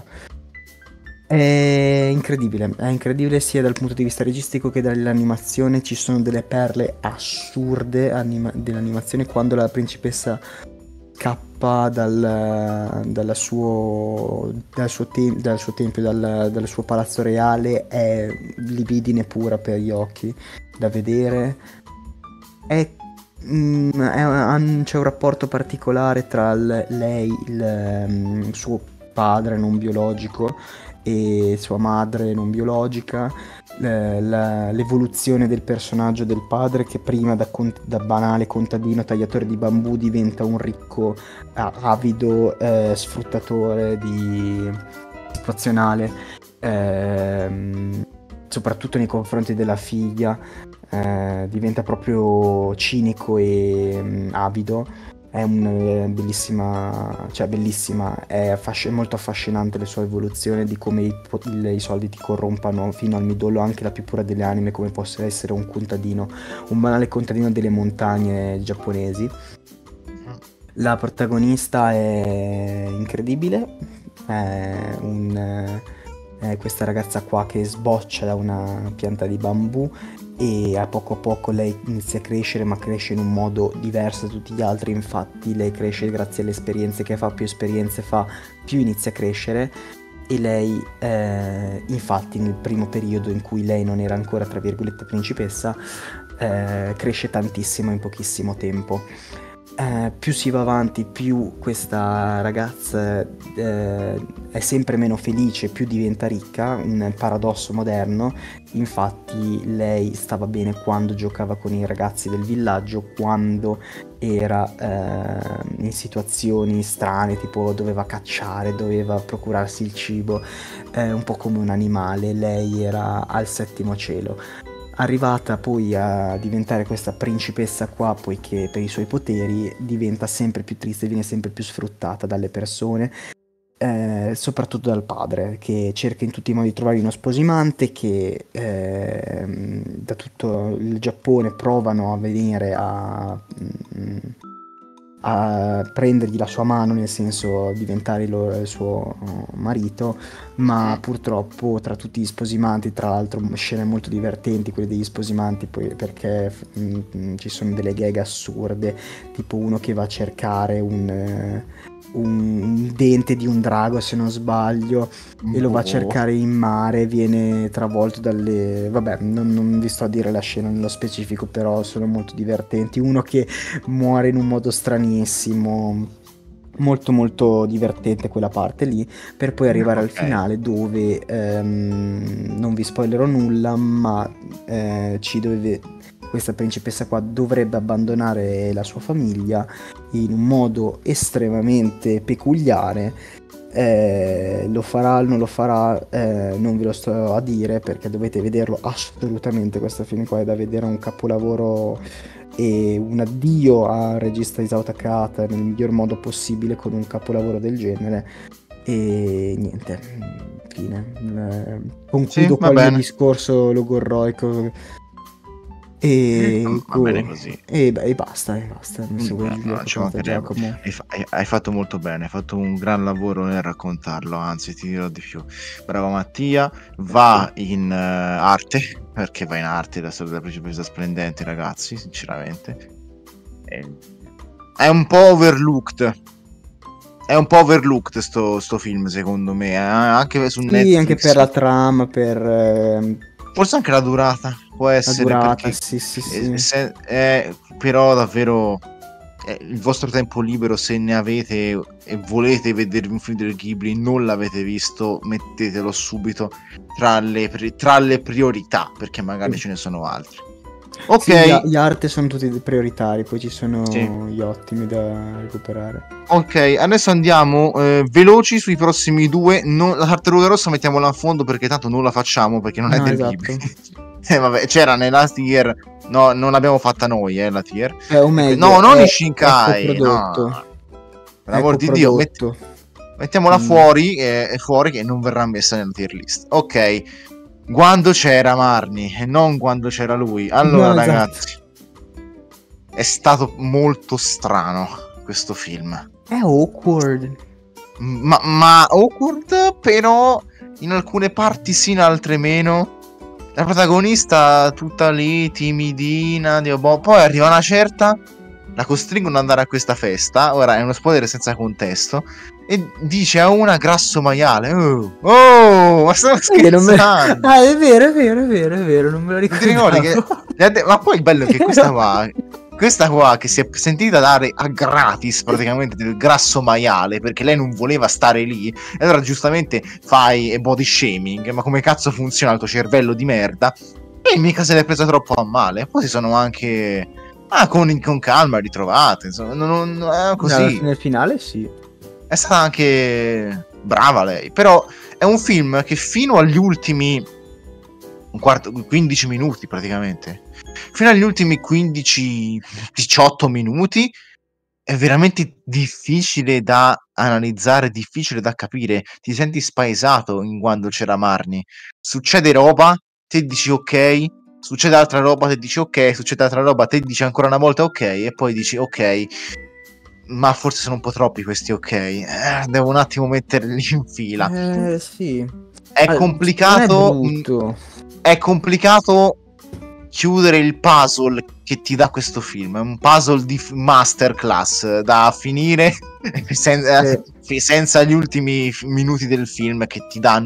[SPEAKER 2] È incredibile, è incredibile sia dal punto di vista registico che dall'animazione. Ci sono delle perle assurde anima- dell'animazione quando la principessa scappa dal, dalla suo, dal, suo te- dal suo tempio, dal, dal suo palazzo reale. È libidine pura per gli occhi da vedere. È, mm, è un- c'è un rapporto particolare tra il- lei, il mm, suo padre non biologico e sua madre non biologica, eh, la- l'evoluzione del personaggio del padre che prima da, cont- da banale contadino tagliatore di bambù diventa un ricco, ah, avido eh, sfruttatore di situazionale, ehm, soprattutto nei confronti della figlia, eh, diventa proprio cinico e mm, avido. È un, eh, bellissima, cioè bellissima, è affasc- molto affascinante la sua evoluzione di come i, po- il- i soldi ti corrompano fino al midollo anche la più pura delle anime, come possa essere un contadino, un banale contadino delle montagne giapponesi. La protagonista è incredibile, è, un, è questa ragazza qua che sboccia da una pianta di bambù e a poco a poco lei inizia a crescere, ma cresce in un modo diverso da tutti gli altri. Infatti lei cresce grazie alle esperienze che fa, più esperienze fa, più inizia a crescere. E lei, eh, infatti, nel primo periodo in cui lei non era ancora, tra virgolette, principessa, eh, cresce tantissimo in pochissimo tempo. eh, più si va avanti, più questa ragazza eh, è sempre meno felice, più diventa ricca, un paradosso moderno. Infatti lei stava bene quando giocava con i ragazzi del villaggio, quando era eh, in situazioni strane, tipo doveva cacciare, doveva procurarsi il cibo, eh, un po' come un animale. Lei era al settimo cielo. Arrivata poi a diventare questa principessa qua, poiché per i suoi poteri diventa sempre più triste, viene sempre più sfruttata dalle persone, eh, soprattutto dal padre, che cerca in tutti i modi di trovare uno sposimante, che ehm, da tutto il Giappone provano a venire a, mm, a prendergli la sua mano, nel senso diventare il, loro- il suo marito, ma
[SPEAKER 1] Mm.
[SPEAKER 2] purtroppo tra tutti gli sposimanti, tra l'altro scene molto divertenti quelle degli sposimanti, poi perché mm, mm, ci sono delle gag assurde, tipo uno che va a cercare un, eh, un- un dente di un drago, se non sbaglio, e lo va a
[SPEAKER 1] Boh.
[SPEAKER 2] cercare in mare, viene travolto dalle... vabbè, non, non vi sto a dire la scena nello specifico, però sono molto divertenti. Uno che muore in un modo stranissimo, molto molto divertente quella parte lì, per poi arrivare al
[SPEAKER 1] Ok.
[SPEAKER 2] finale dove ehm, non vi spoilerò nulla, ma eh, ci dove questa principessa qua dovrebbe abbandonare la sua famiglia in un modo estremamente peculiare. Eh, lo farà, non lo farà, eh, non ve lo sto a dire perché dovete vederlo assolutamente. Questo film qua è da vedere, è un capolavoro e un addio al regista Isao Takahata nel miglior modo possibile con un capolavoro del genere. E niente, fine. Eh,
[SPEAKER 1] Sì,
[SPEAKER 2] concludo
[SPEAKER 1] va
[SPEAKER 2] qua il mio
[SPEAKER 1] bene.
[SPEAKER 2] discorso logorroico
[SPEAKER 1] Mm,
[SPEAKER 2] e,
[SPEAKER 1] Va bene
[SPEAKER 2] co-
[SPEAKER 1] così.
[SPEAKER 2] e, e basta, e basta. Non
[SPEAKER 1] Mm,
[SPEAKER 2] seguo
[SPEAKER 1] beh,
[SPEAKER 2] il
[SPEAKER 1] no,
[SPEAKER 2] gioco
[SPEAKER 1] ci
[SPEAKER 2] con te,
[SPEAKER 1] mancherebbe.
[SPEAKER 2] Giacomo.
[SPEAKER 1] Hai, fa- hai- hai fatto molto bene, hai fatto un gran lavoro nel raccontarlo, anzi ti dirò di più. Bravo Mattia, va in eh, arte, perché va in arte la storia della principessa splendente, ragazzi, sinceramente. È, è un po' overlooked. È un po' overlooked sto, sto film, secondo me, eh, anche su
[SPEAKER 2] Sì, anche per
[SPEAKER 1] Netflix.
[SPEAKER 2] la trama, per ehm,
[SPEAKER 1] Forse anche la durata può
[SPEAKER 2] la
[SPEAKER 1] essere
[SPEAKER 2] durata,
[SPEAKER 1] perché
[SPEAKER 2] sì, sì,
[SPEAKER 1] eh,
[SPEAKER 2] sì.
[SPEAKER 1] se- eh, però davvero eh, il vostro tempo libero, se ne avete e volete vedervi un film del Ghibli, non l'avete visto, mettetelo subito tra le, pri- tra le priorità, perché magari
[SPEAKER 2] Sì.
[SPEAKER 1] ce ne sono altri.
[SPEAKER 2] Sì, gli, a-
[SPEAKER 1] Ok,
[SPEAKER 2] gli arte sono tutti prioritari, poi ci
[SPEAKER 1] sì.
[SPEAKER 2] sono gli ottimi da recuperare.
[SPEAKER 1] Ok, adesso andiamo eh, veloci sui prossimi due. Non- la tartaruga rossa mettiamola a fondo perché tanto non la facciamo perché non è
[SPEAKER 2] No,
[SPEAKER 1] del Ghibli.
[SPEAKER 2] esatto.
[SPEAKER 1] Eh, vabbè, c'era nella tier, no, non l'abbiamo fatta noi, eh, la tier.
[SPEAKER 2] Eh, o
[SPEAKER 1] E que- no,
[SPEAKER 2] meglio,
[SPEAKER 1] non i
[SPEAKER 2] è, è
[SPEAKER 1] Shinkai, no.
[SPEAKER 2] coprodotto.
[SPEAKER 1] Per
[SPEAKER 2] È
[SPEAKER 1] amor di Dio, met-
[SPEAKER 2] coprodotto.
[SPEAKER 1] mettiamola
[SPEAKER 2] Mm.
[SPEAKER 1] fuori, eh, è fuori che non verrà messa nella tier list. Ok, quando c'era Marni e non quando c'era lui. Allora,
[SPEAKER 2] No, esatto.
[SPEAKER 1] ragazzi, è stato molto strano questo film.
[SPEAKER 2] È awkward.
[SPEAKER 1] Ma, ma awkward, però in alcune parti sì, in altre meno. La protagonista tutta lì, timidina, Dio, boh. Poi arriva una certa, la costringono ad andare a questa festa. Ora è uno spoiler senza contesto. E dice a una grasso maiale: Oh, oh, ma stiamo
[SPEAKER 2] Perché non me...
[SPEAKER 1] scherzando?
[SPEAKER 2] Ah, è vero, è vero, è vero, è vero, non me lo
[SPEAKER 1] Non ti ricordi che.
[SPEAKER 2] ricordavo.
[SPEAKER 1] gli ha de- Ma poi il bello è che questa
[SPEAKER 2] Però-
[SPEAKER 1] qua. Questa qua che si è sentita dare a gratis praticamente del grasso maiale perché lei non voleva stare lì, e allora giustamente fai body shaming, ma come cazzo funziona il tuo cervello di merda? E mica se l'è presa troppo a male. Poi si sono anche ah, con, con calma ritrovate, insomma, non, non, è
[SPEAKER 2] No,
[SPEAKER 1] così.
[SPEAKER 2] nel finale sì.
[SPEAKER 1] È stata anche brava lei, però è un film che fino agli ultimi un quarto, quindici minuti praticamente, fino agli ultimi quindici diciotto minuti è veramente difficile da analizzare, difficile da capire. Ti senti spaesato in quando c'era Marni. Succede roba, te dici ok, succede altra roba, te dici ok, succede altra roba, te dici ancora una volta ok, e poi dici ok, ma forse sono un po' troppi questi ok. Eh, devo un attimo metterli in fila.
[SPEAKER 2] Eh, sì.
[SPEAKER 1] È
[SPEAKER 2] Allora, non è
[SPEAKER 1] complicato. mh,
[SPEAKER 2] brutto.
[SPEAKER 1] È complicato chiudere il puzzle che ti dà questo film. È un puzzle di f- masterclass da finire sen-
[SPEAKER 2] Eh,
[SPEAKER 1] eh, senza gli ultimi f- minuti del film che ti danno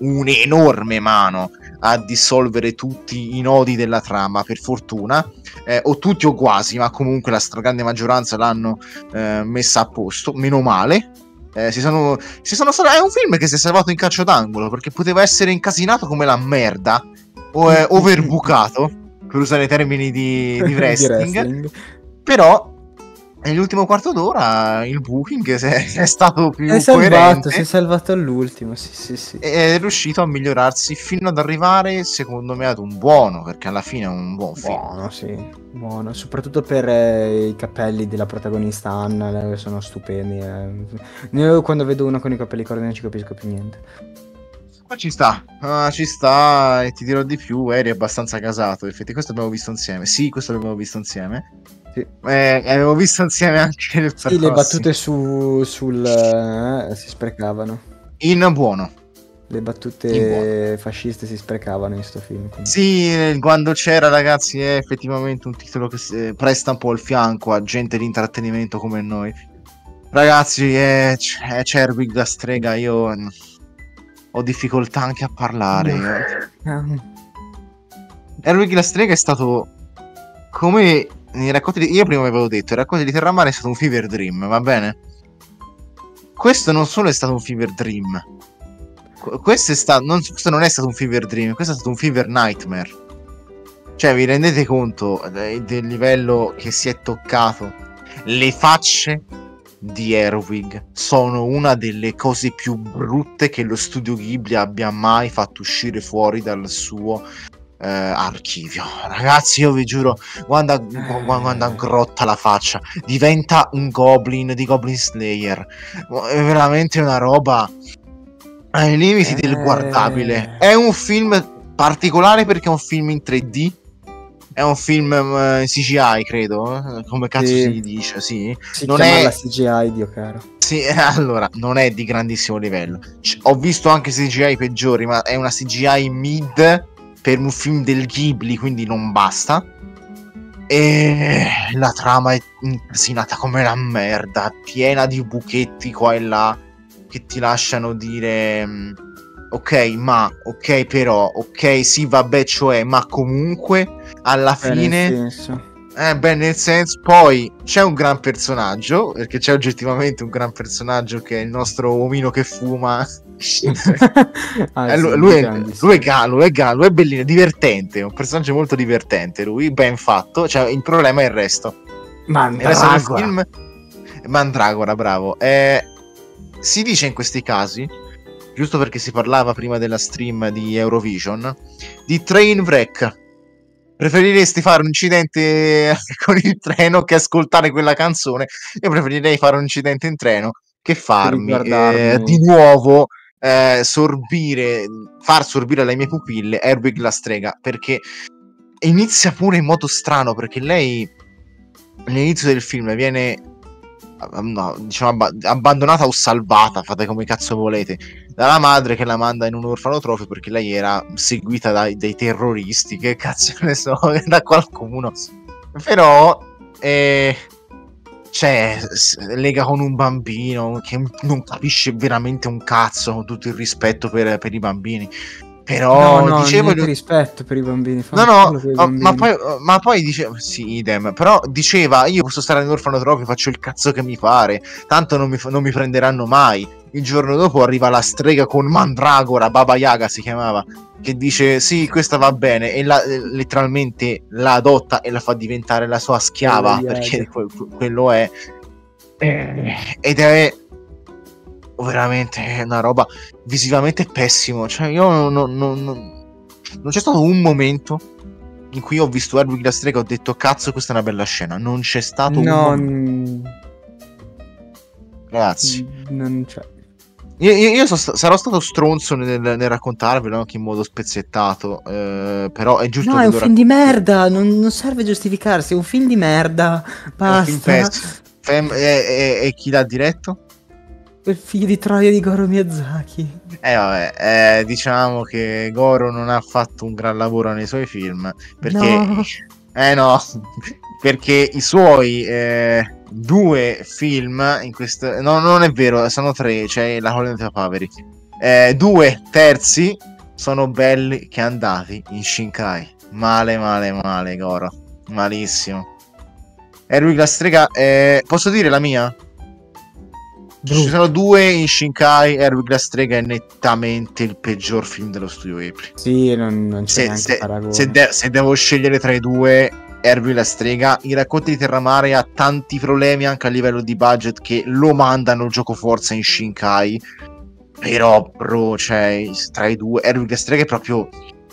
[SPEAKER 1] un'enorme mano a dissolvere tutti i nodi della trama, per fortuna, eh, o tutti o quasi, ma comunque la stragrande maggioranza l'hanno eh, messa a posto, meno male. Eh, si sono, si sono è un film che si è salvato in calcio d'angolo, perché poteva essere incasinato come la merda o eh, overbucato, per usare i termini di, di wrestling,
[SPEAKER 2] Di wrestling.
[SPEAKER 1] però nell'ultimo quarto d'ora il booking è, è stato più
[SPEAKER 2] Si è salvato,
[SPEAKER 1] coerente,
[SPEAKER 2] si è salvato all'ultimo, sì sì sì.
[SPEAKER 1] è riuscito a migliorarsi fino ad arrivare, secondo me, ad un buono, perché alla fine è un buon film.
[SPEAKER 2] Buono, sì, buono, soprattutto per eh, i capelli della protagonista Anna, eh, sono stupendi. Eh. Io quando vedo uno con i capelli corti non ci capisco più niente.
[SPEAKER 1] Ma ci sta, ah, ci sta, e ti dirò di più, eri abbastanza casato, effettivamente. Questo abbiamo visto insieme, sì, questo l'abbiamo visto insieme.
[SPEAKER 2] Sì.
[SPEAKER 1] Eh, abbiamo visto insieme anche il
[SPEAKER 2] Sì, le battute su, sul eh, si sprecavano.
[SPEAKER 1] In buono.
[SPEAKER 2] Le battute
[SPEAKER 1] In buono.
[SPEAKER 2] fasciste si sprecavano in sto film. Quindi.
[SPEAKER 1] Sì, quando c'era, ragazzi, è effettivamente un titolo che si, presta un po' il fianco a gente di intrattenimento come noi. Ragazzi, è, è Cherwig la strega, io ho difficoltà anche a parlare. Cherwig la strega è stato come nei racconti di... io prima avevo detto, i racconti di Terramare è stato un fever dream, va bene? Questo non solo è stato un fever dream, questo è stato non, questo non è stato un fever dream, questo è stato un fever nightmare. Cioè, vi rendete conto del livello che si è toccato? Le facce di Erwig sono una delle cose più brutte che lo studio Ghibli abbia mai fatto uscire fuori dal suo Uh, archivio. Ragazzi, io vi giuro, quando, quando aggrotta la faccia diventa un goblin di Goblin Slayer, è veramente una roba ai limiti del guardabile. È un film particolare perché è un film in tre D, è un film uh, C G I, credo, come cazzo sì. si dice, sì.
[SPEAKER 2] Si
[SPEAKER 1] non
[SPEAKER 2] chiama
[SPEAKER 1] è
[SPEAKER 2] la C G I, Dio caro.
[SPEAKER 1] Sì, allora, non è di grandissimo livello. C- ho visto anche C G I peggiori, ma è una C G I mid per un film del Ghibli, quindi non basta. E la trama è incasinata come la merda, piena di buchetti qua e là che ti lasciano dire ok, ma, ok però, ok sì vabbè, cioè, ma comunque alla
[SPEAKER 2] Beh,
[SPEAKER 1] fine
[SPEAKER 2] nel senso.
[SPEAKER 1] Eh, beh, nel senso, poi c'è un gran personaggio, perché c'è oggettivamente un gran personaggio che è il nostro omino che fuma.
[SPEAKER 2] ah,
[SPEAKER 1] eh,
[SPEAKER 2] sì,
[SPEAKER 1] lui, lui, è, lui è gallo, è gallo, è bellino, è divertente, è un personaggio molto divertente, lui, ben fatto, cioè il problema è il resto.
[SPEAKER 2] Mandragora.
[SPEAKER 1] Il resto del film... Mandragora, bravo. Eh, si dice in questi casi, giusto perché si parlava prima della stream di Eurovision, di train wreck. Preferiresti fare un incidente con il treno che ascoltare quella canzone? Io preferirei fare un incidente in treno che farmi eh, di nuovo eh, sorbire, far sorbire alle mie pupille Erwig la strega, perché inizia pure in modo strano, perché lei all'inizio del film viene no, diciamo ab- abbandonata o salvata, fate come cazzo volete, dalla madre che la manda in un orfanotrofio perché lei era seguita dai, dai terroristi, che cazzo ne so, da qualcuno, però eh, cioè lega con un bambino che non capisce veramente un cazzo, con tutto il rispetto per, per i bambini. Però
[SPEAKER 2] no, no,
[SPEAKER 1] dicevo
[SPEAKER 2] niente rispetto per i bambini.
[SPEAKER 1] No, no, ma, ma poi, ma poi diceva sì, idem. Però diceva: io posso stare nell'orfanotrofio, faccio il cazzo che mi pare. Tanto non mi, non mi prenderanno mai. Il giorno dopo arriva la strega con Mandragora, Baba Yaga si chiamava, che dice: sì, questa va bene. E la, letteralmente la adotta e la fa diventare la sua schiava. Oh, perché que- quello è. Ed è. Veramente una roba visivamente pessimo. Cioè, io non, non, non, non c'è stato un momento in cui ho visto Erwig la strega e ho detto cazzo, questa è una bella scena. Non c'è stato
[SPEAKER 2] no,
[SPEAKER 1] un momento. Ragazzi,
[SPEAKER 2] non c'è.
[SPEAKER 1] Io, io, io so, sarò stato stronzo nel, nel raccontarvelo anche in modo spezzettato, eh, però è giusto.
[SPEAKER 2] No, è un film di merda, non, non serve giustificarsi, è un film di merda. Basta.
[SPEAKER 1] Fem, e, e, e chi l'ha diretto?
[SPEAKER 2] Il figlio di Troia di Goro Miyazaki.
[SPEAKER 1] Eh vabbè, eh, diciamo che Goro non ha fatto un gran lavoro nei suoi film, perché
[SPEAKER 2] no.
[SPEAKER 1] eh no, perché i suoi eh, due film in questo, no, non è vero, sono tre, c'è La collina dei papaveri, Eh, due terzi sono belli che andati in Shinkai. Male, male, male, Goro. Malissimo. Erwin la strega, eh, posso dire la mia? Ci
[SPEAKER 2] Brutto.
[SPEAKER 1] sono due in Shinkai. Erwin la strega è nettamente il peggior film dello studio Ghibli.
[SPEAKER 2] Sì, non, non c'è
[SPEAKER 1] Se,
[SPEAKER 2] neanche
[SPEAKER 1] se,
[SPEAKER 2] paragone.
[SPEAKER 1] se, de- se devo scegliere tra i due, Erwin la strega, i racconti di Terramare ha tanti problemi anche a livello di budget che lo mandano il gioco forza in Shinkai. Però, bro, cioè, tra i due, Erwin la strega è proprio.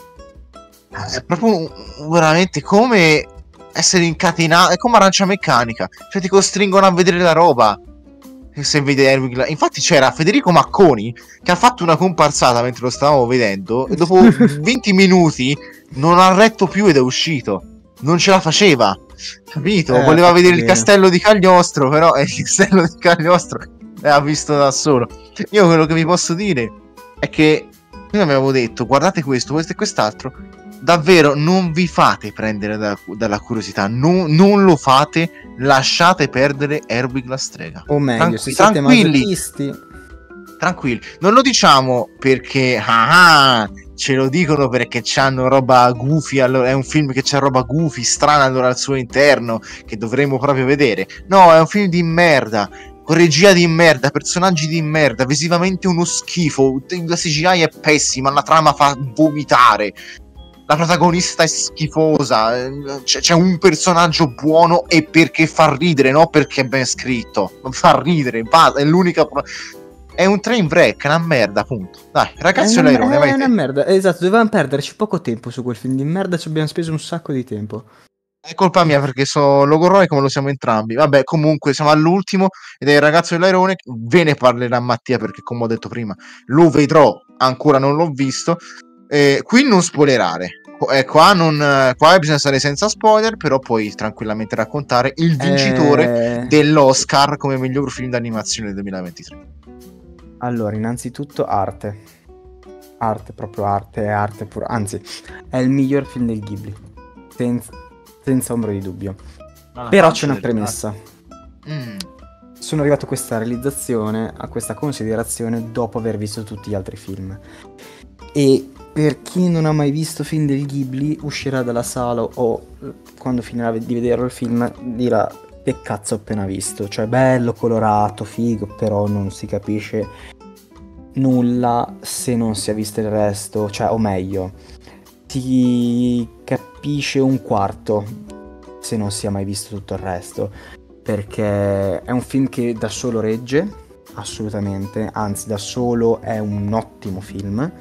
[SPEAKER 1] È proprio veramente come essere incatenato. È come Arancia Meccanica. Cioè, ti costringono a vedere la roba. Se vede Erwin la... Infatti c'era Federico Macconi che ha fatto una comparsata mentre lo stavamo vedendo. E dopo venti minuti non ha retto più ed è uscito. Non ce la faceva. Capito?
[SPEAKER 2] Eh,
[SPEAKER 1] Voleva vedere il
[SPEAKER 2] bene.
[SPEAKER 1] castello di Cagliostro. Però è il castello di Cagliostro l'ha visto da solo. Io quello che vi posso dire è che noi abbiamo detto guardate questo, questo e quest'altro. Davvero non vi fate prendere da, dalla curiosità, non, non lo fate, lasciate perdere Erwin la strega.
[SPEAKER 2] O meglio,
[SPEAKER 1] Tranqui-
[SPEAKER 2] se siete
[SPEAKER 1] tranquilli,
[SPEAKER 2] masochisti,
[SPEAKER 1] tranquilli, non lo diciamo perché ah, ah, ce lo dicono perché c'hanno roba goofy, allora è un film che c'ha roba goofy, strana allora al suo interno, che dovremmo proprio vedere. No, è un film di merda, con regia di merda, personaggi di merda, visivamente uno schifo, la C G I è pessima, la trama fa vomitare. La protagonista è schifosa, c'è, c'è un personaggio buono e perché fa ridere, no perché è ben scritto. Fa ridere, va, è l'unica. Pro... È un train wreck, una merda, appunto. Dai, ragazzi,
[SPEAKER 2] è una,
[SPEAKER 1] l'airone, vai
[SPEAKER 2] è una
[SPEAKER 1] te.
[SPEAKER 2] merda. Esatto, dovevamo perderci poco tempo su quel film di merda, ci abbiamo speso un sacco di tempo.
[SPEAKER 1] È colpa mia perché so logoroi come lo siamo entrambi. Vabbè, comunque siamo all'ultimo ed è il ragazzo dell'airone. Ve ne parlerà Mattia perché, come ho detto prima, lo vedrò. Ancora non l'ho visto. Eh, qui non spoilerare. Eh, qua, non, qua bisogna stare senza spoiler, però puoi tranquillamente raccontare il vincitore
[SPEAKER 2] Eh...
[SPEAKER 1] dell'Oscar come miglior film d'animazione del duemilaventitré.
[SPEAKER 2] Allora, innanzitutto arte. Arte, proprio arte, arte pura. Anzi, è il miglior film del Ghibli. Senza, senza ombra di dubbio.
[SPEAKER 1] Ah,
[SPEAKER 2] Però c'è una premessa.
[SPEAKER 1] Mm.
[SPEAKER 2] Sono arrivato a questa realizzazione, a questa considerazione dopo aver visto tutti gli altri film. E per chi non ha mai visto film del Ghibli, uscirà dalla sala o quando finirà di vederlo il film dirà che cazzo ho appena visto. Cioè bello, colorato, figo, però non si capisce nulla se non si è visto il resto. Cioè, o meglio, si capisce un quarto se non si è mai visto tutto il resto. Perché è un film che da solo regge, assolutamente, anzi da solo è un ottimo film.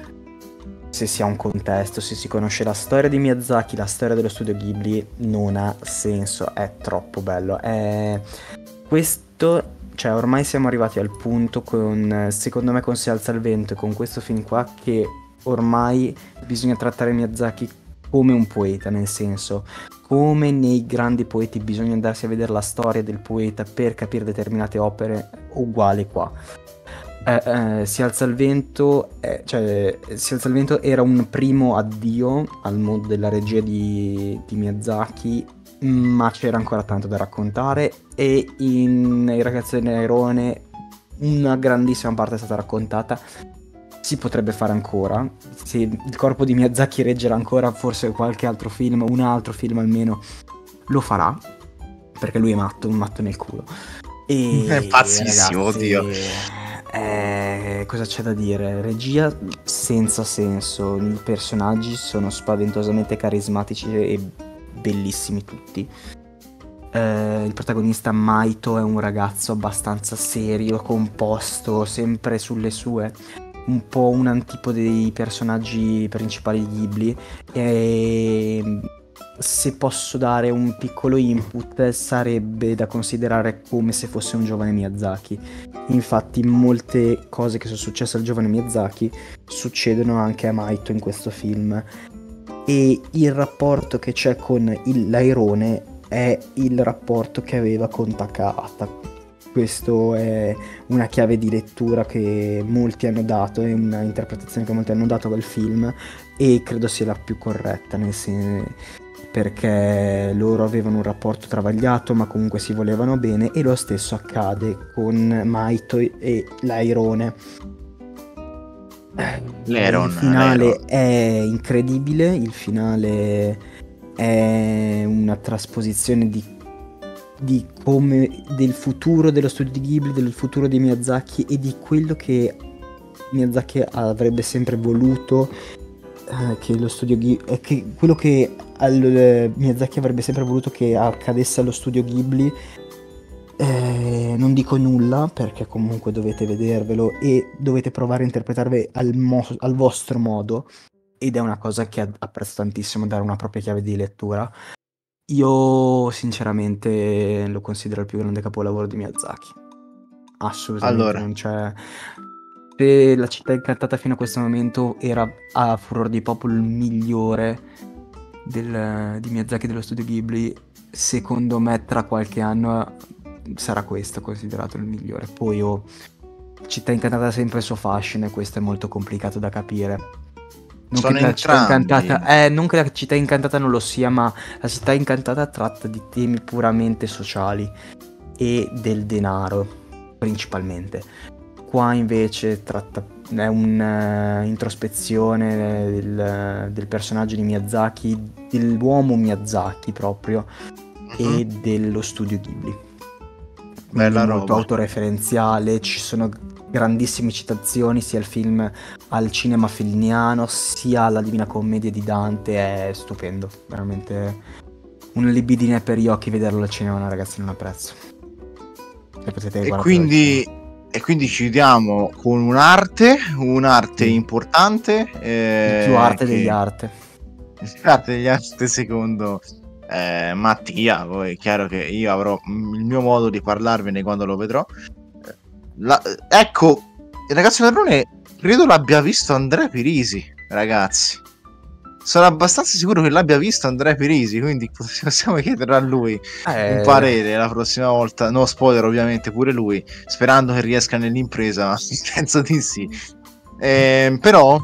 [SPEAKER 2] Se si ha un contesto, se si conosce la storia di Miyazaki, la storia dello studio Ghibli, non ha senso, è troppo bello. È... Questo, cioè ormai siamo arrivati al punto con, secondo me con Si alza il vento e con questo film qua, che ormai bisogna trattare Miyazaki come un poeta, nel senso, come nei grandi poeti bisogna andarsi a vedere la storia del poeta per capire determinate opere, uguale qua. Eh, eh, Si alza il vento, eh, cioè Si alza il vento era un primo addio al mondo della regia di, di Miyazaki, ma c'era ancora tanto da raccontare e in Il ragazzo dell'airone una grandissima parte è stata raccontata. Si potrebbe fare ancora, se il corpo di Miyazaki reggerà ancora forse qualche altro film, un altro film almeno lo farà, perché lui è matto, un matto nel culo. E
[SPEAKER 1] È pazzissimo,
[SPEAKER 2] ragazzi,
[SPEAKER 1] oddio.
[SPEAKER 2] Eh, cosa c'è da dire? Regia senza senso, i personaggi sono spaventosamente carismatici e bellissimi tutti. Eh, il protagonista Maito è un ragazzo abbastanza serio, composto, sempre sulle sue, un po' un antipode dei personaggi principali di Ghibli. E se posso dare un piccolo input, sarebbe da considerare come se fosse un giovane Miyazaki. Infatti molte cose che sono successe al giovane Miyazaki succedono anche a Maito in questo film, e il rapporto che c'è con il, l'airone è il rapporto che aveva con Takahata. Questo è una chiave di lettura che molti hanno dato, è una interpretazione che molti hanno dato al film, e credo sia la più corretta, nel senso, perché loro avevano un rapporto travagliato ma comunque si volevano bene, e lo stesso accade con Maito e l'airone.
[SPEAKER 1] L'Eron,
[SPEAKER 2] il finale
[SPEAKER 1] l'Eron.
[SPEAKER 2] è incredibile, il finale è una trasposizione di, di come del futuro dello studio di Ghibli, del futuro di Miyazaki e di quello che Miyazaki avrebbe sempre voluto eh, che lo studio Ghibli, che quello che al, Miyazaki avrebbe sempre voluto che accadesse allo studio Ghibli. Eh, non dico nulla perché comunque dovete vedervelo e dovete provare a interpretarvi al, mo- al vostro modo, ed è una cosa che apprezzo tantissimo, dare una propria chiave di lettura. Io sinceramente lo considero il più grande capolavoro di Miyazaki, assolutamente
[SPEAKER 1] Allora,
[SPEAKER 2] non c'è. Se La città incantata fino a questo momento era a furor di popolo il migliore del, di Miyazaki dello studio Ghibli, secondo me tra qualche anno sarà questo considerato il migliore. Poi oh, Città incantata ha sempre il suo fascino e questo è molto complicato da capire. Non che
[SPEAKER 1] sono
[SPEAKER 2] la città
[SPEAKER 1] entrambi.
[SPEAKER 2] incantata, eh, non che la città incantata non lo sia, ma la città incantata tratta di temi puramente sociali e del denaro, principalmente. Qua invece tratta, è un'introspezione del, del personaggio di Miyazaki, dell'uomo Miyazaki proprio,
[SPEAKER 1] Mhm.
[SPEAKER 2] e dello studio Ghibli. Quindi è
[SPEAKER 1] Bella
[SPEAKER 2] molto
[SPEAKER 1] roba.
[SPEAKER 2] autoreferenziale, ci sono grandissime citazioni sia al film, al cinema felliniano, sia alla Divina Commedia di Dante, è stupendo, veramente una libidine per gli occhi vederlo al cinema, una ragazza non ha prezzo. Se potete
[SPEAKER 1] E
[SPEAKER 2] guardarlo al cinema.
[SPEAKER 1] quindi, e quindi chiudiamo con un'arte, un'arte
[SPEAKER 2] Sì.
[SPEAKER 1] importante.
[SPEAKER 2] Il più
[SPEAKER 1] Eh,
[SPEAKER 2] arte degli
[SPEAKER 1] che
[SPEAKER 2] arte.
[SPEAKER 1] arte degli arte secondo eh, Mattia. Poi è chiaro che io avrò mm, il mio modo di parlarvene quando lo vedrò. Eh, la- ecco, il ragazzo Padrone credo l'abbia visto Andrea Pirisi, ragazzi. Sono abbastanza sicuro che l'abbia visto Andrea Pirisi, quindi possiamo chiedere a lui un
[SPEAKER 2] Eh,
[SPEAKER 1] parere la prossima volta. No spoiler, ovviamente, pure lui, sperando che riesca nell'impresa, ma penso di sì. Eh, però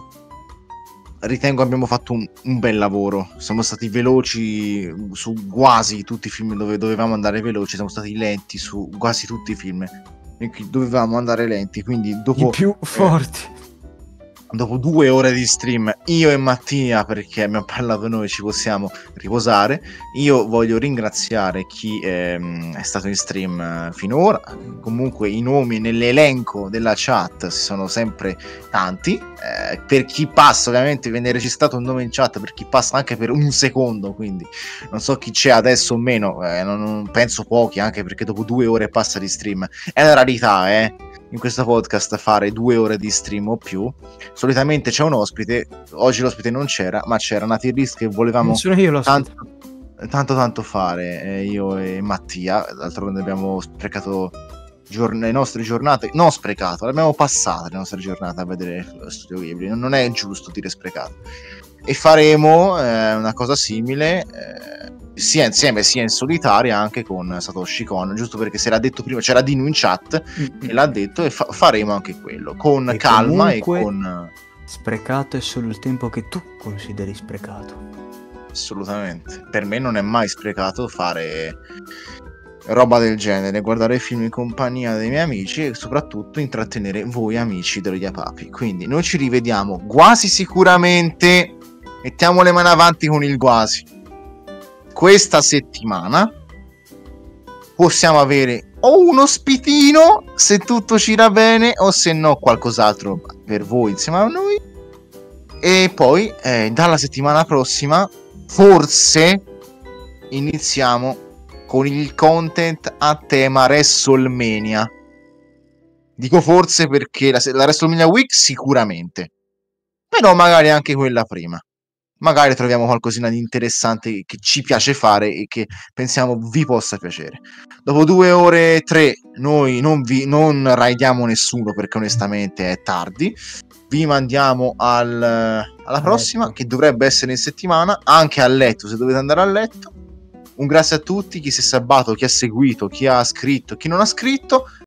[SPEAKER 1] ritengo abbiamo fatto un, un bel lavoro. Siamo stati veloci su quasi tutti i film dove dovevamo andare veloci, siamo stati lenti su quasi tutti i film in cui dovevamo andare lenti. Quindi
[SPEAKER 2] i
[SPEAKER 1] dopo
[SPEAKER 2] più
[SPEAKER 1] eh,
[SPEAKER 2] forti.
[SPEAKER 1] dopo due ore di stream, io e Mattia, perché abbiamo parlato noi, ci possiamo riposare. Io voglio ringraziare chi ehm, è stato in stream eh, finora. Comunque i nomi nell'elenco della chat si sono sempre tanti. Eh, per chi passa, ovviamente viene registrato un nome in chat per chi passa anche per un secondo, quindi non so chi c'è adesso o meno, eh, non, non penso pochi, anche perché dopo due ore passa di stream. È una rarità, eh, in questo podcast fare due ore di stream o più. Solitamente c'è un ospite, oggi l'ospite non c'era, ma c'era una tier list che volevamo
[SPEAKER 2] Non sono io l'ospite.
[SPEAKER 1] tanto tanto, tanto fare, eh, io e Mattia. D'altronde abbiamo sprecato giorn- le nostre giornate, non sprecato, le abbiamo passate le nostre giornate a vedere lo Studio Ghibli, non, non è giusto dire sprecato. E faremo eh, una cosa simile, eh, sia insieme sia in solitaria anche con Satoshi Kon, giusto perché se l'ha detto prima, c'era Dino in chat che l'ha detto, e fa- faremo anche quello con
[SPEAKER 2] E
[SPEAKER 1] calma e
[SPEAKER 2] comunque
[SPEAKER 1] con
[SPEAKER 2] sprecato è solo il tempo che tu consideri sprecato.
[SPEAKER 1] assolutamente, per me non è mai sprecato fare roba del genere, guardare film in compagnia dei miei amici e soprattutto intrattenere voi amici dello Iapapi. Quindi noi ci rivediamo quasi sicuramente, mettiamo le mani avanti con il quasi, questa settimana. Possiamo avere o un ospitino se tutto ci irà bene, o se no qualcos'altro per voi insieme a noi. E poi eh, dalla settimana prossima forse iniziamo con il content a tema WrestleMania. Dico forse perché la, la WrestleMania Week sicuramente, però magari anche quella prima. Magari troviamo qualcosina di interessante che ci piace fare e che pensiamo vi possa piacere. Dopo due ore e tre noi non vi non raidiamo nessuno, perché onestamente è tardi. Vi mandiamo al, alla
[SPEAKER 2] A
[SPEAKER 1] prossima,
[SPEAKER 2] letto.
[SPEAKER 1] che dovrebbe essere in settimana, anche a letto se dovete andare a letto. Un grazie a tutti, chi si è sabbato, chi ha seguito, chi ha scritto, chi non ha scritto.